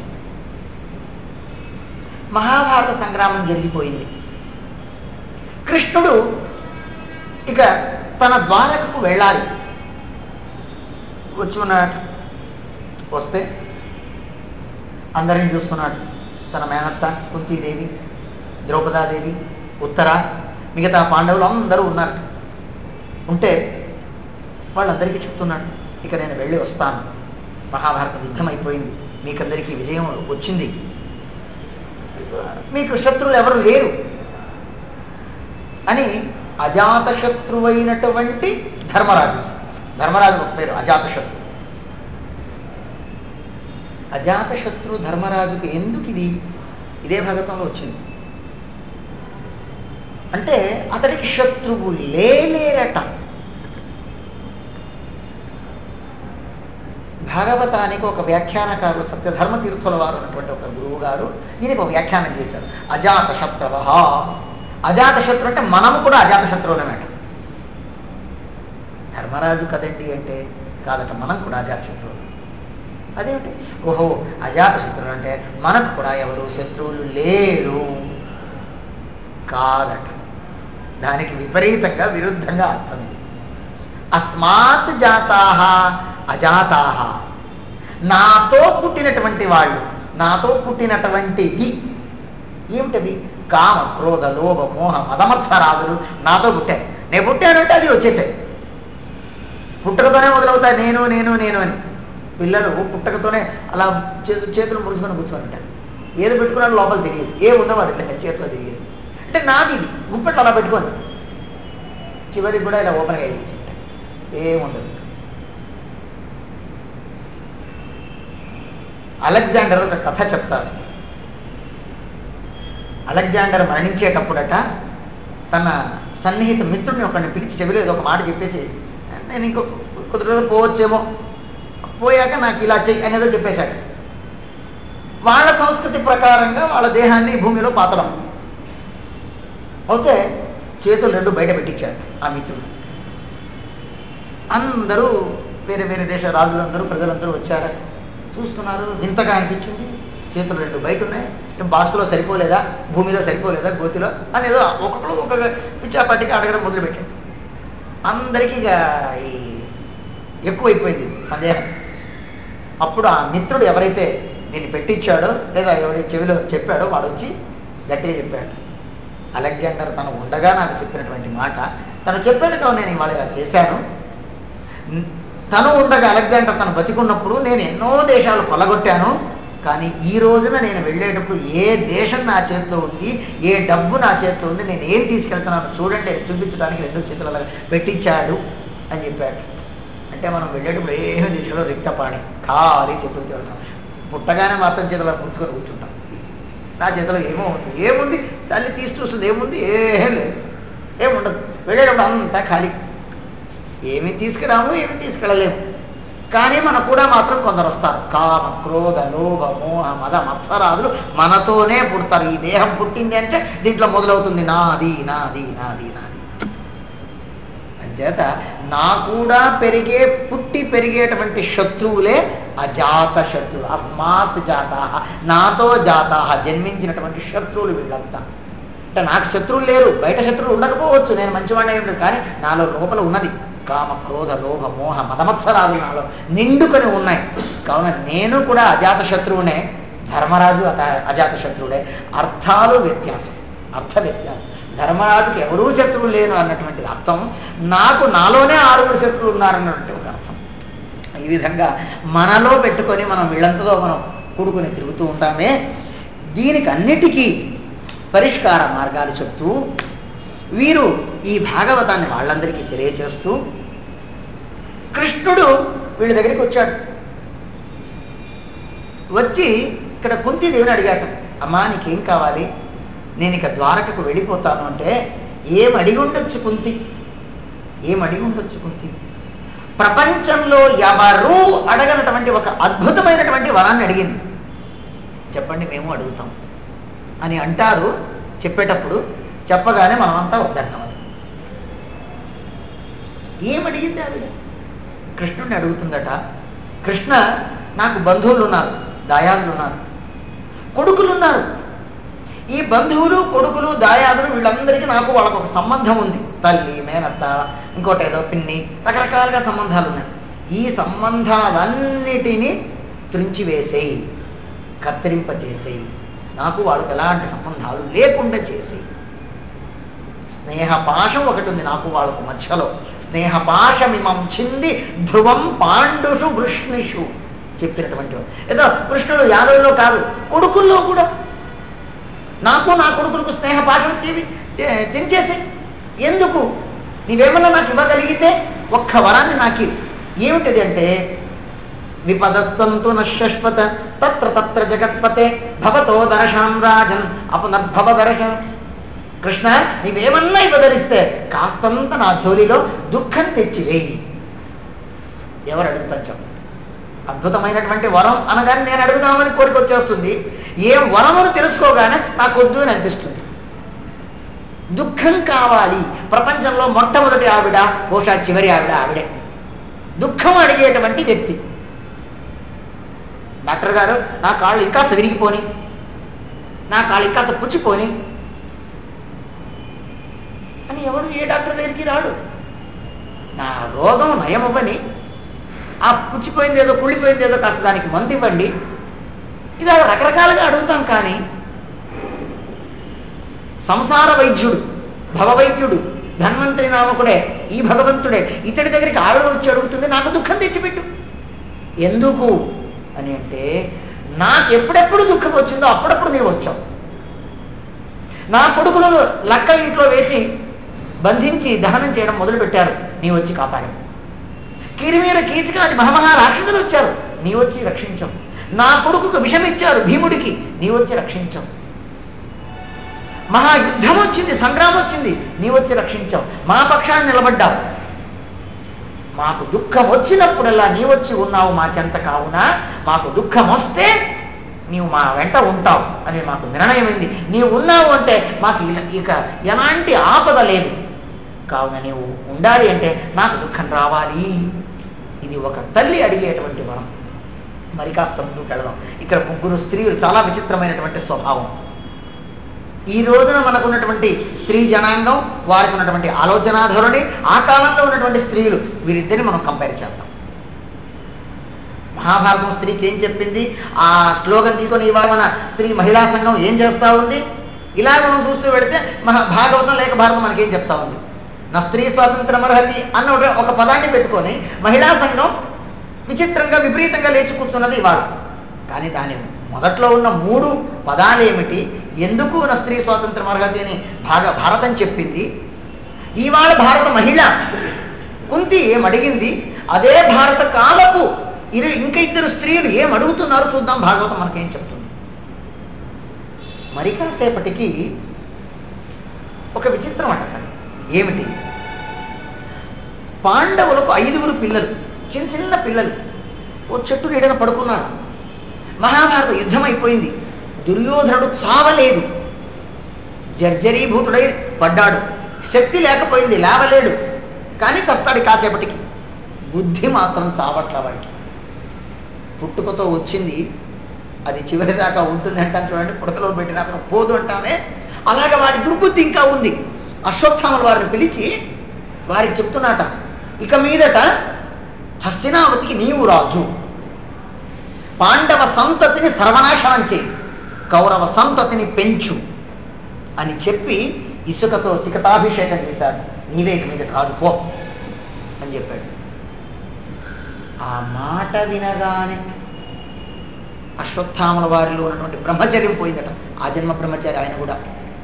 మహాభారత సంగ్రామం జరిగిపోయింది. కృష్ణుడు ఇక తన ద్వారకకు వెళ్ళాలి. వచ్చి ఉన్నాడు. వస్తే అందరినీ చూస్తున్నాడు. తన మేనత్త కుంతీదేవి, ద్రౌపదాదేవి, ఉత్తర, మిగతా పాండవులు అందరూ ఉన్నారు. ఉంటే వాళ్ళందరికీ చెప్తున్నాడు, ఇక నేను వెళ్ళి వస్తాను, మహాభారత యుద్ధం అయిపోయింది, మీకందరికీ విజయం వచ్చింది, మీకు శత్రువులు ఎవరు లేరు అని అజాతశత్రువైనటువంటి ధర్మరాజు, ధర్మరాజు ఒక పేరు అజాతశత్రు. అజాతశత్రు ధర్మరాజుకు ఎందుకు ఇది ఇదే భాగవతంలో వచ్చింది అంటే అతడికి శత్రువు లేరట. భాగవతానికి ఒక వ్యాఖ్యానకారుడు సత్యధర్మ తీర్థుల వారు అన్నటువంటి ఒక గురువు గారు దీనికి ఒక వ్యాఖ్యానం చేశారు. అజాతశత్రవ, అజాతశత్రు అంటే మనము కూడా అజాతశత్రువులమేట. ధర్మరాజు కదండి అంటే కాదట, మనం కూడా అజాతశత్రువులు. అదేమిటి? ఓహో అజాతశత్రువులు అంటే మనకు కూడా ఎవరు శత్రువులు లేరు కాదట. దానికి విపరీతంగా విరుద్ధంగా అర్థం ఇది. అస్మాత్ జాతాహ అజాతాహ, నాతో పుట్టినటువంటి వాళ్ళు, నాతో పుట్టినటువంటివి ఏమిటవి? కామ క్రోధ లోభ మోహ మదమత్సరాదులు నాతో పుట్టాయి. నేను పుట్టానంటే అది వచ్చేసాయి. పుట్టకతోనే మొదలవుతాయి నేను నేను నేను అని. పిల్లలు పుట్టకతోనే అలా చేతు చేతులు ముడుచుకొని కూర్చొని ఉంటారు. ఏది పెట్టుకున్నాడు లోపల తెలియదు, ఏ ఉందో వాడి చేతిలో తెలియదు. అంటే నాది ఇది గుప్పెట్లు అలా పెట్టుకొని చివరికి కూడా ఇలా ఓపెన్గా ఇచ్చింటాయి, ఏముండదు. అలెగ్జాండర్ ఒక కథ చెప్తారు. అలెగ్జాండర్ మరణించేటప్పుడట తన సన్నిహిత మిత్రుడిని ఒకరిని పిలిచి చెవిలో ఏదో ఒక మాట చెప్పేసి, నేను ఇంకో కొద్ది రోజులు పోవచ్చేమో, పోయాక నాకు ఇలా చెయ్యి అనేదో చెప్పేశాడు. వాళ్ళ సంస్కృతి ప్రకారంగా వాళ్ళ దేహాన్ని భూమిలో పాతడం అయితే చేతులు రెండు బయట పెట్టించాడు ఆ మిత్రుడు. అందరూ వేరే వేరే దేశ రాజులందరూ ప్రజలందరూ వచ్చారు, చూస్తున్నారు. వింతగా అనిపించింది. చేతులు రెండు బయట ఉన్నాయి, బాక్స్లో సరిపోలేదా, భూమిలో సరిపోలేదా, గోతిలో అనేదో ఒక్కొక్కరు ఒక్కొక్క పిచ్చాపాటికి అడగడం మొదలుపెట్టాడు. అందరికీ ఇక ఈ ఎక్కువైపోయింది సందేహం. అప్పుడు ఆ మిత్రుడు ఎవరైతే దీన్ని పెట్టించాడో లేదా ఎవరి చెవిలో చెప్పాడో వాడు వచ్చి గట్టిగా చెప్పాడు, అలెగ్జాండర్ తను ఉండగా నాకు చెప్పినటువంటి మాట, తను చెప్పాడు కావు నేను ఇవాళ ఇలా చేశాను. తను ఉండగా అలెగ్జాండర్ తను బతికున్నప్పుడు నేను ఎన్నో దేశాలు కొల్లగొట్టాను, కానీ ఈ రోజున నేను వెళ్ళేటప్పుడు ఏ దేశం నా చేతిలో ఉంది, ఏ డబ్బు నా చేతిలో ఉంది, నేను ఏం తీసుకెళ్తున్నాను చూడండి అని చూపించడానికి రెండు చేతుల పెట్టించాడు అని చెప్పాడు. అంటే మనం వెళ్ళేటప్పుడు ఏమీ తీసుకెళ్ళడం రిక్తపాణి, ఖాళీ చేతులతో వెళ్తాం. పుట్టగానే మాత్రం చేతిలో పుచ్చుకొని కూర్చుంటాం. నా చేతిలో ఏమో ఉంది, ఏముంది తల్లి తీసి చూస్తుంది, ఏముంది ఏం లేదు, ఏముండదు. వెళ్ళేటప్పుడు అంతా ఖాళీ, ఏమి తీసుకురాము ఏమి తీసుకెళ్ళలేము. కానీ మన కూడా మాత్రం కొందరు వస్తారు, కామ క్రోధ లోభ మోహ మద మత్సరాదులు మనతోనే పుడతారు. ఈ దేహం పుట్టింది అంటే దీంట్లో మొదలవుతుంది నాది నాది నాది నాది. అంచేత నా కూడా పెరిగే పుట్టి పెరిగేటువంటి శత్రువులే అజాత శత్రువులు, అస్మాత్ జాతా, నాతో జాతా, జన్మించినటువంటి శత్రువులు వీళ్ళంతా. అంటే నాకు శత్రువులు లేరు, బయట శత్రువులు ఉండకపోవచ్చు, నేను మంచివాడే ఉండదు, కానీ నాలో లోపల ఉన్నది కామ క్రోధ లోభ మోహ మదమత్సరాలు నాలో నిండుకొని ఉన్నాయి. కావున నేను కూడా అజాత శత్రువునే, ధర్మరాజు అత అజాత శత్రువుడే. అర్థాలు వ్యత్యాసం, అర్థ వ్యత్యాసం. ధర్మరాజుకి ఎవరూ శత్రువులు లేరు అన్నటువంటిది అర్థం, నాకు నాలోనే ఆరుగురు శత్రువులు ఉన్నారన్నటువంటి ఒక అర్థం. ఈ విధంగా మనలో పెట్టుకొని మనం వీళ్ళంతలో మనం కూడుకొని తిరుగుతూ ఉంటామే. దీనికి అన్నిటికీ పరిష్కార మార్గాలు చెప్తూ వీరు ఈ భాగవతాన్ని వాళ్ళందరికీ తెలియచేస్తూ, కృష్ణుడు వీళ్ళ దగ్గరికి వచ్చాడు. వచ్చి ఇక్కడ కుంతీదేవిని అడిగాడు, అమ్మా నీకేం కావాలి, నేను ఇక ద్వారకకు వెళ్ళిపోతాను అంటే, ఏం అడిగి ఉండొచ్చు కుంతి, ఏం అడిగి ఉండొచ్చు కుంతి? ప్రపంచంలో ఎవరూ అడగనటువంటి ఒక అద్భుతమైనటువంటి వరాన్ని అడిగింది. చెప్పండి మేము అడుగుతాం అని అంటారు చెప్పేటప్పుడు. చెప్పగానే మనమంతా వద్దంటాం. అది ఏమడిగింది ఆవిడ? కృష్ణుడిని అడుగుతుందట. కృష్ణ, నాకు బంధువులు ఉన్నారు, దాయాదులు ఉన్నారు, కొడుకులు ఉన్నారు. ఈ బంధువులు కొడుకులు దాయాదులు వీళ్ళందరికీ నాకు వాళ్ళకు ఒక సంబంధం ఉంది, తల్లి మేనత్త ఇంకోటి ఏదో పిన్ని, రకరకాలుగా సంబంధాలు ఉన్నాయి. ఈ సంబంధాలన్నిటినీ త్రుంచివేసేయి, కత్తిరింపచేసేయి, నాకు వాళ్ళకి ఎలాంటి సంబంధాలు లేకుండా చేసేయి. స్నేహపాశం ఒకటి ఉంది నాకు వాళ్ళకు మధ్యలో, స్నేహపాశమిమం చింది ధ్రువం పాండుషు వృష్ణిషు చెప్పినటువంటి ఏదో కృష్ణుడు యాదవుల్లో కాదు, కొడుకుల్లో కూడా నాకు నా కొడుకులకు స్నేహపాశం తీవి తెంచేసి, ఎందుకు నీవేమన్నా నాకు ఇవ్వగలిగితే ఒక్క వరాన్ని నాకు ఏమిటిది అంటే, విపదస్సంతు నశ్వత తత్ర తత్ర జగత్పతే భవతో దర్శాం రాజన్ అపునర్భవ దర్శం. కృష్ణ, నీవేమన్నా ఇవ్వదలిస్తే కాస్తంత నా జోలిలో దుఃఖం తెచ్చివేయి. ఎవరు అడుగుతారు చెప్పు? అద్భుతమైనటువంటి వరం అనగానే నేను అడుగుదామని కోరిక వచ్చేస్తుంది. ఏం వరమని తెలుసుకోగానే నాకు వద్దు అని అనిపిస్తుంది. దుఃఖం కావాలి. ప్రపంచంలో మొట్టమొదటి ఆవిడ, బహుశా చివరి ఆవిడ ఆవిడే, దుఃఖం అడిగేటువంటి వ్యక్తి. డాక్టర్ గారు, నా కాళ్ళు ఇంకాస్త విరిగిపోని, నా కాళ్ళు ఇంకాస్త పుచ్చిపోని అని ఎవడు ఏ డాక్టర్ దగ్గరికి రాడు. నా రోగం నయమవ్వని, ఆ పుచ్చిపోయింది ఏదో కుళ్ళిపోయింది ఏదో కాస్త దానికి మందు ఇవ్వండి, ఇలా రకరకాలుగా అడుగుతాం. కానీ సంసార వైద్యుడు, భవవైద్యుడు, ధన్వంతరి నామకుడే ఈ భగవంతుడే ఇతడి దగ్గరికి ఆవిడ వచ్చి అడుగుతుంది, నాకు దుఃఖం తెచ్చిపెట్టు. ఎందుకు అని అంటే, నాకు ఎప్పుడెప్పుడు దుఃఖం వచ్చిందో అప్పుడప్పుడు నీవు వచ్చావు. నా కొడుకులు లక్క ఇంట్లో వేసి బంధించి దహనం చేయడం మొదలుపెట్టారు, నీవు వచ్చి కాపాడావు. కిరిమీర కీచకాది మహామహా రాక్షసులు వచ్చారు, నీవు వచ్చి రక్షించావు. నా కొడుకుకు విషం ఇచ్చారు భీముడికి, నీవు వచ్చి రక్షించావు. మహాయుద్ధం వచ్చింది, సంగ్రామం వచ్చింది, నీవు వచ్చి రక్షించావు. మా పక్షాన్ని నిలబడ్డావు. మాకు దుఃఖం వచ్చినప్పుడల్లా నీ వచ్చి ఉన్నావు మా చెంత. కావున మాకు దుఃఖం వస్తే నీవు మా వెంట ఉంటావు అని మాకు నిర్ణయమైంది. నీవు ఉన్నావు అంటే మాకు ఇక ఎలాంటి ఆపద లేదు. కావున నీవు ఉండాలి అంటే నాకు దుఃఖం రావాలి. ఇది ఒక తల్లి అడిగేటువంటి వరం. మరి కాస్త ముందుకు వెళదాం. ఇక్కడ ముగ్గురు స్త్రీలు, చాలా విచిత్రమైనటువంటి స్వభావం. ఈ రోజున మనకున్నటువంటి స్త్రీ జనాంగం, వారికి ఉన్నటువంటి ఆలోచనా ధోరణి, ఆ కాలంలో ఉన్నటువంటి స్త్రీలు, వీరిద్దరిని మనం కంపేర్ చేద్దాం. మహాభారతం స్త్రీకి ఏం చెప్పింది, ఆ స్లోగన్ తీసుకొని ఇవాళ మన స్త్రీ మహిళా సంఘం ఏం చేస్తూ ఉంది, ఇలా మనం చూస్తూ వెళితే మహా భాగవతం లేక భారతం మనకేం చెప్తా ఉంది. నా స్త్రీ స్వాతంత్రం అర్హతి అన్న ఒక పదాన్ని పెట్టుకొని మహిళా సంఘం విచిత్రంగా విపరీతంగా లేచి కూర్చున్నది ఇవాళ. కానీ దాని మొదట్లో ఉన్న మూడు పదాలు ఏమిటి, ఎందుకు నా స్త్రీ స్వాతంత్రం అర్హతి అని భాగ భారతం చెప్పింది. ఇవాళ భారత మహిళ కుంతి ఏమడిగింది, అదే భారత కాలపు ఇరు ఇంకా ఇద్దరు స్త్రీలు ఏం అడుగుతున్నారో చూద్దాం భాగవతం మనకేం చెప్తుంది. మరి కాసేపటికి ఒక విచిత్రం అంట. ఏమిటి, పాండవులకు ఐదుగురు పిల్లలు, చిన్న చిన్న పిల్లలు ఓ చెట్టు నీడన పడుకున్నారు. మహాభారత యుద్ధం అయిపోయింది, దుర్యోధనుడు చావలేదు, జర్జరీభూతుడై పడ్డాడు, శక్తి లేకపోయింది, లేవలేడు, కానీ చస్తాడు కాసేపటికి. బుద్ధి మాత్రం చావట్ల వాడికి. పుట్టుకతో వచ్చింది, అది చివరి దాకా ఉంటుంది అంటాను చూడండి, పుడకలో పెట్టినాక పోదు అంటామే, అలాగే వాడి దుర్బుద్ధి ఇంకా ఉంది. అశ్వత్థాముల వారిని పిలిచి వారికి చెప్తున్నట, ఇక మీదట హస్తినావతికి నీవు రాజు, పాండవ సంతతిని సర్వనాశనం చేయి, కౌరవ సంతతిని పెంచు అని చెప్పి ఇసుకతో సికతాభిషేకం చేశాడు. నీవే మీద రాజు పో అని చెప్పాడు. ఆ మాట వినగానే అశ్వత్థాముల వారిలో ఉన్నటువంటి బ్రహ్మచర్యం పోయిందట. ఆ జన్మ బ్రహ్మచారి ఆయన కూడా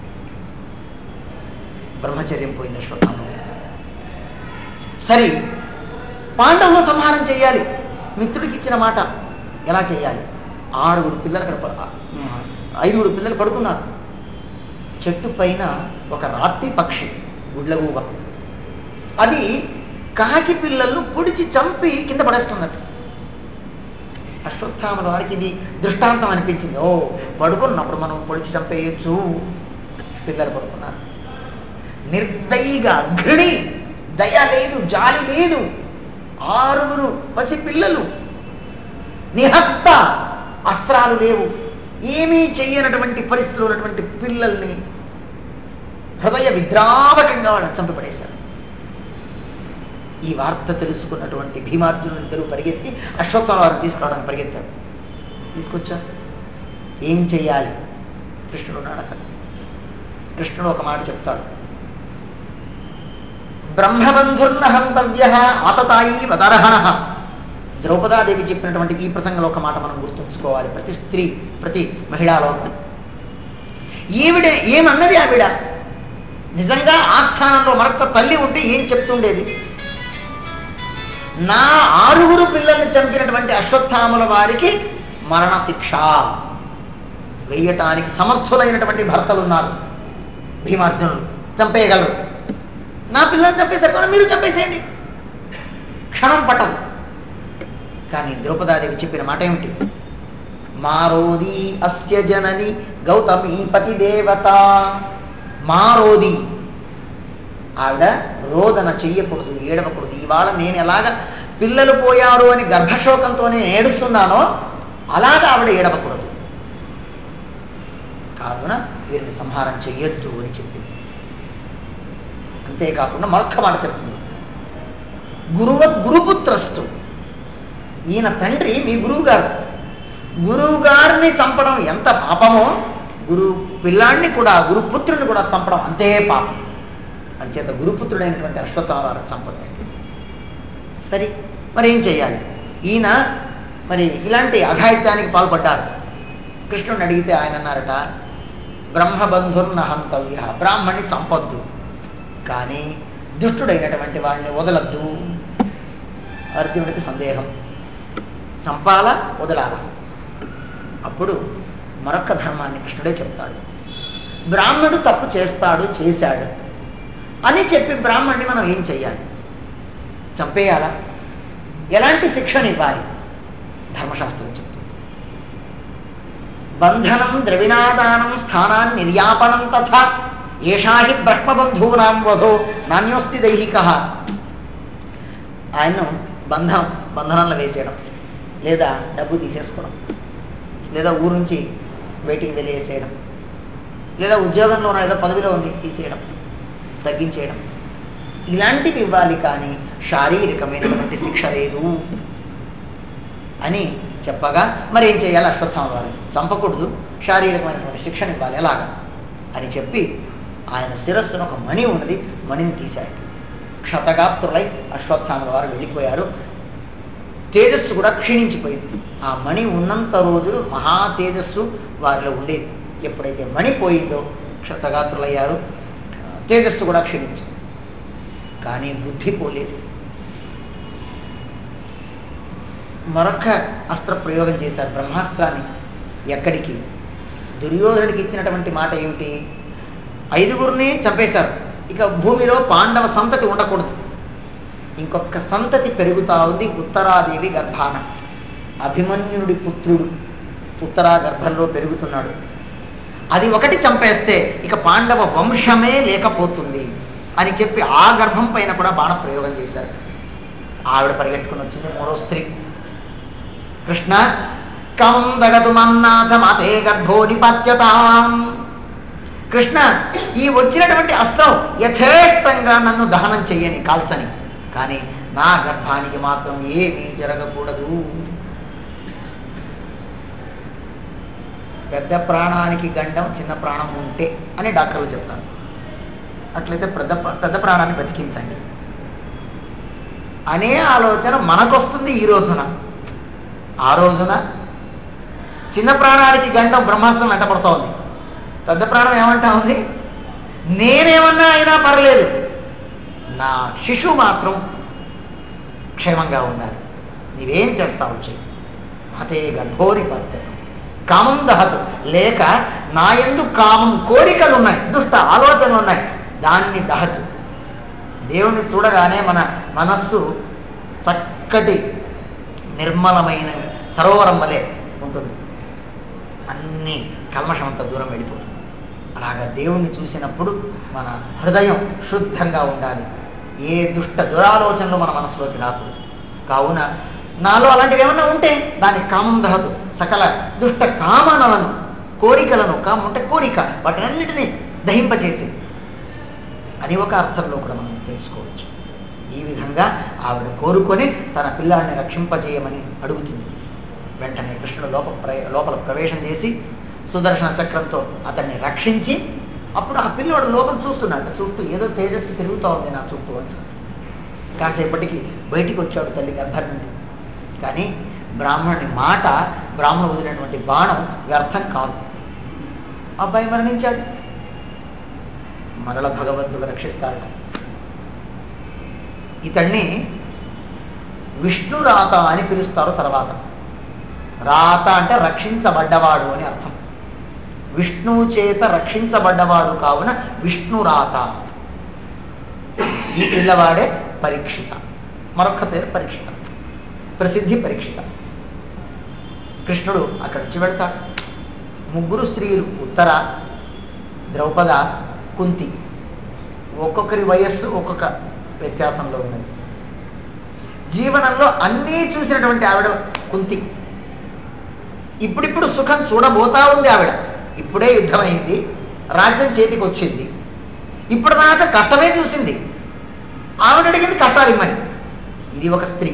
బ్రహ్మచర్యం పోయింది అశ్వత్థాముల. సరే, పాండవులను సంహారం చేయాలి, మిత్రుడికి ఇచ్చిన మాట ఎలా చేయాలి. ఆరుగురు పిల్లలు అక్కడ, ఐదుగురు పిల్లలు పడుకున్నారు. చెట్టు పైన ఒక రాత్రి పక్షి గుడ్లగూబ, అది కాకి పిల్లలను పొడిచి చంపి కింద పడేస్తున్నట్టు. అశ్వత్థాముల వారికి ఇది దృష్టాంతం అనిపించింది. ఓ, పడుకున్నప్పుడు మనం పొడిచి చంపేయచ్చు. పిల్లలు పడుకున్నారు. నిర్దయిగా ఘృణి, దయ లేదు, జాలి లేదు. ఆరుగురు పసి పిల్లలు, నిహత్త, అస్త్రాలు లేవు, ఏమీ చెయ్యనటువంటి పరిస్థితులు ఉన్నటువంటి పిల్లల్ని హృదయ విద్రావకంగా వాళ్ళని చంపబడేశారు. ఈ వార్త తెలుసుకున్నటువంటి భీమార్జునులు ఇద్దరు పరిగెత్తి అశ్వత్థాముల వారిని తీసుకురావడానికి పరిగెత్తారు. తీసుకొచ్చారు. ఏం చెయ్యాలి, కృష్ణుడు ఉన్నాడు అక్కడ. కృష్ణుడు ఒక మాట చెప్తాడు, బ్రహ్మబంధుర్న హంతవ్య ఆతతాయి వదర్హణ. ద్రౌపదాదేవి చెప్పినటువంటి ఈ ప్రసంగంలో ఒక మాట మనం గుర్తుంచుకోవాలి. ప్రతి స్త్రీ, ప్రతి మహిళాలోకం. ఈవిడ ఏమన్నది, ఆవిడ నిజంగా ఆ స్థానంలో మరొక తల్లి ఉంటే ఏం చెప్తుండేది, నా ఆరుగురు పిల్లల్ని చంపినటువంటి అశ్వత్థాముల వారికి మరణ శిక్ష వేయటానికి సమర్థులైనటువంటి భర్తలు ఉన్నారు, భీమార్జునులు చంపేయగలరు. నా పిల్లల్ని చంపేసరికి మీరు చంపేసేయండి, క్షణం పట్టదు. కానీ ద్రౌపదాదేవి చెప్పిన మాట ఏమిటి, మారోది అస్య జనని గౌతమి పతి దేవత. మారోది, ఆవిడ రోదన చెయ్యకూడదు, ఏడవకూడదు. ఇవాళ నేను ఎలాగ పిల్లలు పోయారు అని గర్భశోకంతో నేను ఏడుస్తున్నానో అలాగా ఆవిడ ఏడవకూడదు. కావున వీరిని సంహారం చెయ్యొద్దు అని చెప్పింది. అంతేకాకుండా మరొక్క మాట చెప్తుంది, గురువ గురుపుత్రస్తు. ఈయన తండ్రి మీ గురువు గారు, గురువు గారిని చంపడం ఎంత పాపమో, గురు పిల్లాడిని కూడా, గురుపుత్రుని కూడా చంపడం అంతే పాపం. అంచేత గురుపుత్రుడైనటువంటి అశ్వత్థాముల వారిని చంపదు. సరే, మరి ఏం చెయ్యాలి? ఈయన మరి ఇలాంటి అఘాయిత్యానికి పాల్పడ్డారు. కృష్ణుడిని అడిగితే ఆయన అన్నారట, బ్రహ్మబంధుర్న హంతవ్య, బ్రాహ్మణ్ణి చంపొద్దు, కానీ దుష్టుడైనటువంటి వాడిని వదలద్దు. అర్జునుడికి సందేహం, చంపాలా వదలాలా? అప్పుడు మరొక్క ధర్మాన్ని కృష్ణుడే చెప్తాడు. బ్రాహ్మణుడు తప్పు చేస్తాడు, చేశాడు అని చెప్పి బ్రాహ్మణ్ణి మనం ఏం చెయ్యాలి? చంపేయాలా? ఎలాంటి శిక్షణ ఇవ్వాలి? ధర్మశాస్త్రం చెప్తుంది. బంధనం ద్రవిణాదానం స్థానాన్ని నిర్యాపనం తథా ఏషాహి బ్రహ్మబంధూనాం వధో నాణ్యోస్తి దైహిక. ఆయన్ను బంధనం బంధనంలో వేసేయడం, లేదా డబ్బు తీసేసుకోవడం, లేదా ఊరు నుంచి బయటికి వెళ్ళేసేయడం, లేదా ఉద్యోగంలో ఉన్న ఏదో పదవిలో ఉంది తీసేయడం, తగ్గించేయడం, ఇలాంటివి ఇవ్వాలి. కానీ శారీరకమైనటువంటి శిక్ష లేదు. అని చెప్పగా మరి ఏం చేయాలి? అశ్వత్థామ వారు చంపకూడదు, శారీరకమైనటువంటి శిక్షణ ఇవ్వాలి ఎలాగా అని చెప్పి ఆయన శిరస్సును ఒక మణి ఉన్నది, మణిని తీశాడు. క్షతగాత్రులై అశ్వత్థామ వారు వెళ్ళిపోయారు. తేజస్సు కూడా క్షీణించిపోయింది. ఆ మణి ఉన్నంత రోజులు మహా తేజస్సు వారిలో ఉండేది. ఎప్పుడైతే మణి పోయిందో క్షతగాత్రులయ్యారు, తేజస్సు కూడా క్షీణించింది. కానీ బుద్ధి పోలేదు. మరొక అస్త్ర ప్రయోగం చేశారు, బ్రహ్మాస్త్రాన్ని. ఎక్కడికి? దుర్యోధనుడికి ఇచ్చినటువంటి మాట ఏమిటి? ఐదుగురిని చంపేశారు, ఇక భూమిలో పాండవ సంతతి ఉండకూడదు, ఇంకొక సంతతి పెరుగుతా ఉంది ఉత్తరాదేవి గర్భాన. అభిమన్యుడి పుత్రుడు ఉత్తరా గర్భంలో పెరుగుతున్నాడు. అది ఒకటి చంపేస్తే ఇక పాండవ వంశమే లేకపోతుంది అని చెప్పి ఆ గర్భం పైన కూడా బాణ ప్రయోగం చేశారు. ఆవిడ పరిగెట్టుకుని వచ్చింది, మూడో స్త్రీ. కృష్ణ కం దగతు మన్నాథ మాతే గర్భో నిపాత్యతాం. కృష్ణ, ఈ వచ్చినటువంటి అస్త్రం యథేష్టంగా నన్ను దహనం చెయ్యని, కాల్చని, కానీ నా గర్భానికి మాత్రం ఏమీ జరగకూడదు. పెద్ద ప్రాణానికి గండం చిన్న ప్రాణం ఉంటే అని డాక్టర్లు చెప్తారు. అట్లయితే పెద్ద పెద్ద ప్రాణాన్ని బతికించండి అనే ఆలోచన మనకొస్తుంది ఈ రోజున. ఆ రోజున చిన్న ప్రాణానికి గండం బ్రహ్మాస్త్రం వెంటపడుతూ ఉంది. పెద్ద ప్రాణం ఏమంటా ఉంది? నేనేమన్నా అయినా పర్లేదు, నా శిశువు మాత్రం క్షేమంగా ఉండాలి, నీవేం చేస్తావు చెయ్యి. అతే గర్భోరి పద్ధతి కామం దహతు. లేక నా యందు కామం, కోరికలు ఉన్నాయి, దుష్ట ఆలోచనలు ఉన్నాయి, దాన్ని దహతు. దేవుణ్ణి చూడగానే మన మనస్సు చక్కటి నిర్మలమైన సరోవరం వలె ఉంటుంది, అన్ని కల్మషమంతా దూరం వెళ్ళిపోతుంది. అలాగా దేవుణ్ణి చూసినప్పుడు మన హృదయం శుద్ధంగా ఉండాలి, ఏ దుష్ట దురాలోచనలు మన మనసులోకి రాకూడదు. కావున నాలో అలాంటివి ఏమన్నా ఉంటే దాన్ని కామం దహతు, సకల దుష్ట కామనలను, కోరికలను, కామం అంటే కోరిక, వాటినన్నిటినీ దహింపచేసి అని ఒక అర్థంలో కూడా మనం తెలుసుకోవచ్చు. ఈ విధంగా ఆవిడ కోరుకొని తన పిల్లాడిని రక్షింపజేయమని అడుగుతుంది. వెంటనే కృష్ణుడు లోప లోపల ప్రవేశం చేసి సుదర్శన చక్రంతో అతన్ని రక్షించి, అప్పుడు ఆ పిల్లోడు లోపల చూస్తున్నాడు, చుట్టూ ఏదో తేజస్సు తిరుగుతూ ఉంది నా చుట్టూ అని. కాసేపటికి బయటికి వచ్చాడు తల్లి గర్భం నుండి. కానీ బ్రాహ్మణుని మాట, బ్రాహ్మణుడు వదిలినటువంటి బాణం వ్యర్థం కాదు. అబ్బాయి మరణించాడు, మరల భగవంతుడు రక్షిస్తాడు. ఇతన్ని విష్ణురాత అని పిలుస్తారు. తర్వాత రాత అంటే రక్షించబడ్డవాడు అని అర్థం. విష్ణువు చేత రక్షించబడ్డవాడు కావున విష్ణురాత. ఈ పిల్లవాడే పరీక్షిత, మరొక పేరు పరీక్షిత, ప్రసిద్ధి పరీక్షిత. కృష్ణుడు అక్కడి నుంచి వెళ్తాడు. ముగ్గురు స్త్రీలు, ఉత్తర, ద్రౌపద, కుంతి. ఒక్కొక్కరి వయస్సు ఒక్కొక్క వ్యత్యాసంలో ఉన్నది. జీవనంలో అన్నీ చూసినటువంటి ఆవిడ కుంతి. ఇప్పుడిప్పుడు సుఖం చూడబోతా ఉంది ఆవిడ. ఇప్పుడే యుద్ధమైంది, రాజ్యం చేతికి వచ్చింది, ఇప్పుడు దాకా కష్టమే చూసింది. ఆవిడ అడిగింది కట్టాలి మరి. ఇది ఒక స్త్రీ.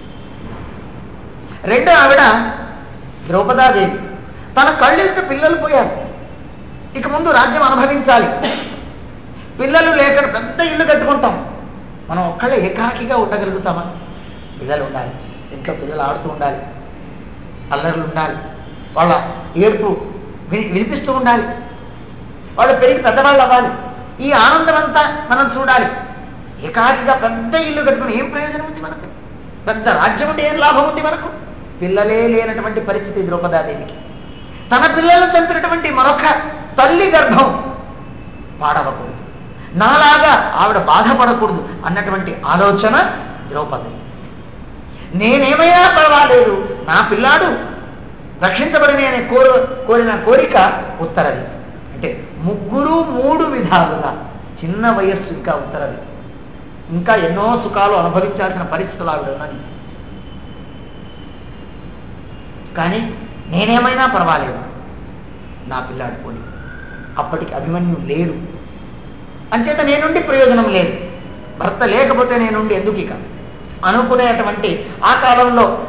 రెండో ఆవిడ ద్రౌపదాదేవి. తన కళ్ళెదుట పిల్లలు పోయారు, ఇక ముందు రాజ్యం అనుభవించాలి. పిల్లలు లేక పెద్ద ఇల్లు కట్టుకుంటాం, మనం ఒక్కళ్ళే ఏకాకిగా ఉండగలుగుతామా? పిల్లలు ఉండాలి, ఇంట్లో పిల్లలు ఆడుతూ ఉండాలి, అల్లర్లు ఉండాలి, వాళ్ళ ఏడుపు విని వినిపిస్తూ ఉండాలి, వాళ్ళు పెరిగి పెద్దవాళ్ళు అవ్వాలి. ఈ ఆనందం అంతా మనం చూడాలి. ఏకాకిగా పెద్ద ఇల్లు కట్టుకుని ఏం ప్రయోజనం ఉంది మనకు? పెద్ద రాజ్యం ఉంటే ఏం లాభం ఉంది మనకు? పిల్లలే లేనటువంటి పరిస్థితి ద్రౌపదాదేవికి. తన పిల్లలను చంపినటువంటి మరొక తల్లి గర్భం పాడవకూడదు, నాలాగా ఆవిడ బాధపడకూడదు అన్నటువంటి ఆలోచన ద్రౌపది. నేనేమైనా పర్వాలేదు, నా పిల్లాడు రక్షించబడని అనే కోరు కోరిన కోరిక ఉత్తరది. అంటే ముగ్గురు మూడు విధాలుగా, చిన్న వయస్సు ఇంకా ఉత్తరది, ఇంకా ఎన్నో సుఖాలు అనుభవించాల్సిన పరిస్థితులు ఆవిడ ఉన్నది. కానీ నేనేమైనా పర్వాలేదు, నా పిల్లాడు పోలి. అప్పటికి అభిమన్యు లేడు, అంచేత నేనుండి ప్రయోజనం లేదు, భర్త లేకపోతే నేనుండి ఎందుకు ఇక అనుకునేటువంటి ఆ కాలంలో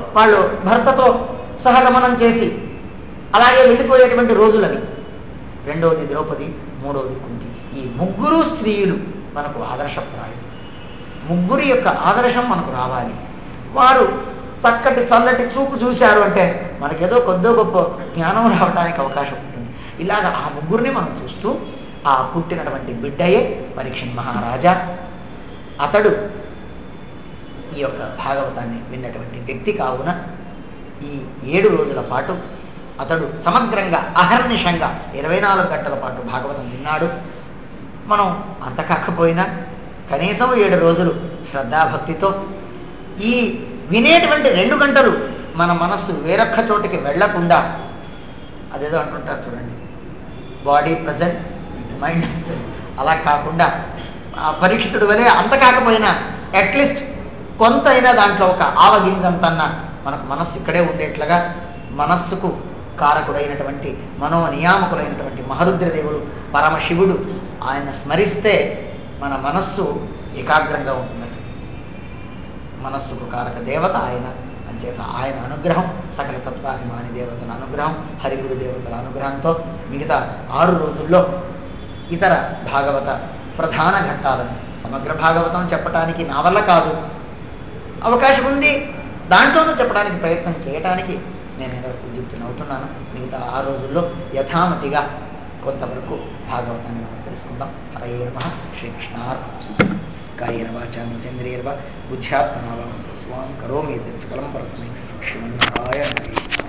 వాళ్ళు భర్తతో సహగమనం చేసి అలాగే వెళ్ళిపోయేటువంటి రోజులవి. రెండవది ద్రౌపది, మూడవది కుంతి. ఈ ముగ్గురు స్త్రీలు మనకు ఆదర్శప్రాయం. ముగ్గురి యొక్క ఆదర్శం మనకు రావాలి. వారు చక్కటి చల్లటి చూపు చూశారు అంటే మనకేదో కొద్దో గొప్ప జ్ఞానం రావడానికి అవకాశం ఉంటుంది. ఇలాగ ఆ ముగ్గురిని మనం చూస్తూ ఆ పుట్టినటువంటి బిడ్డయే పరీక్షణ్ మహారాజా. అతడు ఈ యొక్క భాగవతాన్ని విన్నటువంటి వ్యక్తి కావున ఈ ఏడు రోజుల పాటు అతడు సమగ్రంగా అహర్నిశంగా ఇరవై నాలుగు గంటల పాటు భాగవతం విన్నాడు. మనం అంత కాకపోయినా కనీసం ఏడు రోజులు శ్రద్ధాభక్తితో ఈ వినేటువంటి రెండు గంటలు మన మనస్సు వేరొక్క చోటికి వెళ్లకుండా, అదేదో అంటుంటారు చూడండి, బాడీ ప్రజెంట్ మైండ్ ప్రజెంట్, అలా కాకుండా పరీక్షితుడు వలె అంత కాకపోయినా అట్లీస్ట్ కొంత అయినా దాంట్లో ఒక ఆవగింజంతన్నా మనకు మనస్సు ఇక్కడే ఉండేట్లుగా మనస్సుకు కారకుడైనటువంటి మనో నియామకులైనటువంటి మహరుద్రదేవుడు పరమశివుడు ఆయన స్మరిస్తే మన మనస్సు ఏకాగ్రంగా ఉంటున్నట్టు. మనస్సుకు కారక దేవత ఆయన. అంచేత ఆయన అనుగ్రహం, సకల తత్వాభిమాని దేవతల అనుగ్రహం, హరిగురు దేవతల అనుగ్రహంతో మిగతా ఆరు రోజుల్లో ఇతర భాగవత ప్రధాన ఘట్టాలను సమగ్ర భాగవతం చెప్పటానికి నా వల్ల కాదు, అవకాశం ఉంది దాంట్లోనూ చెప్పడానికి ప్రయత్నం చేయటానికి నేను ఏదో ఉద్యుక్తునవుతున్నాను. మిగతా ఆ రోజుల్లో యథామతిగా కొంతవరకు భాగవతాన్ని మనం తెలుసుకుందాం. హరే నమః. శ్రీకృష్ణార్పణమస్తు. కాయేన వాచా మనసేంద్రియర్వా బుద్ధ్యాత్మనా వా స్వాం కరోమి యత్ సకలం పరస్మై శ్రీమన్నారాయణ.